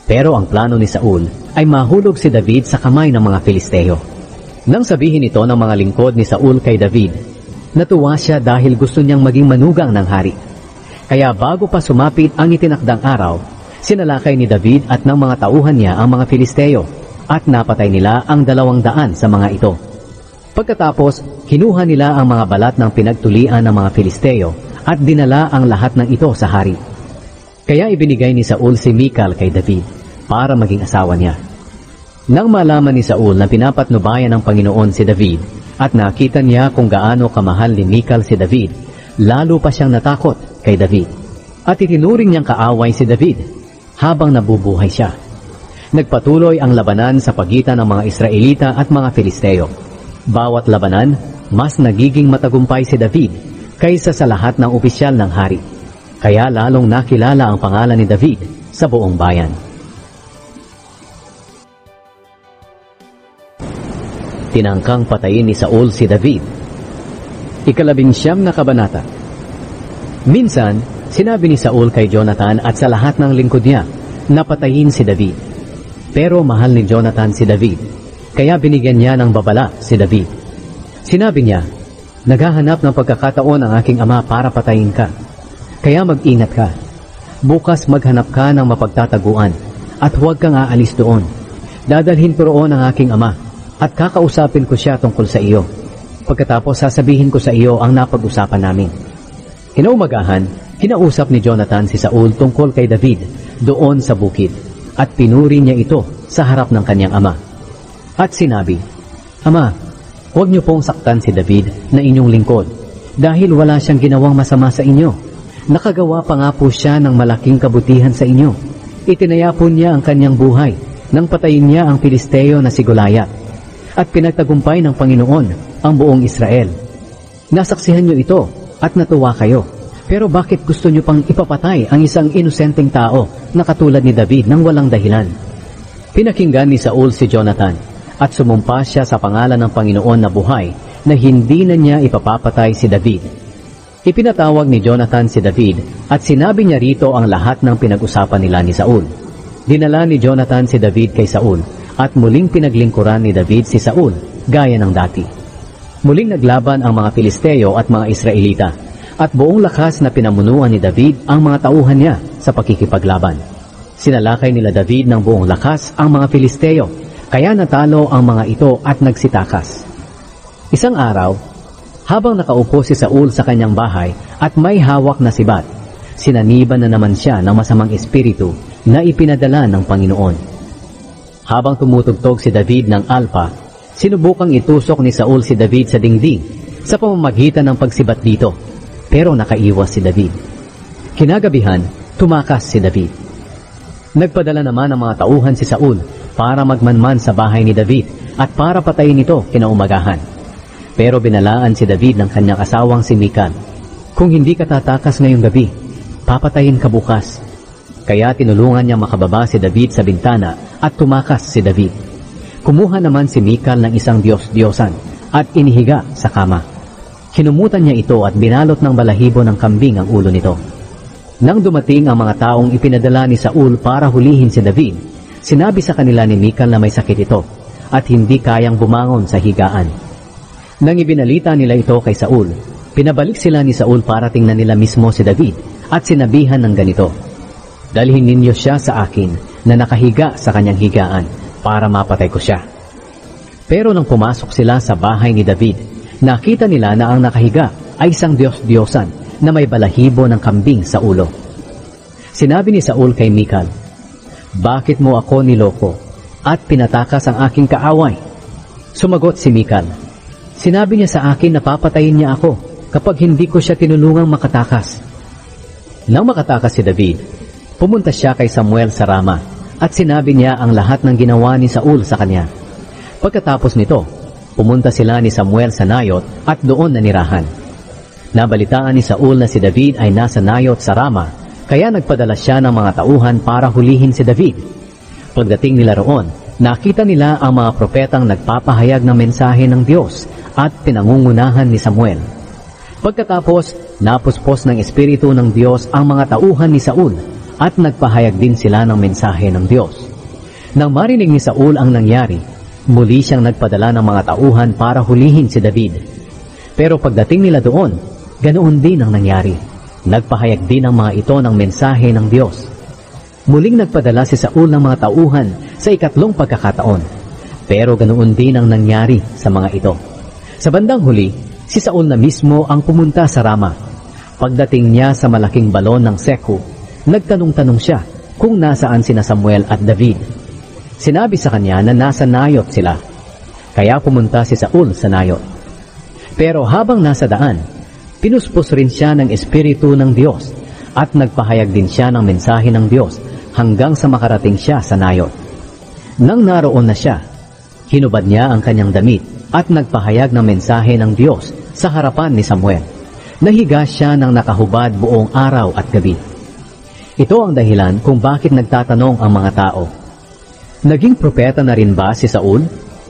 Pero ang plano ni Saul ay mahulog si David sa kamay ng mga Filisteo. Nang sabihin ito ng mga lingkod ni Saul kay David, natuwa siya dahil gusto niyang maging manugang ng hari. Kaya bago pa sumapit ang itinakdang araw, sinalakay ni David at ng mga tauhan niya ang mga Filisteo at napatay nila ang dalawang daan sa mga ito. Pagkatapos, kinuha nila ang mga balat ng pinagtulian ng mga Filisteo at dinala ang lahat ng ito sa hari. Kaya ibinigay ni Saul si Michal kay David para maging asawa niya. Nang malaman ni Saul na pinapatnubayan ng Panginoon si David at nakita niya kung gaano kamahal ni Michal si David, lalo pa siyang natakot kay David. At itinuring niyang kaaway si David habang nabubuhay siya. Nagpatuloy ang labanan sa pagitan ng mga Israelita at mga Filisteo. Bawat labanan, mas nagiging matagumpay si David kaysa sa lahat ng opisyal ng hari. Kaya lalong nakilala ang pangalan ni David sa buong bayan. Tinangkang patayin ni Saul si David. Ikalabing siyam na kabanata. Minsan, sinabi ni Saul kay Jonathan at sa lahat ng lingkod niya na patayin si David. Pero mahal ni Jonathan si David, kaya binigyan niya ng babala si David. Sinabi niya, "Naghahanap ng pagkakataon ang aking ama para patayin ka. Kaya mag-ingat ka. Bukas maghanap ka ng mapagtataguan at huwag kang aalis doon. Dadalhin ko roon ang aking ama at kakausapin ko siya tungkol sa iyo. Pagkatapos sasabihin ko sa iyo ang napag-usapan namin." Kinaumagahan, kinausap ni Jonathan si Saul tungkol kay David doon sa bukid at pinuri niya ito sa harap ng kanyang ama. At sinabi, "Ama, huwag niyo pong saktan si David na inyong lingkod dahil wala siyang ginawang masama sa inyo. Nakagawa pa nga po siya ng malaking kabutihan sa inyo. Itinaya po niya ang kanyang buhay nang patayin niya ang Filisteo na si Goliath. At pinagtagumpay ng Panginoon ang buong Israel. Nasaksihan niyo ito at natuwa kayo. Pero bakit gusto niyo pang ipapatay ang isang inosenteng tao na katulad ni David nang walang dahilan?" Pinakinggan ni Saul si Jonathan at sumumpa siya sa pangalan ng Panginoon na buhay na hindi na niya ipapapatay si David. Ipinatawag ni Jonathan si David at sinabi niya rito ang lahat ng pinag-usapan nila ni Saul. Dinala ni Jonathan si David kay Saul at muling pinaglingkuran ni David si Saul gaya ng dati. Muling naglaban ang mga Filisteo at mga Israelita at buong lakas na pinamunuan ni David ang mga tauhan niya sa pakikipaglaban. Sinalakay nila David ng buong lakas ang mga Filisteo, kaya natalo ang mga ito at nagsitakas. Isang araw, habang nakaupo si Saul sa kanyang bahay at may hawak na sibat, sinaniban na naman siya ng masamang espiritu na ipinadala ng Panginoon. Habang tumutugtog si David ng alpa, sinubukang itusok ni Saul si David sa dingding sa pamamagitan ng pagsibat dito, pero nakaiwas si David. Kinagabihan, tumakas si David. Nagpadala naman ang mga tauhan si Saul para magmanman sa bahay ni David at para patayin ito kinaumagahan. Pero binalaan si David ng kanyang asawang si Michal, "Kung hindi ka tatakas ngayong gabi, papatayin ka bukas." Kaya tinulungan niya makababa si David sa bintana at tumakas si David. Kumuha naman si Michal ng isang Diyos-Diyosan at inihiga sa kama. Kinumutan niya ito at binalot ng balahibo ng kambing ang ulo nito. Nang dumating ang mga taong ipinadala ni Saul para hulihin si David, sinabi sa kanila ni Michal na may sakit ito at hindi kayang bumangon sa higaan. Nang ibinalita nila ito kay Saul, pinabalik sila ni Saul para tingnan nila mismo si David at sinabihan ng ganito, "Dalhin ninyo siya sa akin na nakahiga sa kanyang higaan para mapatay ko siya." Pero nang pumasok sila sa bahay ni David, nakita nila na ang nakahiga ay isang Diyos-Diyosan na may balahibo ng kambing sa ulo. Sinabi ni Saul kay Michal, "Bakit mo ako niloko at pinatakas ang aking kaaway?" Sumagot si Michal, "Sinabi niya sa akin na papatayin niya ako kapag hindi ko siya tinulungang makatakas." Nang makatakas si David, pumunta siya kay Samuel sa Rama at sinabi niya ang lahat ng ginawa ni Saul sa kanya. Pagkatapos nito, pumunta sila ni Samuel sa Nayot at doon nanirahan. Nabalitaan ni Saul na si David ay nasa Nayot sa Rama, kaya nagpadala siya ng mga tauhan para hulihin si David. Pagdating nila roon, nakita nila ang mga propetang nagpapahayag ng mensahe ng Diyos at pinangungunahan ni Samuel. Pagkatapos, napuspos ng Espiritu ng Diyos ang mga tauhan ni Saul at nagpahayag din sila ng mensahe ng Diyos. Nang marinig ni Saul ang nangyari, muli siyang nagpadala ng mga tauhan para hulihin si David. Pero pagdating nila doon, ganoon din ang nangyari. Nagpahayag din ang mga ito ng mensahe ng Diyos. Muling nagpadala si Saul ng mga tauhan sa ikatlong pagkakataon. Pero ganoon din ang nangyari sa mga ito. Sa bandang huli, si Saul na mismo ang pumunta sa Rama. Pagdating niya sa malaking balon ng Seku, nagtanong-tanong siya kung nasaan sina Samuel at David. Sinabi sa kanya na nasa Nayot sila. Kaya pumunta si Saul sa Nayot. Pero habang nasa daan, pinuspos rin siya ng Espiritu ng Diyos at nagpahayag din siya ng mensahe ng Diyos hanggang sa makarating siya sa Nayot. Nang naroon na siya, hinubad niya ang kanyang damit at nagpahayag ng mensahe ng Diyos sa harapan ni Samuel. Nahiga siya ng nakahubad buong araw at gabi. Ito ang dahilan kung bakit nagtatanong ang mga tao. Naging propeta na rin ba si Saul?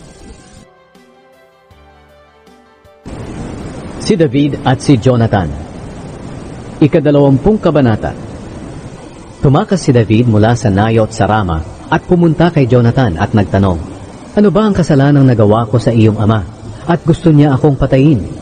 Si David at si Jonathan. Ikadalawampung kabanata. Tumakas si David mula sa Nayot sa Rama at pumunta kay Jonathan at nagtanong, "Ano ba ang kasalanang nagawa ko sa iyong ama at gusto niya akong patayin?"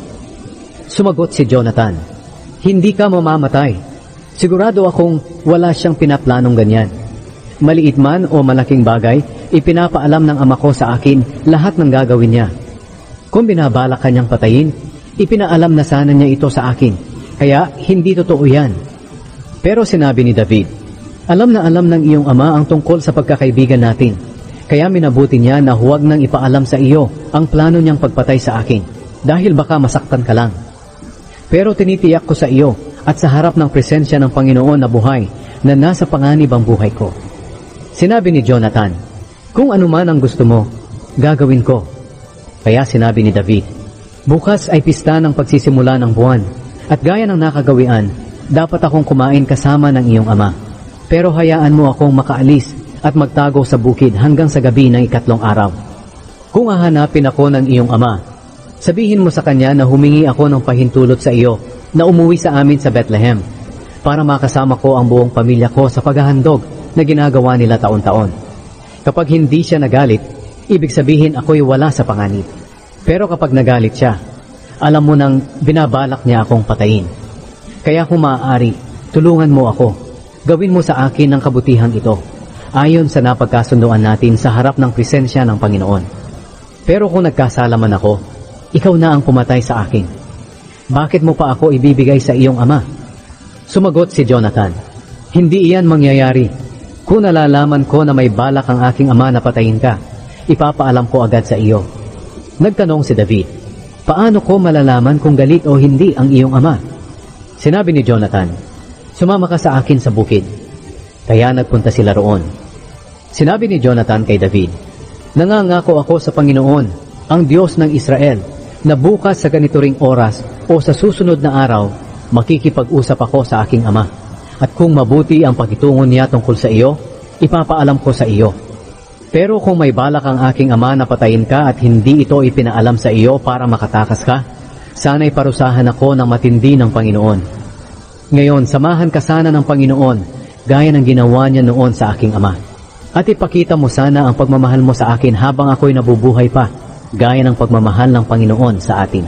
Sumagot si Jonathan, "Hindi ka mamamatay. Sigurado akong wala siyang pinaplanong ganyan. Maliit man o malaking bagay, ipinapaalam ng ama ko sa akin lahat ng gagawin niya. Kung binabalak kanyang patayin, ipinaalam na sana niya ito sa akin, kaya hindi totoo yan." Pero sinabi ni David, "Alam na alam ng iyong ama ang tungkol sa pagkakaibigan natin, kaya minabuti niya na huwag nang ipaalam sa iyo ang plano niyang pagpatay sa akin, dahil baka masaktan ka lang. Pero tinitiyak ko sa iyo at sa harap ng presensya ng Panginoon na buhay na nasa panganib ang buhay ko." Sinabi ni Jonathan, "Kung ano man ang gusto mo, gagawin ko." Kaya sinabi ni David, "Bukas ay pista ng pagsisimula ng buwan, at gaya ng nakagawian, dapat akong kumain kasama ng iyong ama. Pero hayaan mo akong makaalis at magtago sa bukid hanggang sa gabi ng ikatlong araw. Kung hahanapin ako ng iyong ama, sabihin mo sa kanya na humingi ako ng pahintulot sa iyo na umuwi sa amin sa Bethlehem para makasama ko ang buong pamilya ko sa paghahandog na ginagawa nila taon-taon. Kapag hindi siya nagalit, ibig sabihin ako'y wala sa panganib. Pero kapag nagalit siya, alam mo nang binabalak niya akong patayin. Kaya kung maaari, tulungan mo ako. Gawin mo sa akin ang kabutihan ito, ayon sa napagkasunduan natin sa harap ng presensya ng Panginoon. Pero kung nagkasala man ako, ikaw na ang pumatay sa akin. Bakit mo pa ako ibibigay sa iyong ama?" Sumagot si Jonathan, "Hindi iyan mangyayari. Kung nalalaman ko na may balak ang aking ama na patayin ka, ipapaalam ko agad sa iyo." Nagtanong si David, "Paano ko malalaman kung galit o hindi ang iyong ama?" Sinabi ni Jonathan, "Sumama ka sa akin sa bukid." Kaya nagpunta sila roon. Sinabi ni Jonathan kay David, "Nangangako ako sa Panginoon, ang Diyos ng Israel, na bukas sa ganito ring oras o sa susunod na araw, makikipag-usap ako sa aking ama. At kung mabuti ang pakitungo niya tungkol sa iyo, ipapaalam ko sa iyo. Pero kung may balak ang aking ama na patayin ka at hindi ito ipinaalam sa iyo para makatakas ka, sana'y parusahan ako ng matindi ng Panginoon. Ngayon, samahan ka sana ng Panginoon, gaya ng ginawa niya noon sa aking ama. At ipakita mo sana ang pagmamahal mo sa akin habang ako'y nabubuhay pa, gaya ng pagmamahal ng Panginoon sa atin.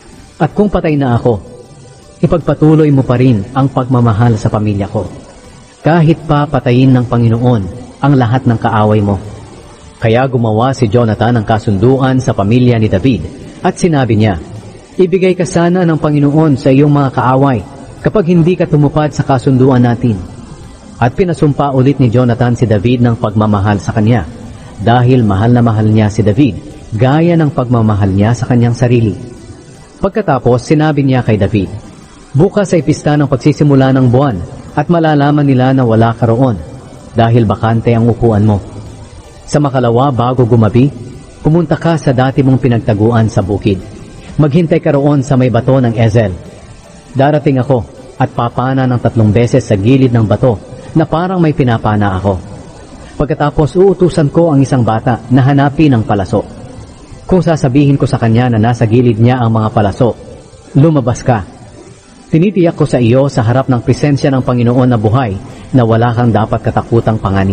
At kung patay na ako, ipagpatuloy mo pa rin ang pagmamahal sa pamilya ko. Kahit pa patayin ng Panginoon ang lahat ng kaaway mo." Kaya gumawa si Jonathan ng kasunduan sa pamilya ni David at sinabi niya, "Ibigay ka sana ng Panginoon sa iyong mga kaaway kapag hindi ka tumupad sa kasunduan natin." At pinasumpa ulit ni Jonathan si David ng pagmamahal sa kanya, dahil mahal na mahal niya si David, gaya ng pagmamahal niya sa kanyang sarili. Pagkatapos, sinabi niya kay David, "Bukas ay pista ng pagsisimula ng buwan at malalaman nila na wala ka roon, dahil bakante ang upuan mo. Sa makalawa bago gumabi, pumunta ka sa dati mong pinagtaguan sa bukid. Maghintay ka roon sa may bato ng Ezel. Darating ako at papana ng tatlong beses sa gilid ng bato na parang may pinapana ako. Pagkatapos uutusan ko ang isang bata na hanapin ang palaso. Kung sasabihin ko sa kanya na nasa gilid niya ang mga palaso, lumabas ka. Tinitiyak ko sa iyo sa harap ng presensya ng Panginoon na buhay na wala kang dapat katakutang panganib.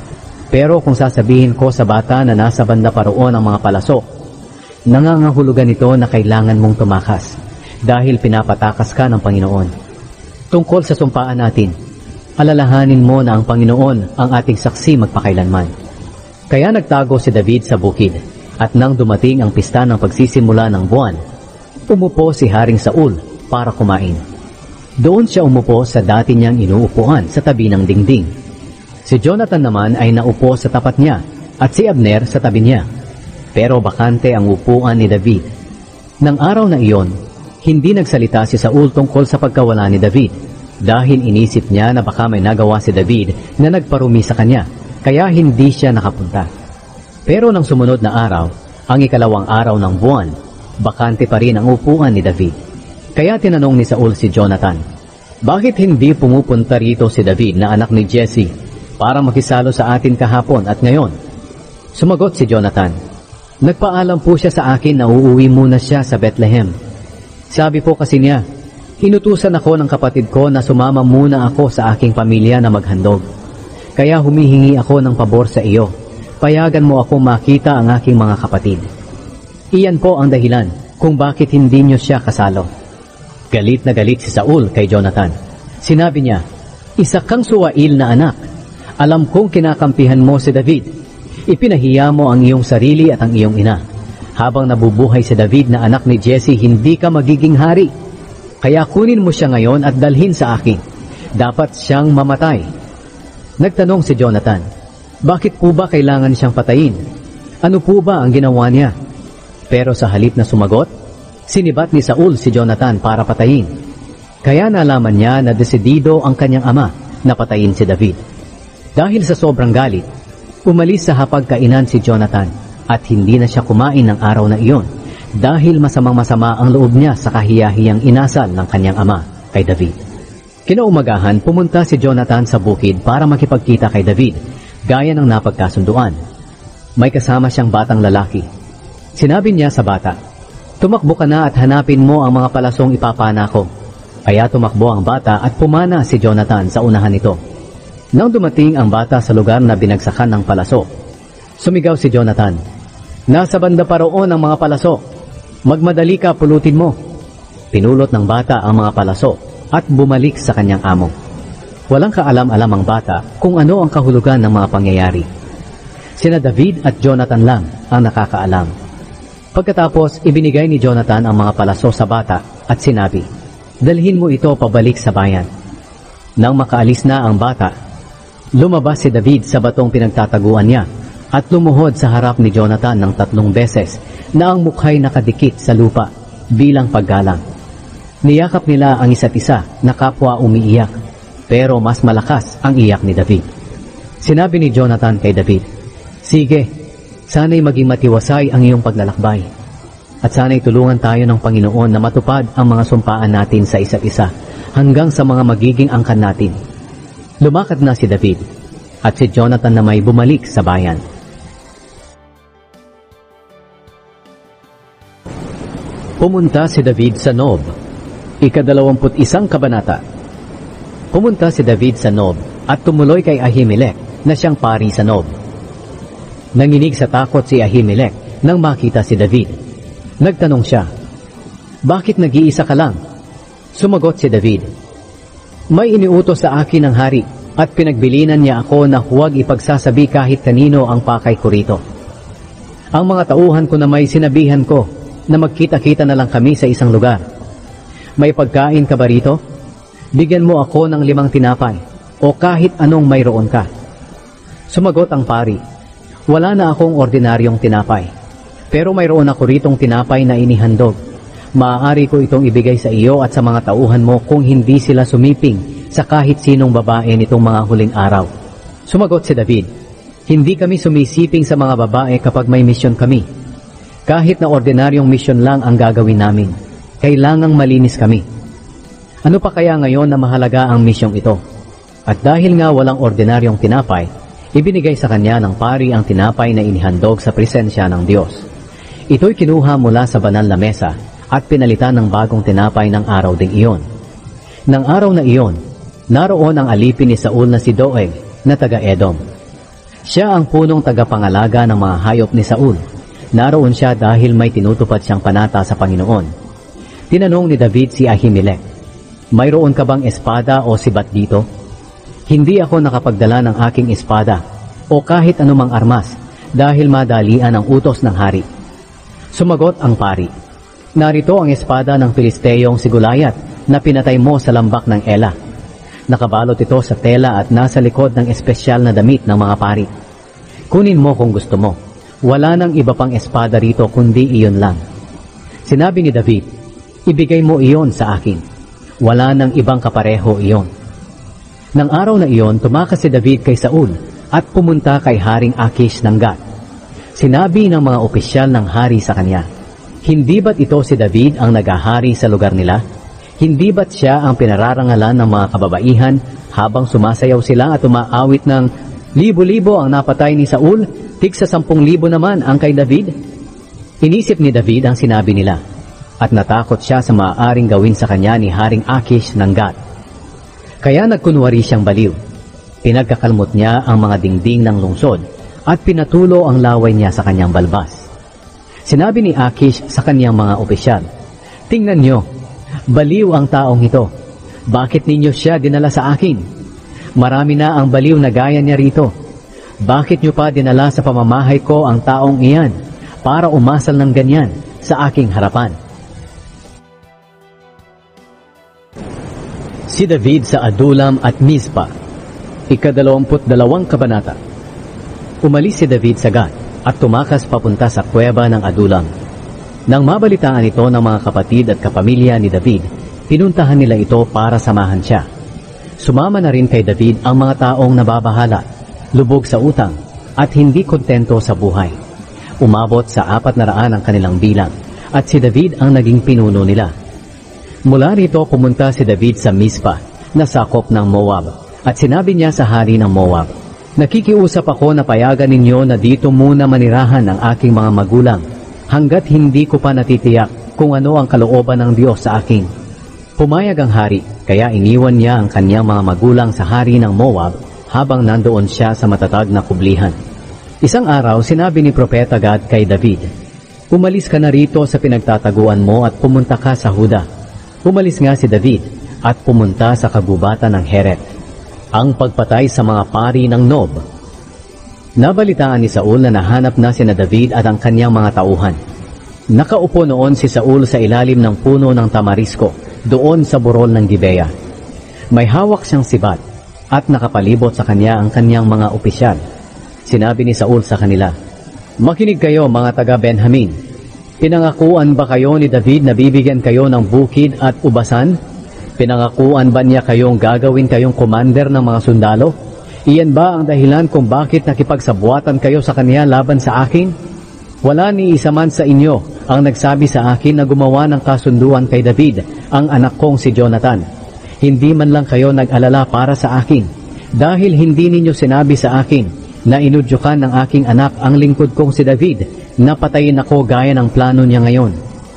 Pero kung sasabihin ko sa bata na nasa banda pa roon ang mga palasok, nangangahulugan ito na kailangan mong tumakas dahil pinapatakas ka ng Panginoon. Tungkol sa sumpaan natin, alalahanin mo na ang Panginoon ang ating saksi magpakailanman. Kaya nagtago si David sa bukid, at nang dumating ang pista ng pagsisimula ng buwan, umupo si Haring Saul para kumain. Doon siya umupo sa dati niyang inuupuan sa tabi ng dingding. Si Jonathan naman ay naupo sa tapat niya at si Abner sa tabi niya. Pero bakante ang upuan ni David. Nang araw na iyon, hindi nagsalita si Saul tungkol sa pagkawala ni David dahil inisip niya na baka may nagawa si David na nagparumi sa kanya, kaya hindi siya nakapunta. Pero nang sumunod na araw, ang ikalawang araw ng buwan, bakante pa rin ang upuan ni David. Kaya tinanong ni Saul si Jonathan, "Bakit hindi pumupunta rito si David na anak ni Jesse para makisalo sa atin kahapon at ngayon?" Sumagot si Jonathan, "Nagpaalam po siya sa akin na uuwi muna siya sa Bethlehem. Sabi po kasi niya, inutusan ako ng kapatid ko na sumama muna ako sa aking pamilya na maghandog. Kaya humihingi ako ng pabor sa iyo. Payagan mo ako makita ang aking mga kapatid." Iyan po ang dahilan kung bakit hindi niyo siya kasalo. Galit na galit si Saul kay Jonathan. Sinabi niya, "Isa kang suwail na anak. Alam kong kinakampihan mo si David. Ipinahiya mo ang iyong sarili at ang iyong ina. Habang nabubuhay si David na anak ni Jesse, hindi ka magiging hari. Kaya kunin mo siya ngayon at dalhin sa akin. Dapat siyang mamatay." Nagtanong si Jonathan, "Bakit po ba kailangan siyang patayin? Ano po ba ang ginawa niya?" Pero sa halip na sumagot, sinibat ni Saul si Jonathan para patayin. Kaya nalaman niya na desidido ang kanyang ama na patayin si David. Dahil sa sobrang galit, umalis sa hapagkainan si Jonathan at hindi na siya kumain ng araw na iyon dahil masamang-masama ang loob niya sa kahiyahiyang inasal ng kanyang ama kay David. Kinaumagahan, pumunta si Jonathan sa bukid para makipagkita kay David gaya ng napagkasunduan. May kasama siyang batang lalaki. Sinabi niya sa bata, "Tumakbo ka na at hanapin mo ang mga palasong ipapana ko." Kaya tumakbo ang bata at pumana si Jonathan sa unahan nito. Nang dumating ang bata sa lugar na binagsakan ng palaso, sumigaw si Jonathan, "Nasa banda pa roon ang mga palaso. Magmadali ka, pulutin mo." Pinulot ng bata ang mga palaso at bumalik sa kanyang amo. Walang kaalam-alam ang bata kung ano ang kahulugan ng mga pangyayari. Sina David at Jonathan lang ang nakakaalam. Pagkatapos, ibinigay ni Jonathan ang mga palaso sa bata at sinabi, "Dalhin mo ito pabalik sa bayan." Nang makaalis na ang bata, lumabas si David sa batong pinagtataguan niya at lumuhod sa harap ni Jonathan ng tatlong beses na ang mukha'y nakadikit sa lupa bilang paggalang. Niyakap nila ang isa't isa na kapwa umiiyak, pero mas malakas ang iyak ni David. Sinabi ni Jonathan kay David, "Sige, sana'y maging matiwasay ang iyong paglalakbay. At sana'y tulungan tayo ng Panginoon na matupad ang mga sumpaan natin sa isa't isa hanggang sa mga magiging angkan natin." Lumakad na si David at si Jonathan na may bumalik sa bayan. Pumunta si David sa Nob. Ikadalawamput isang kabanata. Pumunta si David sa Nob at tumuloy kay Ahimelech na siyang pari sa Nob. Nanginig sa takot si Ahimelech nang makita si David. Nagtanong siya, "Bakit nag-iisa ka lang?" Sumagot si David, "May iniutos sa akin ng hari at pinagbilinan niya ako na huwag ipagsasabi kahit kanino ang pakay ko rito. Ang mga tauhan ko na may sinabihan ko na magkita-kita na lang kami sa isang lugar. May pagkain ka ba rito? Bigyan mo ako ng limang tinapay o kahit anong mayroon ka." Sumagot ang pari, "Wala na akong ordinaryong tinapay, pero mayroon ako ritong tinapay na inihandog. Maaari ko itong ibigay sa iyo at sa mga tauhan mo kung hindi sila sumiping sa kahit sinong babae nitong mga huling araw." Sumagot si David, "Hindi kami sumisiping sa mga babae kapag may misyon kami. Kahit na ordinaryong misyon lang ang gagawin namin, kailangang malinis kami. Ano pa kaya ngayon na mahalaga ang misyong ito?" At dahil nga walang ordinaryong tinapay, ibinigay sa kanya ng pari ang tinapay na inihandog sa presensya ng Diyos. Ito'y kinuha mula sa banal na mesa at pinalitan ng bagong tinapay ng araw ding iyon. Nang araw na iyon, naroon ang alipin ni Saul na si Doeg na taga-Edom. Siya ang punong tagapangalaga ng mga hayop ni Saul. Naroon siya dahil may tinutupad siyang panata sa Panginoon. Tinanong ni David si Ahimelech, "Mayroon ka bang espada o sibat dito?" "Hindi ako nakapagdala ng aking espada o kahit anumang armas dahil madalian ang utos ng hari." Sumagot ang pari, "Narito ang espada ng Pilisteyong si Goliath na pinatay mo sa lambak ng Ela. Nakabalot ito sa tela at nasa likod ng espesyal na damit ng mga pari. Kunin mo kung gusto mo. Wala nang iba pang espada rito kundi iyon lang." Sinabi ni David, "Ibigay mo iyon sa akin. Wala nang ibang kapareho iyon." Nang araw na iyon, tumakas si David kay Saul at pumunta kay Haring Akish ng Gat. Sinabi ng mga opisyal ng hari sa kanya, "Hindi ba't ito si David ang nagahari sa lugar nila? Hindi ba't siya ang pinararangalan ng mga kababaihan habang sumasayaw sila at umaawit ng libo-libo ang napatay ni Saul, tig sa sampung libo naman ang kay David?" Inisip ni David ang sinabi nila at natakot siya sa maaaring gawin sa kanya ni Haring Akish ng Gat. Kaya nagkunwari siyang baliw. Pinagkakalmot niya ang mga dingding ng lungsod at pinatulo ang laway niya sa kanyang balbas. Sinabi ni Akish sa kanyang mga opisyal, "Tingnan niyo, baliw ang taong ito. Bakit ninyo siya dinala sa akin? Marami na ang baliw na gaya niya rito. Bakit niyo pa dinala sa pamamahay ko ang taong iyan para umasal ng ganyan sa aking harapan?" Si David sa Adulam at Mizpa. Ikadalawamput dalawang kabanata. Umalis si David sa Gat at tumakas papunta sa kuweba ng Adulam. Nang mabalitaan ito ng mga kapatid at kapamilya ni David, pinuntahan nila ito para samahan siya. Sumama na rin kay David ang mga taong nababahala, lubog sa utang, at hindi kontento sa buhay. Umabot sa apat na raan ang kanilang bilang, at si David ang naging pinuno nila. Mula rito pumunta si David sa Mizpa, na sakop ng Moab, at sinabi niya sa hari ng Moab, "Nakikiusap ako na payagan ninyo na dito muna manirahan ang aking mga magulang, hanggat hindi ko pa natitiyak kung ano ang kalooban ng Diyos sa akin." Pumayag ang hari, kaya iniwan niya ang kanyang mga magulang sa hari ng Moab habang nandoon siya sa matatag na kublihan. Isang araw, sinabi ni Propeta Gad kay David, "Umalis ka na rito sa pinagtataguan mo at pumunta ka sa Huda." Umalis nga si David at pumunta sa kagubatan ng Heret, ang pagpatay sa mga pari ng Nob. Nabalitaan ni Saul na nahanap na sina David at ang kanyang mga tauhan. Nakaupo noon si Saul sa ilalim ng puno ng tamarisko, doon sa burol ng Gibea. May hawak siyang sibat at nakapalibot sa kanya ang kanyang mga opisyal. Sinabi ni Saul sa kanila, "Makinig kayo mga taga-Benjamin. Pinangakuan ba kayo ni David na bibigyan kayo ng bukid at ubasan? Pinangakuan ba niya kayong gagawin kayong commander ng mga sundalo? Iyan ba ang dahilan kung bakit nakipagsabuatan kayo sa kanya laban sa akin? Wala ni isa man sa inyo ang nagsabi sa akin na gumawa ng kasunduan kay David, ang anak kong si Jonathan. Hindi man lang kayo nag-alala para sa akin, dahil hindi ninyo sinabi sa akin na inudyukan ng aking anak ang lingkod kong si David, napatayin ako gaya ng plano niya ngayon."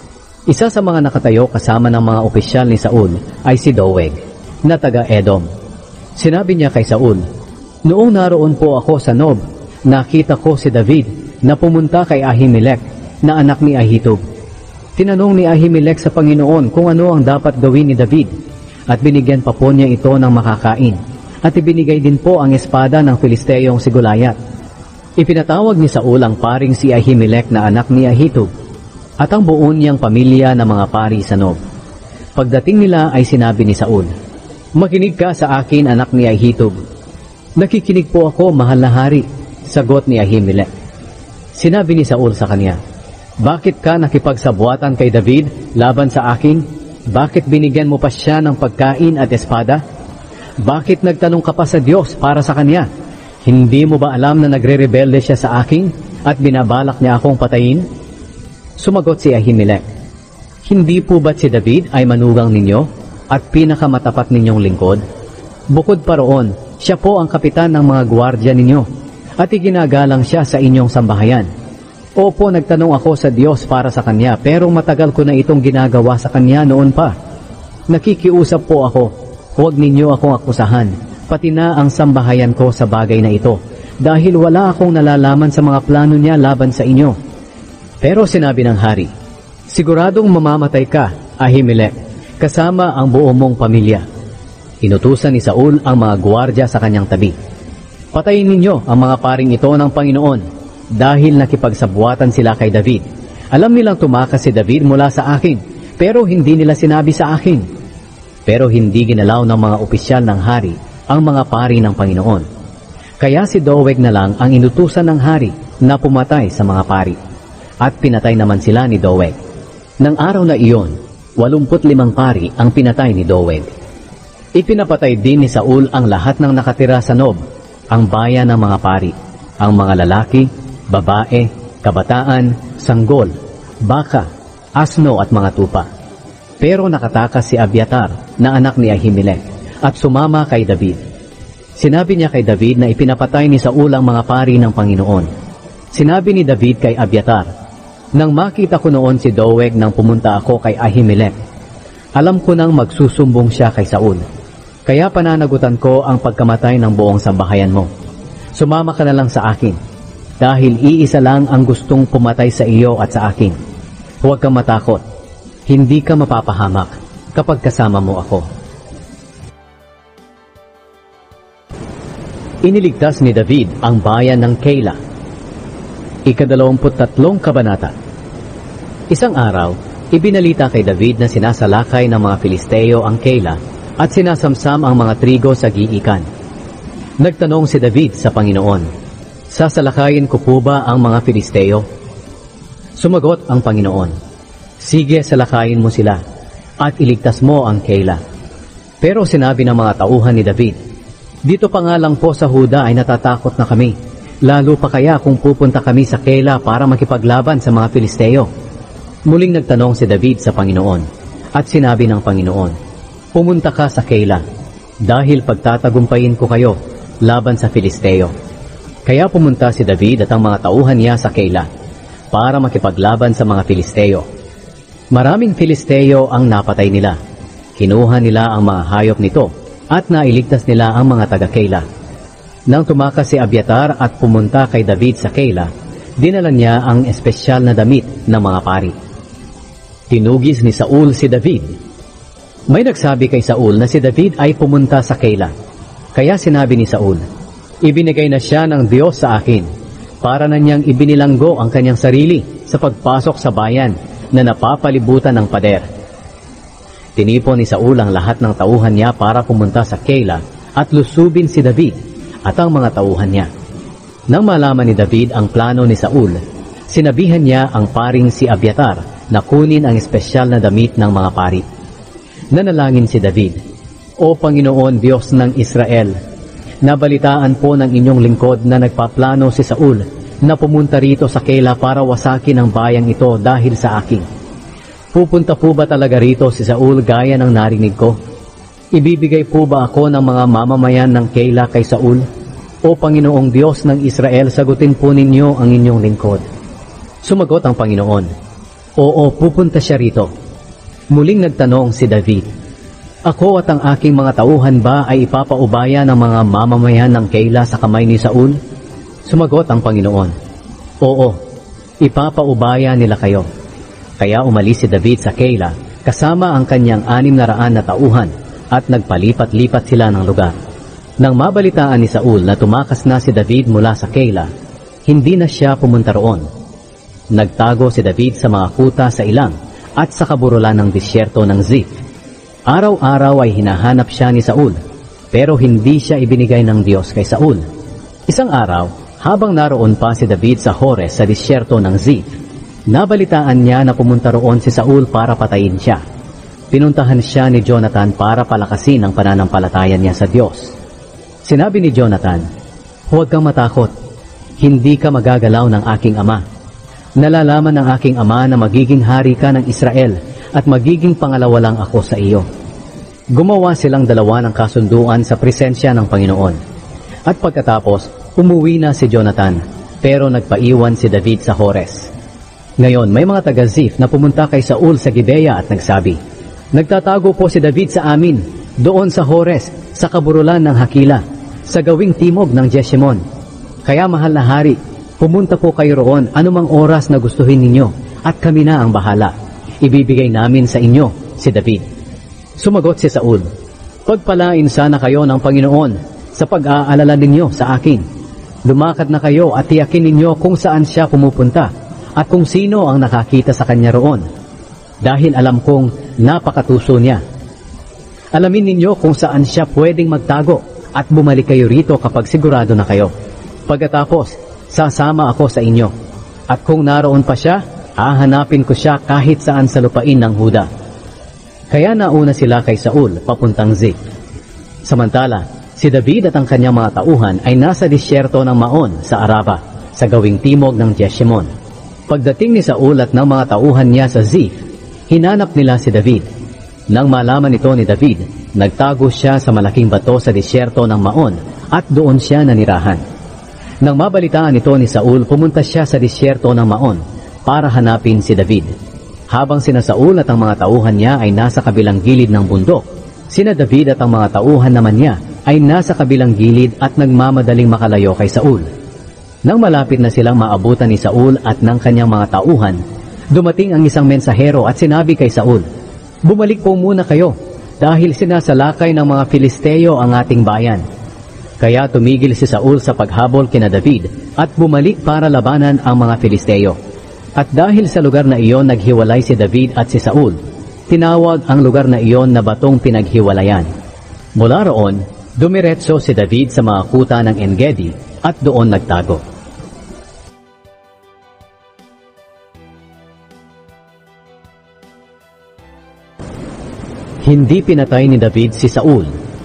Isa sa mga nakatayo kasama ng mga opisyal ni Saul ay si Doeg, na taga-Edom. Sinabi niya kay Saul, "Noong naroon po ako sa Nob, nakita ko si David na pumunta kay Ahimelech, na anak ni Ahitub. Tinanong ni Ahimelech sa Panginoon kung ano ang dapat gawin ni David, at binigyan pa po niya ito ng makakain, at ibinigay din po ang espada ng Filisteyong si Goliath." Ipinatawag ni Saul ang paring si Ahimelech na anak ni Ahitub at ang buo niyang pamilya ng mga pari sa Nob. Pagdating nila ay sinabi ni Saul, "Makinig ka sa akin, anak ni Ahitub." "Nakikinig po ako, mahal na hari," sagot ni Ahimelech. Sinabi ni Saul sa kanya, "Bakit ka nakipagsabuatan kay David laban sa akin? Bakit binigyan mo pa siya ng pagkain at espada? Bakit nagtanong ka pa sa Diyos para sa kanya? Hindi mo ba alam na nagre-rebelde siya sa akin at binabalak niya akong patayin?" Sumagot si Ahimelech, "Hindi po ba't si David ay manugang ninyo at pinakamatapat ninyong lingkod? Bukod pa roon, siya po ang kapitan ng mga gwardya ninyo at iginagalang siya sa inyong sambahayan. Opo, nagtanong ako sa Diyos para sa kanya, pero matagal ko na itong ginagawa sa kanya noon pa. Nakikiusap po ako, huwag ninyo akong akusahan, pati na ang sambahayan ko sa bagay na ito, dahil wala akong nalalaman sa mga plano niya laban sa inyo. Pero sinabi ng hari, siguradong mamamatay ka, Ahimelech, kasama ang buo mong pamilya. Inutusan ni Saul ang mga gwardya sa kanyang tabi. Patayin ninyo ang mga paring ito ng Panginoon, dahil nakipagsabwatan sila kay David. Alam nilang tumakas si David mula sa akin, pero hindi nila sinabi sa akin. Pero hindi ginalaw ng mga opisyal ng hari ang mga pari ng Panginoon. Kaya si Doeg na lang ang inutusan ng hari na pumatay sa mga pari. At pinatay naman sila ni Doeg. Nang araw na iyon, walumput limang pari ang pinatay ni Doeg. Ipinapatay din ni Saul ang lahat ng nakatira sa Nob, ang bayan ng mga pari, ang mga lalaki, babae, kabataan, sanggol, baka, asno at mga tupa. Pero nakatakas si Abiatar na anak ni Ahimelech at sumama kay David. Sinabi niya kay David na ipinapatay ni Saul ang mga pari ng Panginoon. Sinabi ni David kay Abiatar, nang makita ko noon si Doeg nang pumunta ako kay Ahimelech, alam ko nang magsusumbong siya kay Saul. Kaya pananagutan ko ang pagkamatay ng buong sambahayan mo. Sumama ka na lang sa akin, dahil iisa lang ang gustong pumatay sa iyo at sa akin. Huwag kang matakot, hindi ka mapapahamak kapag kasama mo ako. Iniligtas ni David ang bayan ng Keila. Ikadalawamput tatlong kabanata. Isang araw, ibinalita kay David na sinasalakay ng mga Filisteo ang Keila at sinasamsam ang mga trigo sa giikan. Nagtanong si David sa Panginoon, sasalakayin ko po ba ang mga Filisteo? Sumagot ang Panginoon, sige, salakayin mo sila at iligtas mo ang Keila. Pero sinabi ng mga tauhan ni David, dito pa nga lang po sa Huda ay natatakot na kami, lalo pa kaya kung pupunta kami sa Keila para makipaglaban sa mga Filisteo. Muling nagtanong si David sa Panginoon at sinabi ng Panginoon, pumunta ka sa Keila, dahil pagtatagumpayin ko kayo laban sa Filisteo. Kaya pumunta si David at ang mga tauhan niya sa Keila para makipaglaban sa mga Filisteo. Maraming Filisteo ang napatay nila. Kinuha nila ang mga hayop nito at nailigtas nila ang mga taga-Keila. Nang tumakas si Abiatar at pumunta kay David sa Keila, dinala niya ang espesyal na damit ng mga pari. Tinugis ni Saul si David. May nagsabi kay Saul na si David ay pumunta sa Keila. Kaya sinabi ni Saul, ibinigay na siya ng Diyos sa akin, para na niyang ibinilanggo ang kanyang sarili sa pagpasok sa bayan na napapalibutan ng pader. Tinipon ni Saul ang lahat ng tauhan niya para pumunta sa Keila at lusubin si David at ang mga tauhan niya. Nang malaman ni David ang plano ni Saul, sinabihan niya ang paring si Abiatar na kunin ang espesyal na damit ng mga pari. Nanalangin si David, O Panginoon Diyos ng Israel, nabalitaan po ng inyong lingkod na nagpaplano si Saul na pumunta rito sa Keila para wasakin ang bayang ito dahil sa akin. Pupunta po ba talaga rito si Saul gaya ng narinig ko? Ibibigay po ba ako ng mga mamamayan ng Keila kay Saul? O Panginoong Diyos ng Israel, sagutin po ninyo ang inyong lingkod. Sumagot ang Panginoon, Oo, pupunta siya rito. Muling nagtanong si David, Ako at ang aking mga tauhan ba ay ipapaubaya ng mga mamamayan ng Keila sa kamay ni Saul? Sumagot ang Panginoon, Oo, ipapaubaya nila kayo. Kaya umalis si David sa Keila kasama ang kanyang anim na raan na tauhan at nagpalipat-lipat sila ng lugar. Nang mabalitaan ni Saul na tumakas na si David mula sa Keila, hindi na siya pumunta roon. Nagtago si David sa mga kuta sa ilang at sa kaburulan ng disyerto ng Ziph. Araw-araw ay hinahanap siya ni Saul, pero hindi siya ibinigay ng Diyos kay Saul. Isang araw, habang naroon pa si David sa Hores sa disyerto ng Ziph, nabalitaan niya na pumunta roon si Saul para patayin siya. Pinuntahan siya ni Jonathan para palakasin ang pananampalataya niya sa Diyos. Sinabi ni Jonathan, Huwag kang matakot, hindi ka magagalaw ng aking ama. Nalalaman ng aking ama na magiging hari ka ng Israel at magiging pangalawa lang ako sa iyo. Gumawa silang dalawa ng kasunduan sa presensya ng Panginoon. At pagkatapos, umuwi na si Jonathan, pero nagpaiwan si David sa Hores. Ngayon, may mga taga-Ziph na pumunta kay Saul sa Gibea at nagsabi, Nagtatago po si David sa amin, doon sa Hores, sa kaburulan ng Hakila, sa gawing timog ng Jeshimon. Kaya mahal na hari, pumunta po kayo roon anumang oras na gustuhin ninyo, at kami na ang bahala. Ibibigay namin sa inyo si David. Sumagot si Saul, pagpalain sana kayo ng Panginoon sa pag-aalala ninyo sa akin. Lumakad na kayo at tiyakin ninyo kung saan siya pumupunta at kung sino ang nakakita sa kanya roon. Dahil alam kong napakatuso niya. Alamin ninyo kung saan siya pwedeng magtago at bumalik kayo rito kapag sigurado na kayo. Pagkatapos, sasama ako sa inyo. At kung naroon pa siya, hahanapin ko siya kahit saan sa lupain ng Huda. Kaya nauna sila kay Saul papuntang Ziklag. Samantala, si David at ang kanyang mga tauhan ay nasa disyerto ng Maon sa Araba, sa gawing timog ng Jeshimon. Pagdating ni Saul at ng mga tauhan niya sa Ziklag, hinanap nila si David. Nang malaman ito ni David, nagtago siya sa malaking bato sa disyerto ng Maon at doon siya nanirahan. Nang mabalitaan ito ni Saul, pumunta siya sa disyerto ng Maon para hanapin si David. Habang sina Saul at ang mga tauhan niya ay nasa kabilang gilid ng bundok, sina David at ang mga tauhan naman niya ay nasa kabilang gilid at nagmamadaling makalayo kay Saul. Nang malapit na silang maabutan ni Saul at ng kanyang mga tauhan, dumating ang isang mensahero at sinabi kay Saul, bumalik po muna kayo dahil sinasalakay ng mga Filisteo ang ating bayan. Kaya tumigil si Saul sa paghabol kina David at bumalik para labanan ang mga Filisteo. At dahil sa lugar na iyon naghiwalay si David at si Saul, tinawag ang lugar na iyon na Batong Pinaghiwalayan. Mula roon, dumiretso si David sa mga kuta ng En-Gedi at doon nagtago. Hindi pinatay ni David si Saul.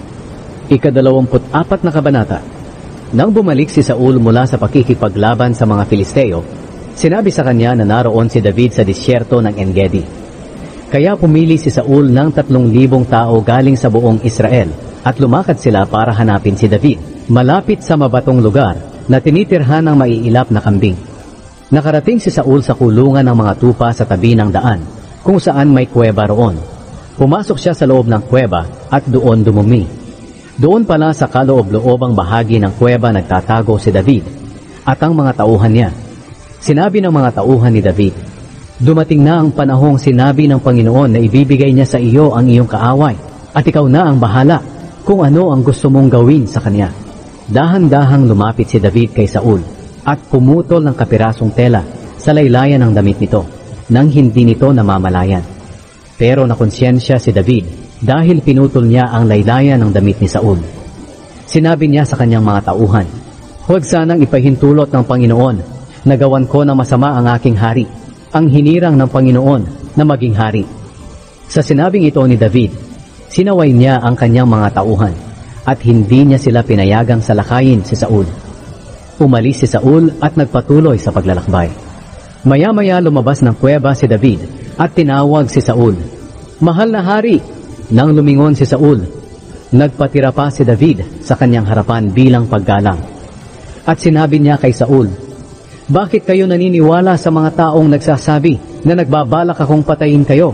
Ikadalawamput apat na kabanata. Nang bumalik si Saul mula sa pakikipaglaban sa mga Filisteo, sinabi sa kanya na naroon si David sa disyerto ng En-Gedi. Kaya pumili si Saul ng tatlong libong tao galing sa buong Israel at lumakad sila para hanapin si David, malapit sa mabatong lugar na tinitirhan ng maiilap na kambing. Nakarating si Saul sa kulungan ng mga tupa sa tabi ng daan, kung saan may kuweba roon. Pumasok siya sa loob ng kuweba at doon dumumi. Doon pala sa kaloob-loobang bahagi ng kuweba nagtatago si David at ang mga tauhan niya. Sinabi ng mga tauhan ni David, dumating na ang panahong sinabi ng Panginoon na ibibigay niya sa iyo ang iyong kaaway at ikaw na ang bahala kung ano ang gusto mong gawin sa kanya. Dahan-dahang lumapit si David kay Saul at pumutol ng kapirasong tela sa laylayan ng damit nito nang hindi nito namamalayan. Pero nakonsyensya si David dahil pinutol niya ang laylayan ng damit ni Saul. Sinabi niya sa kanyang mga tauhan, huwag sanang ipahintulot ng Panginoon na gawan ko na masama ang aking hari, ang hinirang ng Panginoon na maging hari. Sa sinabing ito ni David, sinaway niya ang kanyang mga tauhan at hindi niya sila pinayagang salakayin si Saul. Umalis si Saul at nagpatuloy sa paglalakbay. Maya-maya lumabas ng kuweba si David at tinawag si Saul. Mahal na hari! Nang lumingon si Saul, nagpatira pa si David sa kanyang harapan bilang paggalang. At sinabi niya kay Saul, bakit kayo naniniwala sa mga taong nagsasabi na nagbabalak akong patayin kayo?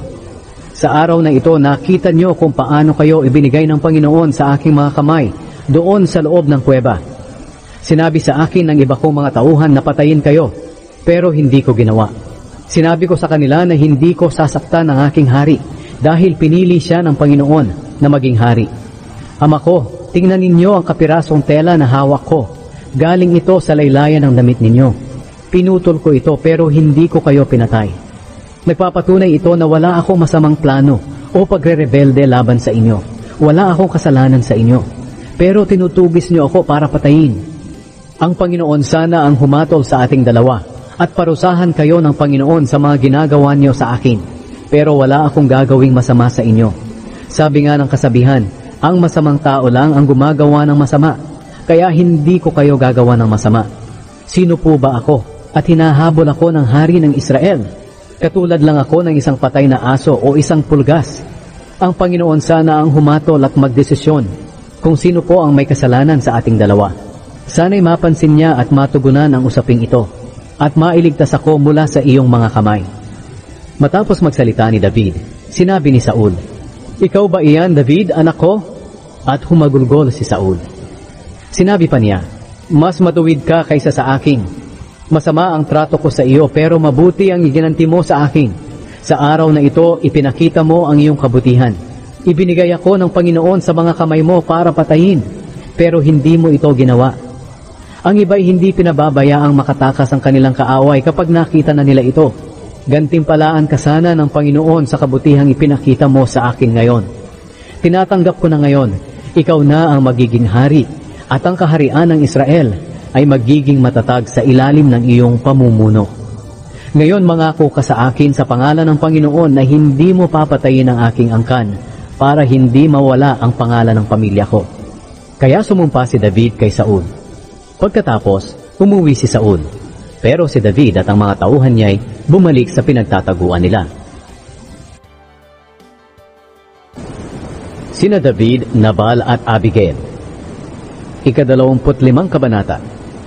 Sa araw na ito nakita niyo kung paano kayo ibinigay ng Panginoon sa aking mga kamay doon sa loob ng kuweba. Sinabi sa akin ng iba kong mga tauhan na patayin kayo, pero hindi ko ginawa. Sinabi ko sa kanila na hindi ko sasaktan ang aking hari dahil pinili siya ng Panginoon na maging hari. Ama ko, tingnan ninyo ang kapirasong tela na hawak ko. Galing ito sa laylayan ng damit ninyo. Pinutol ko ito pero hindi ko kayo pinatay. Nagpapatunay ito na wala akong masamang plano o pagre-rebelde laban sa inyo. Wala akong kasalanan sa inyo. Pero tinutugis niyo ako para patayin. Ang Panginoon sana ang humatol sa ating dalawa at parusahan kayo ng Panginoon sa mga ginagawa niyo sa akin. Pero wala akong gagawing masama sa inyo. Sabi nga ng kasabihan, ang masamang tao lang ang gumagawa ng masama, kaya hindi ko kayo gagawa ng masama. Sino po ba ako at hinahabol ako ng hari ng Israel? Katulad lang ako ng isang patay na aso o isang pulgas. Ang Panginoon sana ang humatol at magdesisyon kung sino po ang may kasalanan sa ating dalawa. Sana'y mapansin niya at matugunan ang usaping ito at mailigtas ako mula sa iyong mga kamay. Matapos magsalita ni David, sinabi ni Saul, Ikaw ba iyan, David, anak ko? At humagulgol si Saul. Sinabi pa niya, mas matuwid ka kaysa sa akin. Masama ang trato ko sa iyo pero mabuti ang iginanti mo sa akin. Sa araw na ito, ipinakita mo ang iyong kabutihan. Ibinigay ako ng Panginoon sa mga kamay mo para patayin, pero hindi mo ito ginawa. Ang iba'y hindi pinababayaang makatakas ang kanilang kaaway kapag nakita na nila ito. Gantimpalaan ka sana ng Panginoon sa kabutihang ipinakita mo sa akin ngayon. Tinatanggap ko na ngayon, ikaw na ang magiging hari, at ang kaharian ng Israel ay magiging matatag sa ilalim ng iyong pamumuno. Ngayon mangako ka sa akin sa pangalan ng Panginoon na hindi mo papatayin ang aking angkan para hindi mawala ang pangalan ng pamilya ko. Kaya sumumpa si David kay Saul. Pagkatapos, umuwi si Saul. Pero si David at ang mga tauhan niya ay bumalik sa pinagtataguan nila. Sina David, Nabal at Abigail. Ikadalawamput limang kabanata.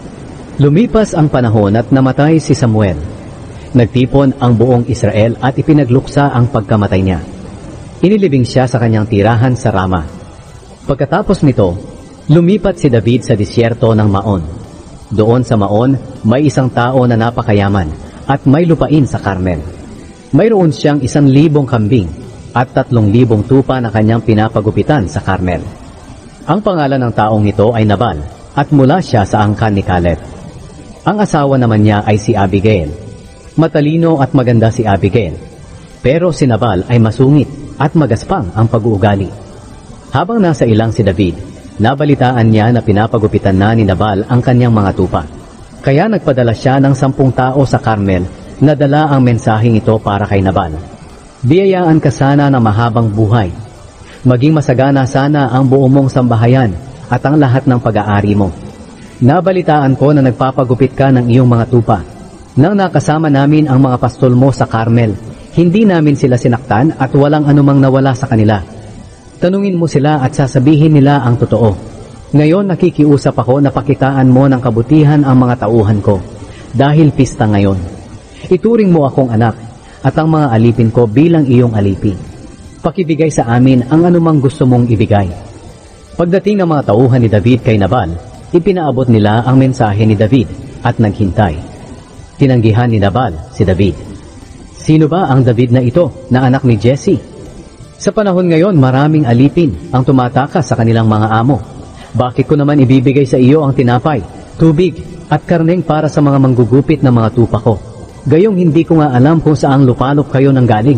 Lumipas ang panahon at namatay si Samuel. Nagtipon ang buong Israel at ipinagluksa ang pagkamatay niya. Inilibing siya sa kanyang tirahan sa Rama. Pagkatapos nito, lumipat si David sa disyerto ng Maon. Doon sa Maon, may isang tao na napakayaman at may lupain sa Carmel. Mayroon siyang isang libong kambing at tatlong libong tupa na kanyang pinapagupitan sa Carmel. Ang pangalan ng taong ito ay Nabal at mula siya sa angkan ni Caleb. Ang asawa naman niya ay si Abigail. Matalino at maganda si Abigail, pero si Nabal ay masungit at magaspang ang pag-uugali. Habang nasa ilang si David, nabalitaan niya na pinapagupitan na ni Nabal ang kanyang mga tupa. Kaya nagpadala siya ng sampung tao sa Carmel na dala ang mensaheng ito para kay Nabal. Biyayaan ka sana ng mahabang buhay. Maging masagana sana ang buo mong sambahayan at ang lahat ng pag-aari mo. Nabalitaan ko na nagpapagupit ka ng iyong mga tupa. Nang nakasama namin ang mga pastol mo sa Carmel, hindi namin sila sinaktan at walang anumang nawala sa kanila. Tanungin mo sila at sasabihin nila ang totoo. Ngayon nakikiusap ako na pakitaan mo ng kabutihan ang mga tauhan ko, dahil pista ngayon. Ituring mo akong anak at ang mga alipin ko bilang iyong alipin. Pakibigay sa amin ang anumang gusto mong ibigay. Pagdating ng mga tauhan ni David kay Nabal, ipinaabot nila ang mensahe ni David at naghintay. Tinanggihan ni Nabal si David. Sino ba ang David na ito na anak ni Jesse? Sa panahon ngayon maraming alipin ang tumatakas sa kanilang mga amo. Bakit ko naman ibibigay sa iyo ang tinapay, tubig at karneng para sa mga manggugupit ng mga tupa ko? Gayong hindi ko nga alam kung saang lupalop kayo nang galing.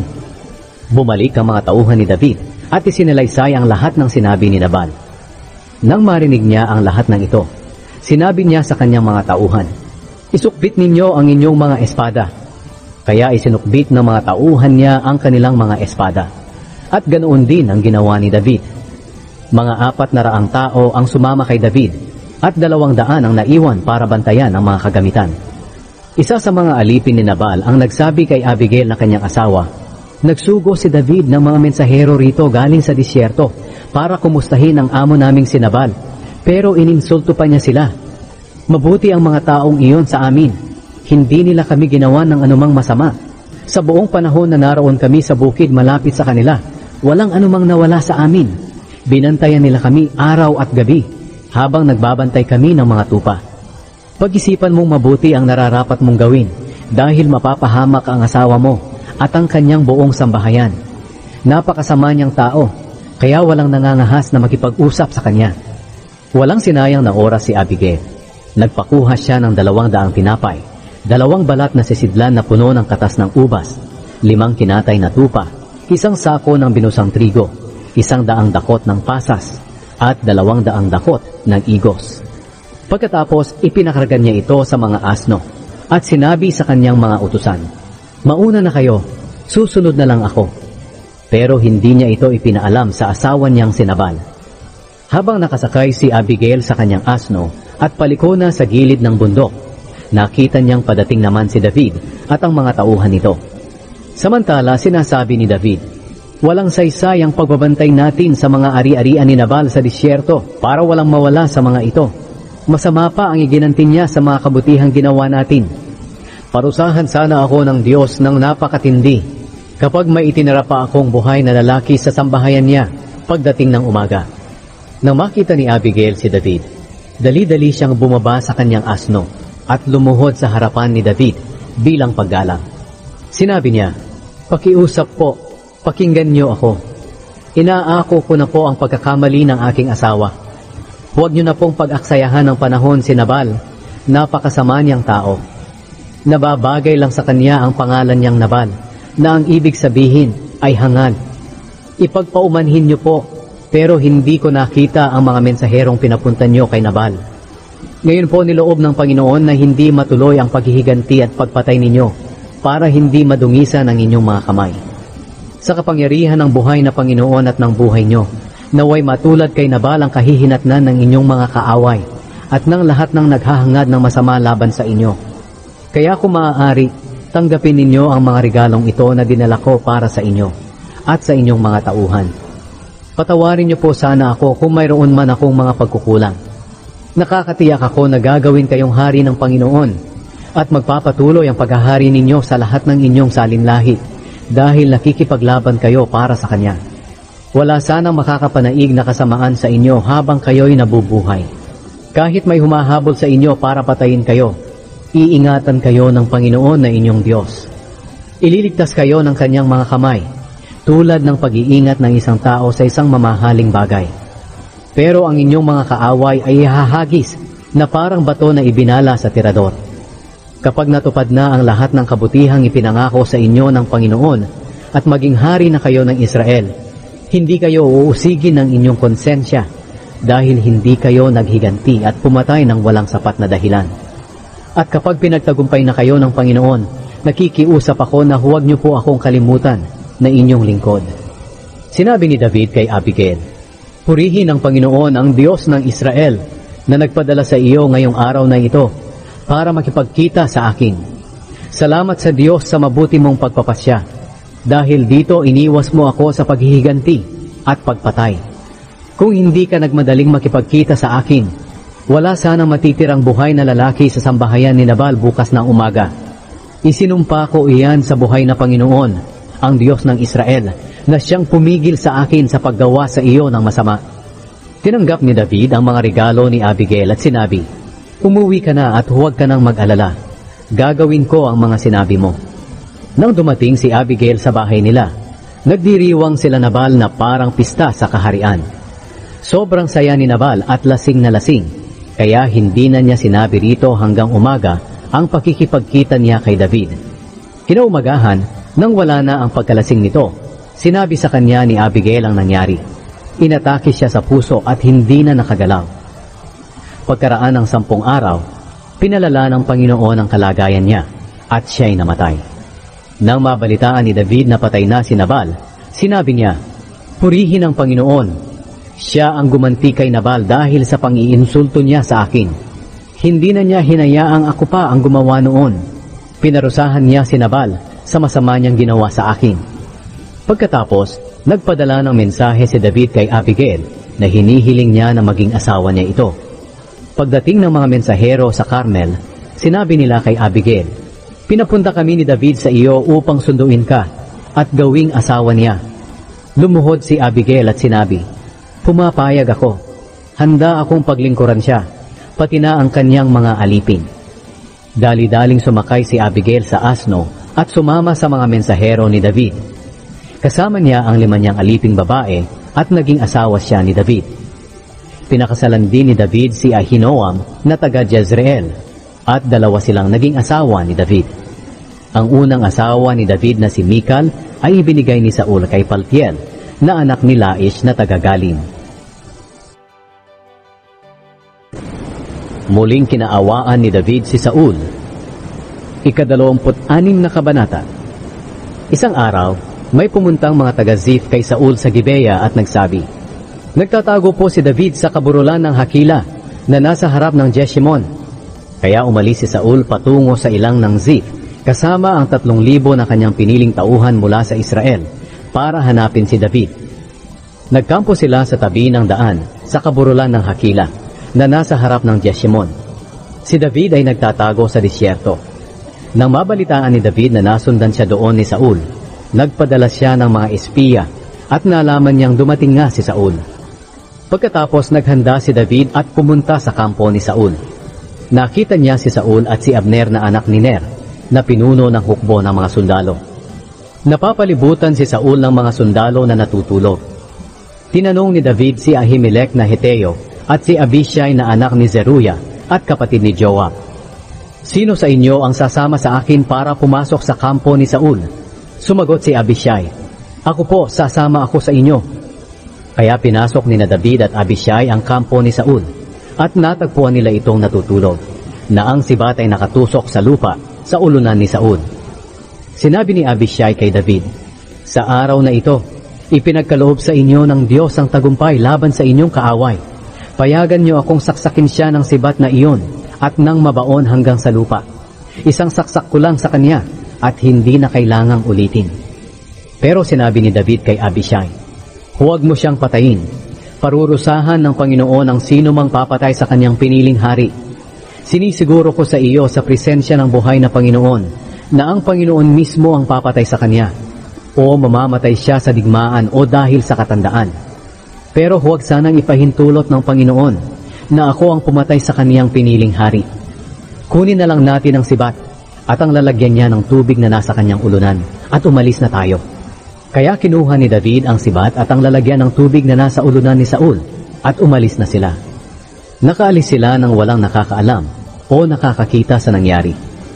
Bumalik ang mga tauhan ni David at isinalaysay ang lahat ng sinabi ni Nabal. Nang marinig niya ang lahat ng ito, sinabi niya sa kanyang mga tauhan, isukbit ninyo ang inyong mga espada. Kaya isinukbit ng mga tauhan niya ang kanilang mga espada. At ganoon din ang ginawa ni David. Mga apat na raang tao ang sumama kay David at dalawang daan ang naiwan para bantayan ang mga kagamitan. Isa sa mga alipin ni Nabal ang nagsabi kay Abigail na kanyang asawa, nagsugo si David ng mga mensahero rito galing sa disyerto para kumustahin ang amo naming si Nabal, pero ininsulto pa niya sila. Mabuti ang mga taong iyon sa amin. Hindi nila kami ginawa ng anumang masama. Sa buong panahon na naroon kami sa bukid malapit sa kanila, walang anumang nawala sa amin. Binantayan nila kami araw at gabi, habang nagbabantay kami ng mga tupa. Pag-isipan mong mabuti ang nararapat mong gawin, dahil mapapahamak ang asawa mo at ang kanyang buong sambahayan. Napakasama niyang tao, kaya walang nangangahas na makipag-usap sa kanya. Walang sinayang na oras si Abigail. Nagpakuha siya ng dalawang daang tinapay, dalawang balat na sisidlan na puno ng katas ng ubas, limang kinatay na tupa, isang sako ng binusang trigo, isang daang dakot ng pasas, at dalawang daang dakot ng igos. Pagkatapos, ipinakargan niya ito sa mga asno, at sinabi sa kanyang mga utusan, mauna na kayo, susunod na lang ako. Pero hindi niya ito ipinaalam sa asawa niyang si Nabal. Habang nakasakay si Abigail sa kanyang asno, at paliko na sa gilid ng bundok, nakita niyang padating naman si David at ang mga tauhan nito. Samantala, sinasabi ni David, walang saysay ang pagbabantay natin sa mga ari-arian ni Nabal sa disyerto para walang mawala sa mga ito. Masama pa ang iginanti niya sa mga kabutihang ginawa natin. Parusahan sana ako ng Diyos ng napakatindi. kapag may itinara pa akong buhay na lalaki sa sambahayan niya pagdating ng umaga. Nang makita ni Abigail si David, dali-dali siyang bumaba sa kanyang asno at lumuhod sa harapan ni David bilang paggalang. Sinabi niya, "Pakiusap po, pakinggan niyo ako. Inaako ko na po ang pagkakamali ng aking asawa. Huwag niyo na pong pag-aksayahan ng panahon si Nabal, napakasama niyang tao. Nababagay lang sa kanya ang pangalan niyang Nabal, na ang ibig sabihin ay hangad. Ipagpaumanhin niyo po, pero hindi ko nakita ang mga mensaherong pinapunta niyo kay Nabal. Ngayon po niloob ng Panginoon na hindi matuloy ang paghihiganti at pagpatay ninyo, para hindi madungisan ang inyong mga kamay. Sa kapangyarihan ng buhay na Panginoon at ng buhay niyo, naway matulad kay Nabal ang kahihinatnan ng inyong mga kaaway, at ng lahat ng naghahangad ng masama laban sa inyo. Kaya kung maaari, tanggapin ninyo ang mga regalong ito na dinala ko para sa inyo at sa inyong mga tauhan. Patawarin niyo po sana ako kung mayroon man akong mga pagkukulang. Nakakatiyak ako na gagawin kayong hari ng Panginoon at magpapatuloy ang paghahari ninyo sa lahat ng inyong salinlahi dahil nakikipaglaban kayo para sa Kanya. Wala sanang makakapanaig na kasamaan sa inyo habang kayo'y nabubuhay. Kahit may humahabol sa inyo para patayin kayo, iingatan kayo ng Panginoon na inyong Diyos. Ililigtas kayo ng Kanyang mga kamay, tulad ng pag-iingat ng isang tao sa isang mamahaling bagay. Pero ang inyong mga kaaway ay ihahagis na parang bato na ibinala sa tirador. Kapag natupad na ang lahat ng kabutihang ipinangako sa inyo ng Panginoon at maging hari na kayo ng Israel, hindi kayo uusigin ng inyong konsensya dahil hindi kayo naghiganti at pumatay ng walang sapat na dahilan. At kapag pinagtagumpay na kayo ng Panginoon, nakikiusap ako na huwag niyo po akong kalimutan na inyong lingkod." Sinabi ni David kay Abigail, "Purihin ng Panginoon ang Diyos ng Israel na nagpadala sa iyo ngayong araw na ito para makipagkita sa akin. Salamat sa Diyos sa mabuti mong pagpapasya, dahil dito iniwas mo ako sa paghihiganti at pagpatay. Kung hindi ka nagmadaling makipagkita sa akin, wala sanang matitirang buhay na lalaki sa sambahayan ni Nabal bukas ng umaga. Isinumpa ko iyan sa buhay na Panginoon, ang Diyos ng Israel, na siyang pumigil sa akin sa paggawa sa iyo ng masama." Tinanggap ni David ang mga regalo ni Abigail at sinabi, "Umuwi ka na at huwag ka nang mag-alala. Gagawin ko ang mga sinabi mo." Nang dumating si Abigail sa bahay nila, nagdiriwang sila Nabal na parang pista sa kaharian. Sobrang saya ni Nabal at lasing na lasing, kaya hindi na niya sinabi rito hanggang umaga ang pakikipagkita niya kay David. Kinaumagahan, nang wala na ang pagkalasing nito, sinabi sa kanya ni Abigail ang nangyari. Inatake siya sa puso at hindi na nakagalaw. Pagkaraan ng sampung araw, pinalala ng Panginoon ang kalagayan niya at siya'y namatay. Nang mabalitaan ni David na patay na si Nabal, sinabi niya, "Purihin ang Panginoon. Siya ang gumanti kay Nabal dahil sa pang-iinsulto niya sa akin. Hindi na niya hinayaang ako pa ang gumawa noon. Pinarusahan niya si Nabal sa masama niyang ginawa sa akin." Pagkatapos, nagpadala ng mensahe si David kay Abigail na hinihiling niya na maging asawa niya ito. Pagdating ng mga mensahero sa Carmel, sinabi nila kay Abigail, "Pinapunta kami ni David sa iyo upang sunduin ka at gawing asawa niya." Lumuhod si Abigail at sinabi, "Pumapayag ako. Handa akong paglingkuran siya, pati na ang kanyang mga alipin." Dali-daling sumakay si Abigail sa asno at sumama sa mga mensahero ni David. Kasama niya ang lima niyang aliping babae at naging asawa siya ni David. Pinakasalan din ni David si Ahinoam na taga Jezreel at dalawa silang naging asawa ni David. Ang unang asawa ni David na si Michal ay ibinigay ni Saul kay Paltiel na anak ni Laish na taga Galim. Muling kinaawaan ni David si Saul. Ikadalawamput-anim na kabanata. Isang araw, may pumuntang mga taga-Ziph kay Saul sa Gibeya at nagsabi, "Nagtatago po si David sa kaburulan ng Hakila na nasa harap ng Jeshimon." Kaya umalis si Saul patungo sa ilang ng Ziph kasama ang tatlong libo na kanyang piniling tauhan mula sa Israel para hanapin si David. Nagkampo sila sa tabi ng daan sa kaburulan ng Hakila na nasa harap ng Jeshimon. Si David ay nagtatago sa disyerto. Nang mabalitaan ni David na nasundan siya doon ni Saul, Nagpadala siya ng mga espiya at nalaman niyang dumating nga si Saul. Pagkatapos naghanda si David at pumunta sa kampo ni Saul. Nakita niya si Saul at si Abner na anak ni Ner na pinuno ng hukbo ng mga sundalo. Napapalibutan si Saul ng mga sundalo na natutulog. Tinanong ni David si Ahimelech na Heteo at si Abishai na anak ni Zeruiah at kapatid ni Joab. Sino sa inyo ang sasama sa akin para pumasok sa kampo ni Saul? Sumagot si Abishai, ako po, sasama ako sa inyo. Kaya pinasok ni na David at Abishai ang kampo ni Saul at natagpuan nila itong natutulog, na ang sibat ay nakatusok sa lupa sa ulunan ni Saul. Sinabi ni Abishai kay David, sa araw na ito, ipinagkaloob sa inyo ng Diyos ang tagumpay laban sa inyong kaaway. Payagan niyo akong saksakin siya ng sibat na iyon at nang mabaon hanggang sa lupa. Isang saksak ko lang sa kanya at hindi na kailangang ulitin. Pero sinabi ni David kay Abishai, huwag mo siyang patayin. Parurusahan ng Panginoon ang sino mang papatay sa kanyang piniling hari. Sinisiguro ko sa iyo sa presensya ng buhay na Panginoon na ang Panginoon mismo ang papatay sa kanya, o mamamatay siya sa digmaan o dahil sa katandaan. Pero huwag sanang ipahintulot ng Panginoon na ako ang pumatay sa kaniyang piniling hari. Kunin na lang natin ang sibat at ang lalagyan niya ng tubig na nasa kanyang ulunan at umalis na tayo. Kaya kinuha ni David ang sibat at ang lalagyan ng tubig na nasa ulunan ni Saul at umalis na sila. Nakaalis sila nang walang nakakaalam o nakakakita sa nangyari.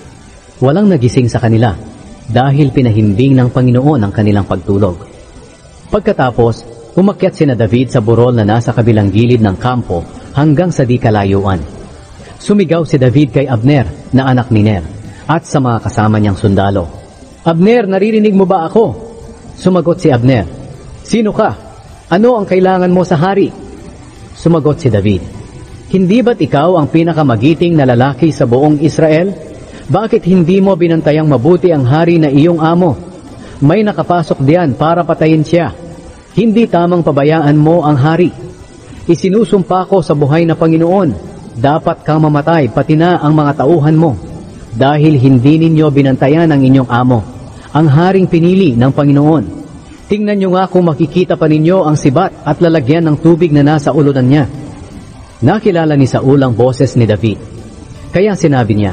Walang nagising sa kanila dahil pinahimbing ng Panginoon ang kanilang pagtulog. Pagkatapos, umakyat sina David sa burol na nasa kabilang gilid ng kampo hanggang sa di kalayuan. Sumigaw si David kay Abner na anak ni Ner at sa mga kasama niyang sundalo, Abner, naririnig mo ba ako? Sumagot si Abner, sino ka? Ano ang kailangan mo sa hari? Sumagot si David, hindi ba't ikaw ang pinakamagiting na lalaki sa buong Israel? Bakit hindi mo binantayang mabuti ang hari na iyong amo? May nakapasok diyan para patayin siya. Hindi tamang pabayaan mo ang hari. Isinusumpa ko sa buhay na Panginoon, dapat kang mamatay pati na ang mga tauhan mo, dahil hindi ninyo binantayan ang inyong amo, ang haring pinili ng Panginoon. Tingnan nyo nga kung makikita pa ninyo ang sibat at lalagyan ng tubig na nasa ulunan niya. Nakilala ni Saul ang boses ni David. Kaya sinabi niya,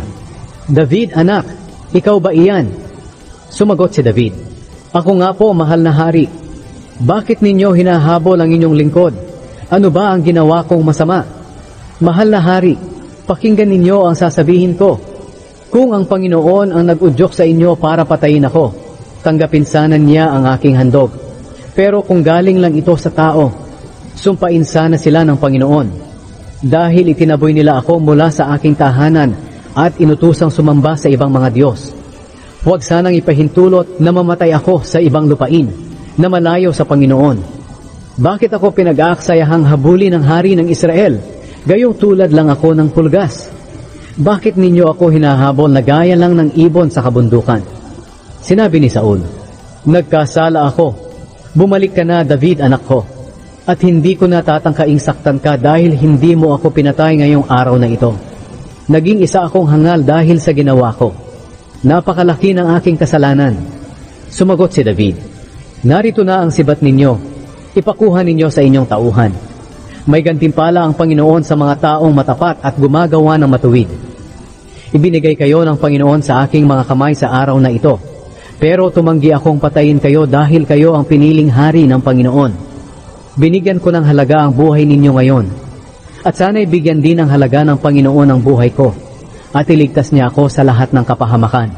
David anak, ikaw ba iyan? Sumagot si David, ako nga po, mahal na hari. Bakit ninyo hinahabol ang inyong lingkod? Ano ba ang ginawa kong masama? Mahal na hari, pakinggan ninyo ang sasabihin ko. Kung ang Panginoon ang nag-udyok sa inyo para patayin ako, tanggapin sana niya ang aking handog. Pero kung galing lang ito sa tao, sumpain sana sila ng Panginoon. Dahil itinaboy nila ako mula sa aking tahanan at inutusang sumamba sa ibang mga Diyos. Huwag sanang ipahintulot na mamatay ako sa ibang lupain na malayo sa Panginoon. Bakit ako pinag-aaksayahang habulin ng hari ng Israel? Gayong tulad lang ako ng pulgas. Bakit ninyo ako hinahabol na gaya lang ng ibon sa kabundukan? Sinabi ni Saul, nagkasala ako. Bumalik ka na, David anak ko. At hindi ko natatangkaing saktan ka dahil hindi mo ako pinatay ngayong araw na ito. Naging isa akong hangal dahil sa ginawa ko. Napakalaki ng aking kasalanan. Sumagot si David, narito na ang sibat ninyo. Ipakuha ninyo sa inyong tauhan. May gantimpala ang Panginoon sa mga taong matapat at gumagawa ng matuwid. Ibinigay kayo ng Panginoon sa aking mga kamay sa araw na ito. Pero tumanggi akong patayin kayo dahil kayo ang piniling hari ng Panginoon. Binigyan ko ng halaga ang buhay ninyo ngayon. At sana'y bigyan din ng halaga ng Panginoon ang buhay ko. At iligtas niya ako sa lahat ng kapahamakan.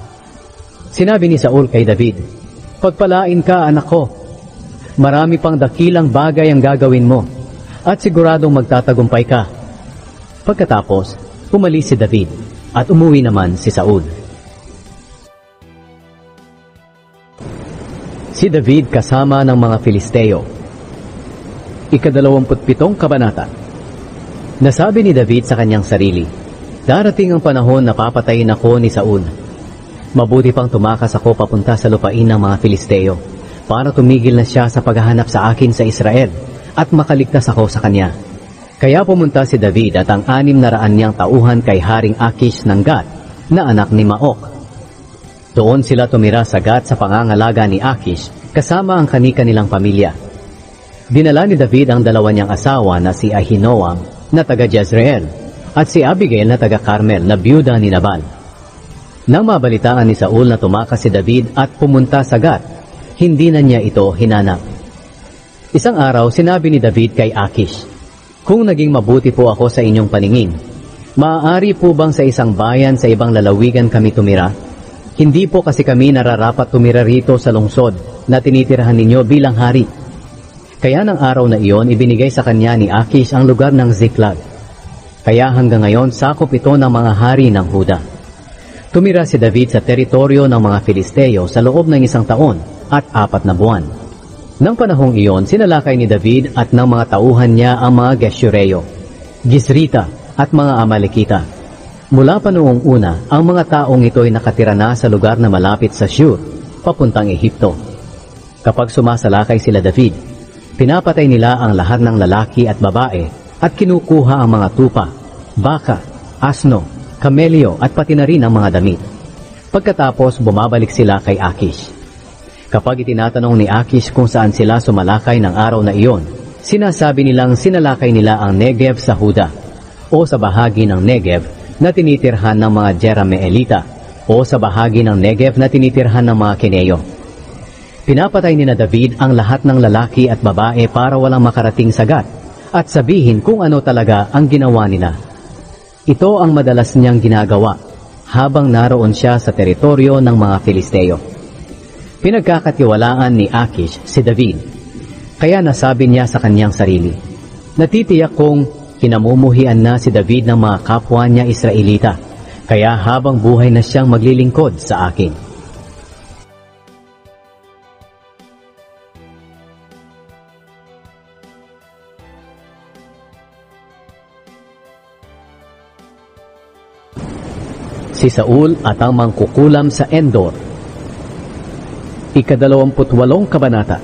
Sinabi ni Saul kay David, pagpalain ka anak ko. Marami pang dakilang bagay ang gagawin mo. At siguradong magtatagumpay ka. Pagkatapos, umalis si David at umuwi naman si Saul. Si David kasama ng mga Filisteo. Ikadalawamputpitong kabanata. Nasabi ni David sa kanyang sarili, darating ang panahon na papatayin ako ni Saul. Mabuti pang tumakas ako papunta sa lupain ng mga Filisteo para tumigil na siya sa paghahanap sa akin sa Israel at makaligtas ako sa kanya. Kaya pumunta si David at ang anim na raan niyang tauhan kay Haring Akish ng Gat na anak ni Maok. Doon sila tumira sa Gat sa pangangalaga ni Akish kasama ang kani-kanilang pamilya. Dinala ni David ang dalawa niyang asawa na si Ahinoam na taga Jezreel at si Abigail na taga Carmel na biyuda ni Nabal. Nang mabalitaan ni Saul na tumakas si David at pumunta sa Gat, hindi na niya ito hinanap. Isang araw sinabi ni David kay Akish, "Kung naging mabuti po ako sa inyong paningin, maaari po bang sa isang bayan sa ibang lalawigan kami tumira? Hindi po kasi kami nararapat tumira rito sa lungsod na tinitirahan ninyo bilang hari." Kaya ng araw na iyon ibinigay sa kanya ni Akish ang lugar ng Ziklag. Kaya hanggang ngayon sakop ito ng mga hari ng Huda. Tumira si David sa teritoryo ng mga Filisteo sa loob ng isang taon at apat na buwan. Nang panahong iyon, sinalakay ni David at ng mga tauhan niya ang mga Geshureo, Gizrita at mga Amalekita. Mula pa noong una, ang mga taong ito ay nakatira na sa lugar na malapit sa Shur, papuntang Ehipto. Kapag sumasalakay sila David, pinapatay nila ang lahat ng lalaki at babae at kinukuha ang mga tupa, baka, asno, kamelyo at pati na rin ang mga damit. Pagkatapos, bumabalik sila kay Akish. Kapag itinatanong ni Akish kung saan sila sumalakay ng araw na iyon, sinasabi nilang sinalakay nila ang Negev sa Huda o sa bahagi ng Negev na tinitirhan ng mga Jerameelita o sa bahagi ng Negev na tinitirhan ng mga Keneyo. Pinapatay ni na David ang lahat ng lalaki at babae para walang makarating sa Gat at sabihin kung ano talaga ang ginawa nila. Ito ang madalas niyang ginagawa habang naroon siya sa teritoryo ng mga Filisteo. Pinagkakatiwalaan ni Akish si David, kaya nasabi niya sa kanyang sarili, "Natitiyak kong kinamumuhian na si David ng mga kapwa niya Israelita, kaya habang buhay na siyang maglilingkod sa akin." Si Saul at ang mangkukulam sa Endor. Ikadalawamputwalong kabanata.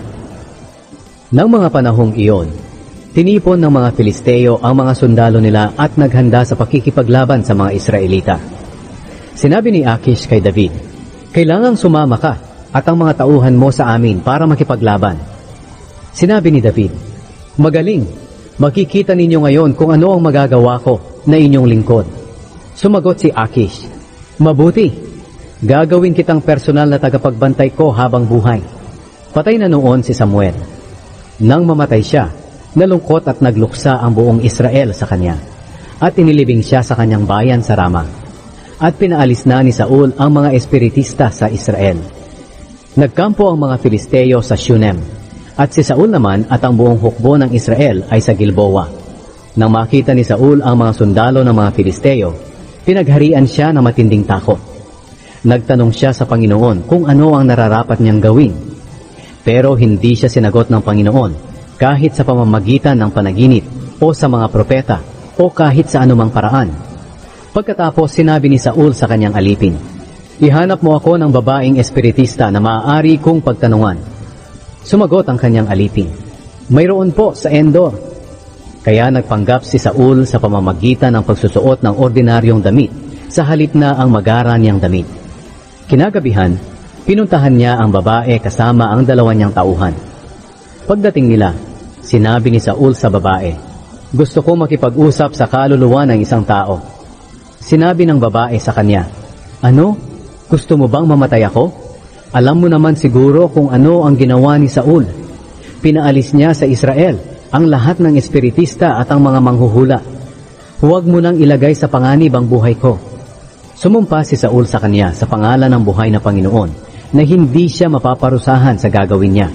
Nang mga panahong iyon, tinipon ng mga Filisteo ang mga sundalo nila at naghanda sa pakikipaglaban sa mga Israelita. Sinabi ni Akish kay David, "Kailangang sumama ka at ang mga tauhan mo sa amin para makipaglaban." Sinabi ni David, "Magaling, makikita ninyo ngayon kung ano ang magagawa ko na inyong lingkod." Sumagot si Akish, "Mabuti, gagawin kitang personal na tagapagbantay ko habang buhay." Patay na noon si Samuel. Nang mamatay siya, nalungkot at nagluksa ang buong Israel sa kanya, at inilibing siya sa kanyang bayan sa Rama. At pinaalis na ni Saul ang mga espiritista sa Israel. Nagkampo ang mga Filisteo sa Shunem, at si Saul naman at ang buong hukbo ng Israel ay sa Gilboa. Nang makita ni Saul ang mga sundalo ng mga Filisteo, pinagharian siya ng matinding takot. Nagtanong siya sa Panginoon kung ano ang nararapat niyang gawin. Pero hindi siya sinagot ng Panginoon kahit sa pamamagitan ng panaginip o sa mga propeta o kahit sa anumang paraan. Pagkatapos sinabi ni Saul sa kanyang alipin, "Ihanap mo ako ng babaeng espiritista na maaari kong pagtanungan." Sumagot ang kanyang alipin, "Mayroon po sa Endor." Kaya nagpanggap si Saul sa pamamagitan ng pagsusuot ng ordinaryong damit sa halip na ang magara niyang damit. Kinagabihan, pinuntahan niya ang babae kasama ang dalawa niyang tauhan. Pagdating nila, sinabi ni Saul sa babae, "Gusto ko makipag-usap sa kaluluwa ng isang tao." Sinabi ng babae sa kanya, "Ano? Gusto mo bang mamatay ako? Alam mo naman siguro kung ano ang ginawa ni Saul. Pinaalis niya sa Israel ang lahat ng espiritista at ang mga manghuhula. Huwag mo nang ilagay sa panganib ang buhay ko." Sumumpa si Saul sa kanya sa pangalan ng buhay na Panginoon na hindi siya mapaparusahan sa gagawin niya.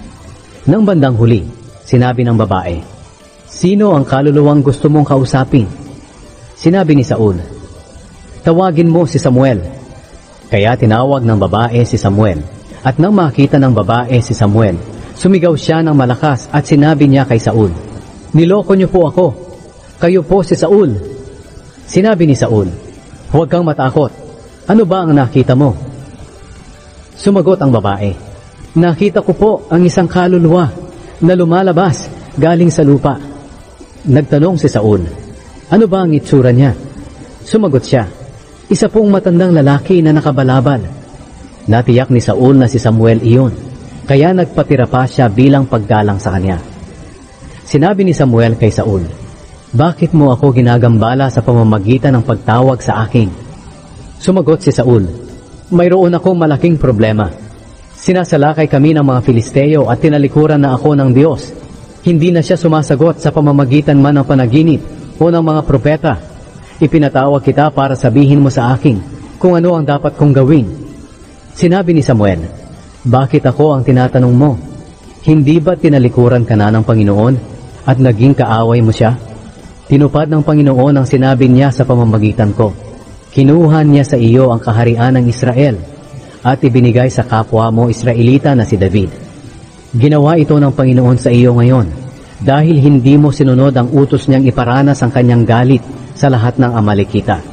Nang bandang huli, sinabi ng babae, "Sino ang kaluluwang gusto mong kausapin?" Sinabi ni Saul, "Tawagin mo si Samuel." Kaya tinawag ng babae si Samuel, at nang makita ng babae si Samuel, sumigaw siya ng malakas at sinabi niya kay Saul, "Niloko niyo po ako. Kayo po si Saul." Sinabi ni Saul, "Huwag kang matakot. Ano ba ang nakita mo?" Sumagot ang babae, "Nakita ko po ang isang kaluluwa na lumalabas galing sa lupa." Nagtanong si Saul, "Ano ba ang itsura niya?" Sumagot siya, "Isa pong matandang lalaki na nakabalabal." Natiyak ni Saul na si Samuel iyon, kaya nagpatira pa siya bilang paggalang sa kanya. Sinabi ni Samuel kay Saul, "Bakit mo ako ginagambala sa pamamagitan ng pagtawag sa akin?" Sumagot si Saul, "Mayroon akong malaking problema. Sinasalakay kami ng mga Filisteo at tinalikuran na ako ng Diyos. Hindi na siya sumasagot sa pamamagitan man ng panaginip o ng mga propeta. Ipinatawag kita para sabihin mo sa akin kung ano ang dapat kong gawin." Sinabi ni Samuel, "Bakit ako ang tinatanong mo? Hindi ba tinalikuran ka na ng Panginoon at naging kaaway mo siya? Tinupad ng Panginoon ang sinabi niya sa pamamagitan ko. Kinuha niya sa iyo ang kaharian ng Israel at ibinigay sa kapwa mo Israelita na si David. Ginawa ito ng Panginoon sa iyo ngayon dahil hindi mo sinunod ang utos niyang iparanas ang kanyang galit sa lahat ng Amalekita.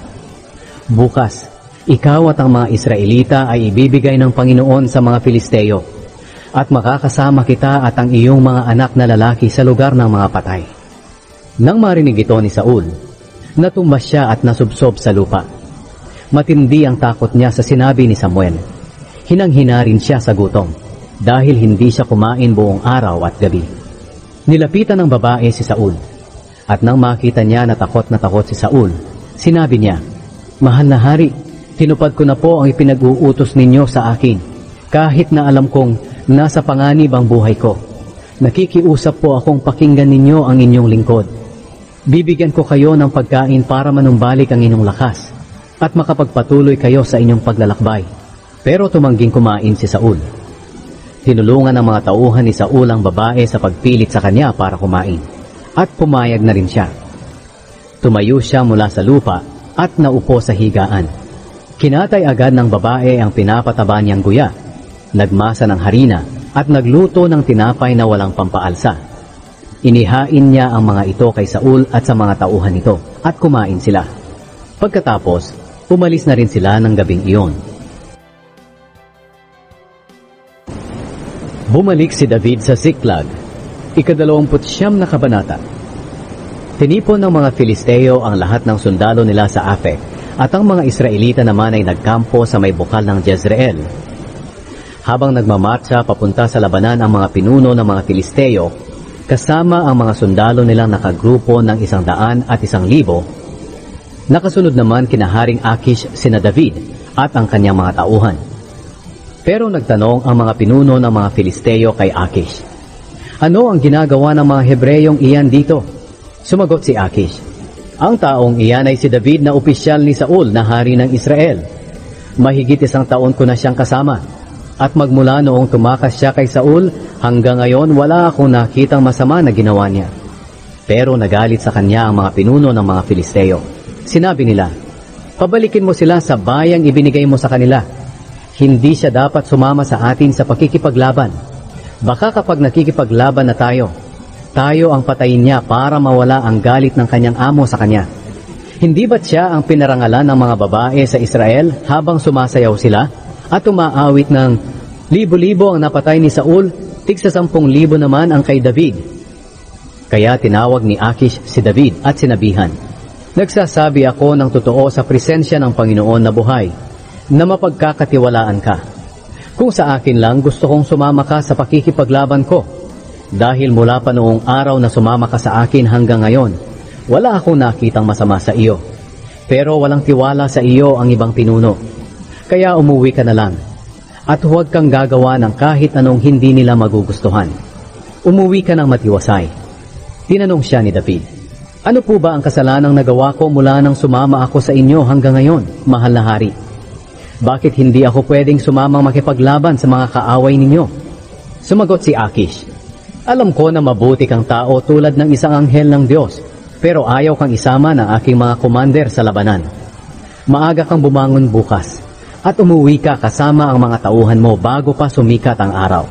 Bukas, ikaw at ang mga Israelita ay ibibigay ng Panginoon sa mga Filisteo at makakasama kita at ang iyong mga anak na lalaki sa lugar ng mga patay." Nang marinig ito ni Saul, natumbas siya at nasubsob sa lupa. Matindi ang takot niya sa sinabi ni Samuel. Hinang-hina rin siya sa gutom dahil hindi siya kumain buong araw at gabi. Nilapitan ng babae si Saul at nang makita niya na takot na takot si Saul, sinabi niya, "Mahal na hari, tinupad ko na po ang ipinag-uutos ninyo sa akin, kahit na alam kong nasa panganib ang buhay ko. Nakikiusap po akong pakinggan ninyo ang inyong lingkod. Bibigyan ko kayo ng pagkain para manumbalik ang inyong lakas at makapagpatuloy kayo sa inyong paglalakbay." Pero tumangging kumain si Saul. Tinulungan ng mga tauhan ni Saul ang babae sa pagpilit sa kanya para kumain, at pumayag na rin siya. Tumayo siya mula sa lupa at naupo sa higaan. Kinatay agad ng babae ang pinapataba niyang guya, nagmasa ng harina at nagluto ng tinapay na walang pampaalsa. Inihain niya ang mga ito kay Saul at sa mga tauhan nito at kumain sila. Pagkatapos, umalis na rin sila ng gabing iyon. Bumalik si David sa Ziklag, ikadalawamput siyam na kabanata. Tinipon ng mga Filisteo ang lahat ng sundalo nila sa Afek, at ang mga Israelita naman ay nagkampo sa may bukal ng Jezreel. Habang nagmamarcha papunta sa labanan ang mga pinuno ng mga Filisteo, kasama ang mga sundalo nilang nakagrupo ng isang daan at isang libo, nakasunod naman kina Haring Akish sina David at ang kanyang mga tauhan. Pero nagtanong ang mga pinuno ng mga Filisteo kay Akish, "Ano ang ginagawa ng mga Hebreyong iyan dito?" Sumagot si Akish, "Ang taong iyan ay si David na opisyal ni Saul na hari ng Israel. Mahigit isang taon ko na siyang kasama, at magmula noong tumakas siya kay Saul hanggang ngayon wala akong nakitang masama na ginawa niya." Pero nagalit sa kanya ang mga pinuno ng mga Filisteo. Sinabi nila, "Pabalikin mo sila sa bayang ibinigay mo sa kanila. Hindi siya dapat sumama sa atin sa pakikipaglaban. Baka kapag nakikipaglaban na tayo, tayo ang patayin niya para mawala ang galit ng kanyang amo sa kanya. Hindi ba't siya ang pinarangalan ng mga babae sa Israel habang sumasayaw sila at umaawit ng libo-libo ang napatay ni Saul, tigsa sampung libo naman ang kay David?" Kaya tinawag ni Akish si David at sinabihan, "Nagsasabi ako ng totoo sa presensya ng Panginoon na buhay, na mapagkakatiwalaan ka. Kung sa akin lang gusto kong sumama ka sa pakikipaglaban ko, dahil mula pa noong araw na sumama ka sa akin hanggang ngayon, wala akong nakitang masama sa iyo. Pero walang tiwala sa iyo ang ibang pinuno. Kaya umuwi ka na lang, at huwag kang gagawa ng kahit anong hindi nila magugustuhan. Umuwi ka ng matiwasay." Tinanong siya ni David, "Ano po ba ang kasalanang nagawa ko mula nang sumama ako sa inyo hanggang ngayon, mahal na hari? Bakit hindi ako pwedeng sumamang makipaglaban sa mga kaaway ninyo?" Sumagot si Akish, "Alam ko na mabuti kang tao tulad ng isang anghel ng Diyos, pero ayaw kang isama ng aking mga commander sa labanan. Maaga kang bumangon bukas, at umuwi ka kasama ang mga tauhan mo bago pa sumikat ang araw."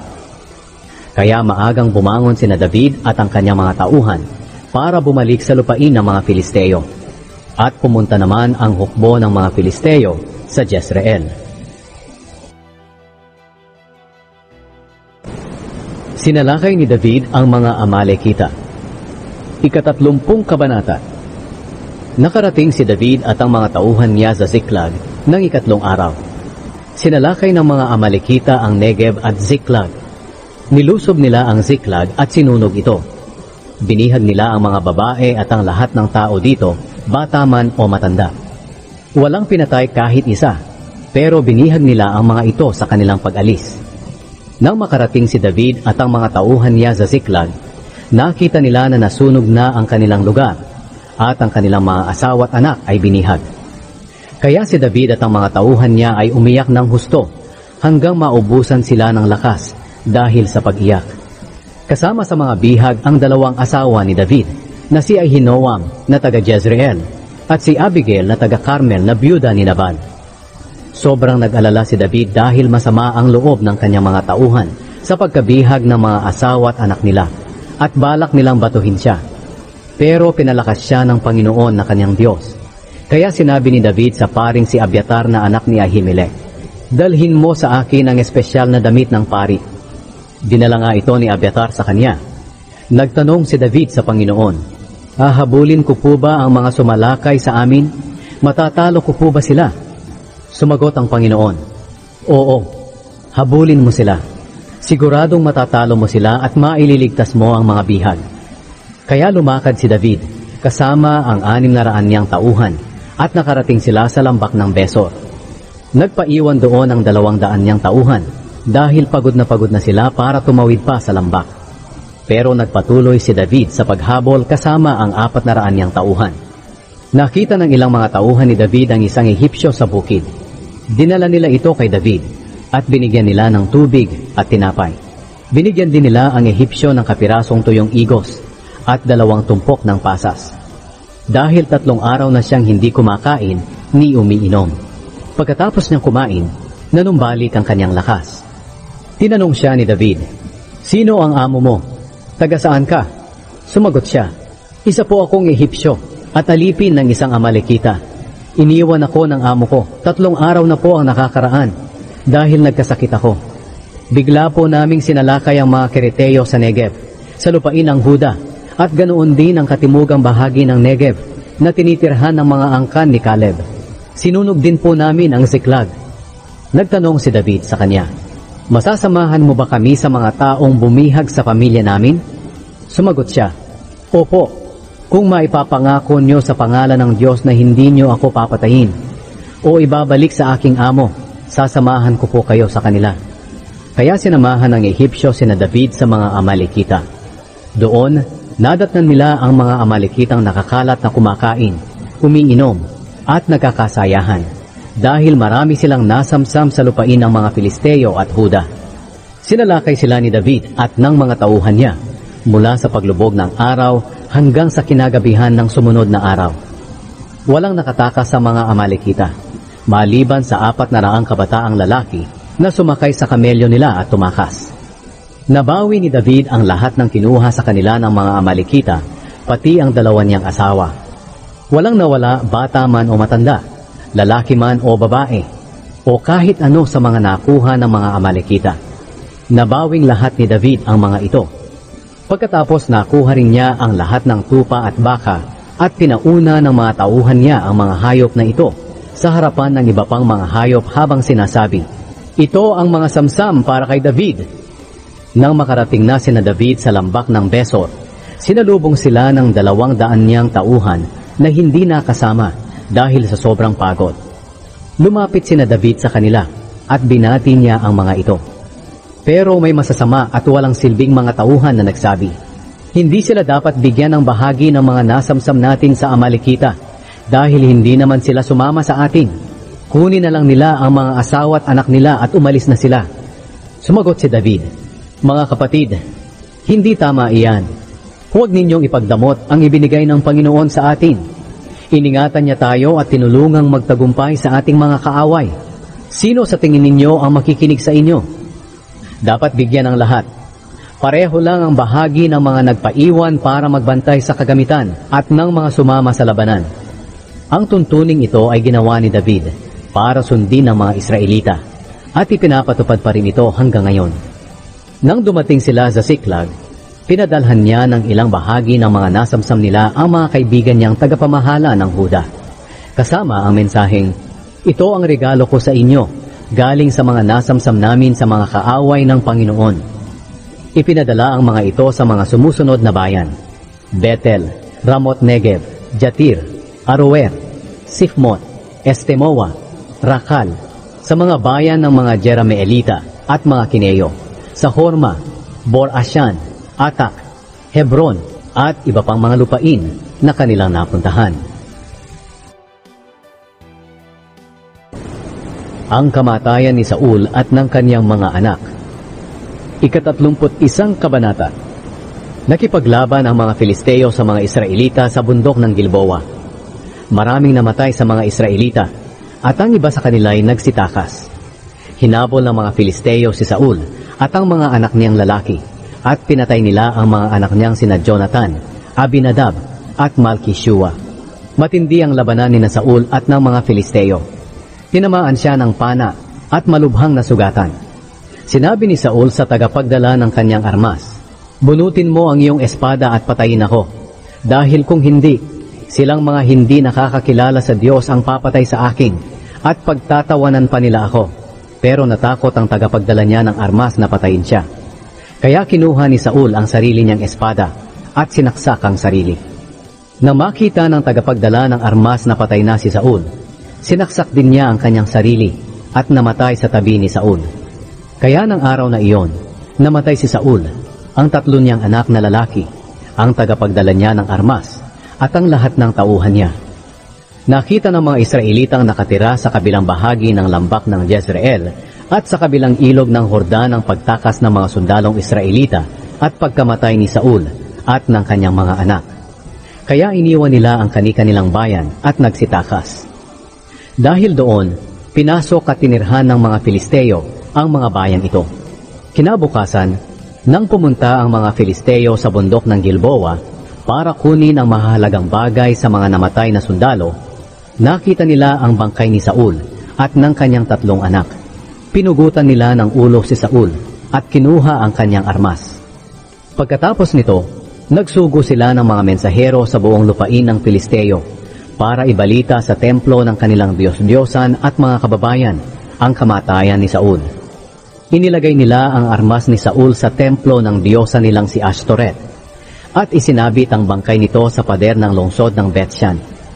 Kaya maagang bumangon sina David at ang kanyang mga tauhan para bumalik sa lupain ng mga Filisteo. At pumunta naman ang hukbo ng mga Filisteo sa Jezreel. Sinalakay ni David ang mga Amalekita. Ikatatlumpung kabanata. Nakarating si David at ang mga tauhan niya sa Ziklag ng ikatlong araw. Sinalakay ng mga Amalekita ang Negev at Ziklag. Nilusob nila ang Ziklag at sinunog ito. Binihag nila ang mga babae at ang lahat ng tao dito, bata man o matanda. Walang pinatay kahit isa, pero binihag nila ang mga ito sa kanilang pag-alis. Nang makarating si David at ang mga tauhan niya sa Ziklag, nakita nila na nasunog na ang kanilang lugar at ang kanilang mga asawa at anak ay binihag. Kaya si David at ang mga tauhan niya ay umiyak ng husto hanggang maubusan sila ng lakas dahil sa pag-iyak. Kasama sa mga bihag ang dalawang asawa ni David na si Ahinoam na taga Jezreel at si Abigail na taga Carmel na byuda ni Nabal. Sobrang nag-alala si David dahil masama ang loob ng kanyang mga tauhan sa pagkabihag ng mga asawa at anak nila at balak nilang batuhin siya. Pero pinalakas siya ng Panginoon na kanyang Diyos. Kaya sinabi ni David sa paring si Abiatar na anak ni Ahimelech, "Dalhin mo sa akin ang espesyal na damit ng pari." Dinala nga ito ni Abiatar sa kanya. Nagtanong si David sa Panginoon, "Hahabulin ko po ba ang mga sumalakay sa amin? Matatalo ko po ba sila?" Sumagot ang Panginoon, "Oo, habulin mo sila. Siguradong matatalo mo sila at maililigtas mo ang mga bihag." Kaya lumakad si David, kasama ang anim na raan niyang tauhan, at nakarating sila sa lambak ng Besor. Nagpaiwan doon ang dalawang daan niyang tauhan, dahil pagod na pagod na sila para tumawid pa sa lambak. Pero nagpatuloy si David sa paghabol kasama ang apat na raan niyang tauhan. Nakita ng ilang mga tauhan ni David ang isang Ehipsyo sa bukid. Dinala nila ito kay David, at binigyan nila ng tubig at tinapay. Binigyan din nila ang Ehipsyo ng kapirasong tuyong igos, at dalawang tumpok ng pasas. Dahil tatlong araw na siyang hindi kumakain ni umiinom. Pagkatapos niyang kumain, nanumbalik ang kanyang lakas. Tinanong siya ni David, "Sino ang amo mo? Taga saan ka?" Sumagot siya, "Isa po akong Ehipsyo at alipin ng isang Amalekita. Iniwan ako ng amo ko. Tatlong araw na po ang nakakaraan dahil nagkasakit ako. Bigla po naming sinalakay ang mga Kereteo sa Negev, sa lupain ng Huda, at ganoon din ang katimugang bahagi ng Negev na tinitirhan ng mga angkan ni Caleb. Sinunog din po namin ang Ziklag." Nagtanong si David sa kanya, "Masasamahan mo ba kami sa mga taong bumihag sa pamilya namin?" Sumagot siya, "Opo, kung maipapangako nyo sa pangalan ng Diyos na hindi nyo ako papatayin o ibabalik sa aking amo, sasamahan ko po kayo sa kanila." Kaya sinamahan ng Ehipsyo sina David sa mga Amalekita. Doon, nadatnan nila ang mga Amalekitang nakakalat na kumakain, umiinom, at nagkakasayahan, dahil marami silang nasamsam sa lupain ng mga Filisteo at Huda. Sinalakay sila ni David at ng mga tauhan niya, mula sa paglubog ng araw hanggang sa kinagabihan ng sumunod na araw. Walang nakatakas sa mga Amalekita, maliban sa apat na raang kabataang lalaki na sumakay sa kamelyo nila at tumakas. Nabawi ni David ang lahat ng kinuha sa kanila ng mga Amalekita, pati ang dalawa niyang asawa. Walang nawala, bata man o matanda, lalaki man o babae, o kahit ano sa mga nakuha ng mga Amalekita. Nabawing lahat ni David ang mga ito. Pagkatapos nakuha rin niya ang lahat ng tupa at baka, at pinauna ng mga tauhan niya ang mga hayop na ito sa harapan ng iba pang mga hayop habang sinasabi, "Ito ang mga samsam para kay David." Nang makarating na sina David sa lambak ng Besor, sinalubong sila ng dalawang daan niyang tauhan na hindi nakasama dahil sa sobrang pagod. Lumapit sina David sa kanila at binati niya ang mga ito. Pero may masasama at walang silbing mga tauhan na nagsabi, "Hindi sila dapat bigyan ng bahagi ng mga nasamsam natin sa Amalekita dahil hindi naman sila sumama sa atin. Kunin na lang nila ang mga asawa at anak nila at umalis na sila." Sumagot si David, "Mga kapatid, hindi tama iyan. Huwag ninyong ipagdamot ang ibinigay ng Panginoon sa atin. Iningatan niya tayo at tinulungang magtagumpay sa ating mga kaaway. Sino sa tingin ninyo ang makikinig sa inyo? Dapat bigyan ng lahat. Pareho lang ang bahagi ng mga nagpaiwan para magbantay sa kagamitan at ng mga sumama sa labanan." Ang tuntuning ito ay ginawa ni David para sundin ng mga Israelita, at ipinapatupad pa rin ito hanggang ngayon. Nang dumating sila sa Ziklag, pinadalhan niya ng ilang bahagi ng mga nasamsam nila ang mga kaibigan niyang tagapamahala ng Huda. Kasama ang mensaheng, "Ito ang regalo ko sa inyo galing sa mga nasamsam namin sa mga kaaway ng Panginoon. Ipinadala ang mga ito sa mga sumusunod na bayan: Bethel, Ramot Negev, Jatir, Aroer, Sifmot, Estemoa, Rakal, sa mga bayan ng mga Jerameelita at mga Kineo, sa Horma, Bor-Ashan, Atak, Hebron, at iba pang mga lupain na kanilang napuntahan. Ang kamatayan ni Saul at ng kanyang mga anak. Ikatatlumput isang kabanata. Nakipaglaban ang mga Filisteo sa mga Israelita sa bundok ng Gilboa. Maraming namatay sa mga Israelita at ang iba sa kanila ay nagsitakas. Hinabol ng mga Filisteo si Saul at ang mga anak niyang lalaki at pinatay nila ang mga anak niyang sina Jonathan, Abinadab at Malki-Shua. Matindi ang labanan ni na Saul at ng mga Filisteo. Tinamaan siya ng pana at malubhang nasugatan. Sinabi ni Saul sa tagapagdala ng kanyang armas, "Bunutin mo ang iyong espada at patayin ako, dahil kung hindi, silang mga hindi nakakakilala sa Diyos ang papatay sa akin at pagtatawanan pa nila ako." Pero natakot ang tagapagdala niya ng armas na patayin siya. Kaya kinuha ni Saul ang sarili niyang espada at sinaksak ang sarili. Nang makita ng tagapagdala ng armas na patay na si Saul, sinaksak din niya ang kanyang sarili at namatay sa tabi ni Saul. Kaya ng araw na iyon, namatay si Saul, ang tatlo niyang anak na lalaki, ang tagapagdala niya ng armas, at ang lahat ng tauhan niya. Nakita ng mga Israelitang nakatira sa kabilang bahagi ng lambak ng Jezreel at sa kabilang ilog ng Hordan ang pagtakas ng mga sundalong Israelita at pagkamatay ni Saul at ng kanyang mga anak. Kaya iniwan nila ang kani-kanilang bayan at nagsitakas. Dahil doon, pinasok at tinirhan ng mga Filisteo ang mga bayan ito. Kinabukasan, nang pumunta ang mga Filisteo sa bundok ng Gilboa para kunin ang mahalagang bagay sa mga namatay na sundalo, nakita nila ang bangkay ni Saul at ng kanyang tatlong anak. Pinugutan nila ng ulo si Saul at kinuha ang kanyang armas. Pagkatapos nito, nagsugo sila ng mga mensahero sa buong lupain ng Filisteo para ibalita sa templo ng kanilang Diyos-Diyosan at mga kababayan ang kamatayan ni Saul. Inilagay nila ang armas ni Saul sa templo ng diyosa nilang si Ashtoreth at isinabit ang bangkay nito sa pader ng lungsod ng Bethshan.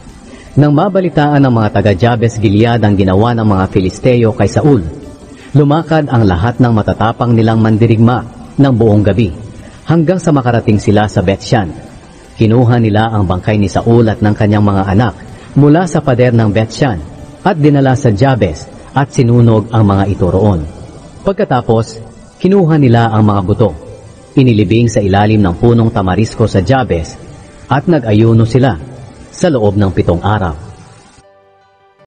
Nang mabalitaan ng mga taga-Jabes Gilead ang ginawa ng mga Filisteo kay Saul, lumakad ang lahat ng matatapang nilang mandirigma ng buong gabi hanggang sa makarating sila sa Bethshan. Kinuha nila ang bangkay ni Saul at ng kanyang mga anak mula sa pader ng Bethshan at dinala sa Jabes at sinunog ang mga ito roon. Pagkatapos, kinuha nila ang mga buto, inilibing sa ilalim ng punong tamarisko sa Jabes at nag-ayuno sila sa loob ng pitong araw.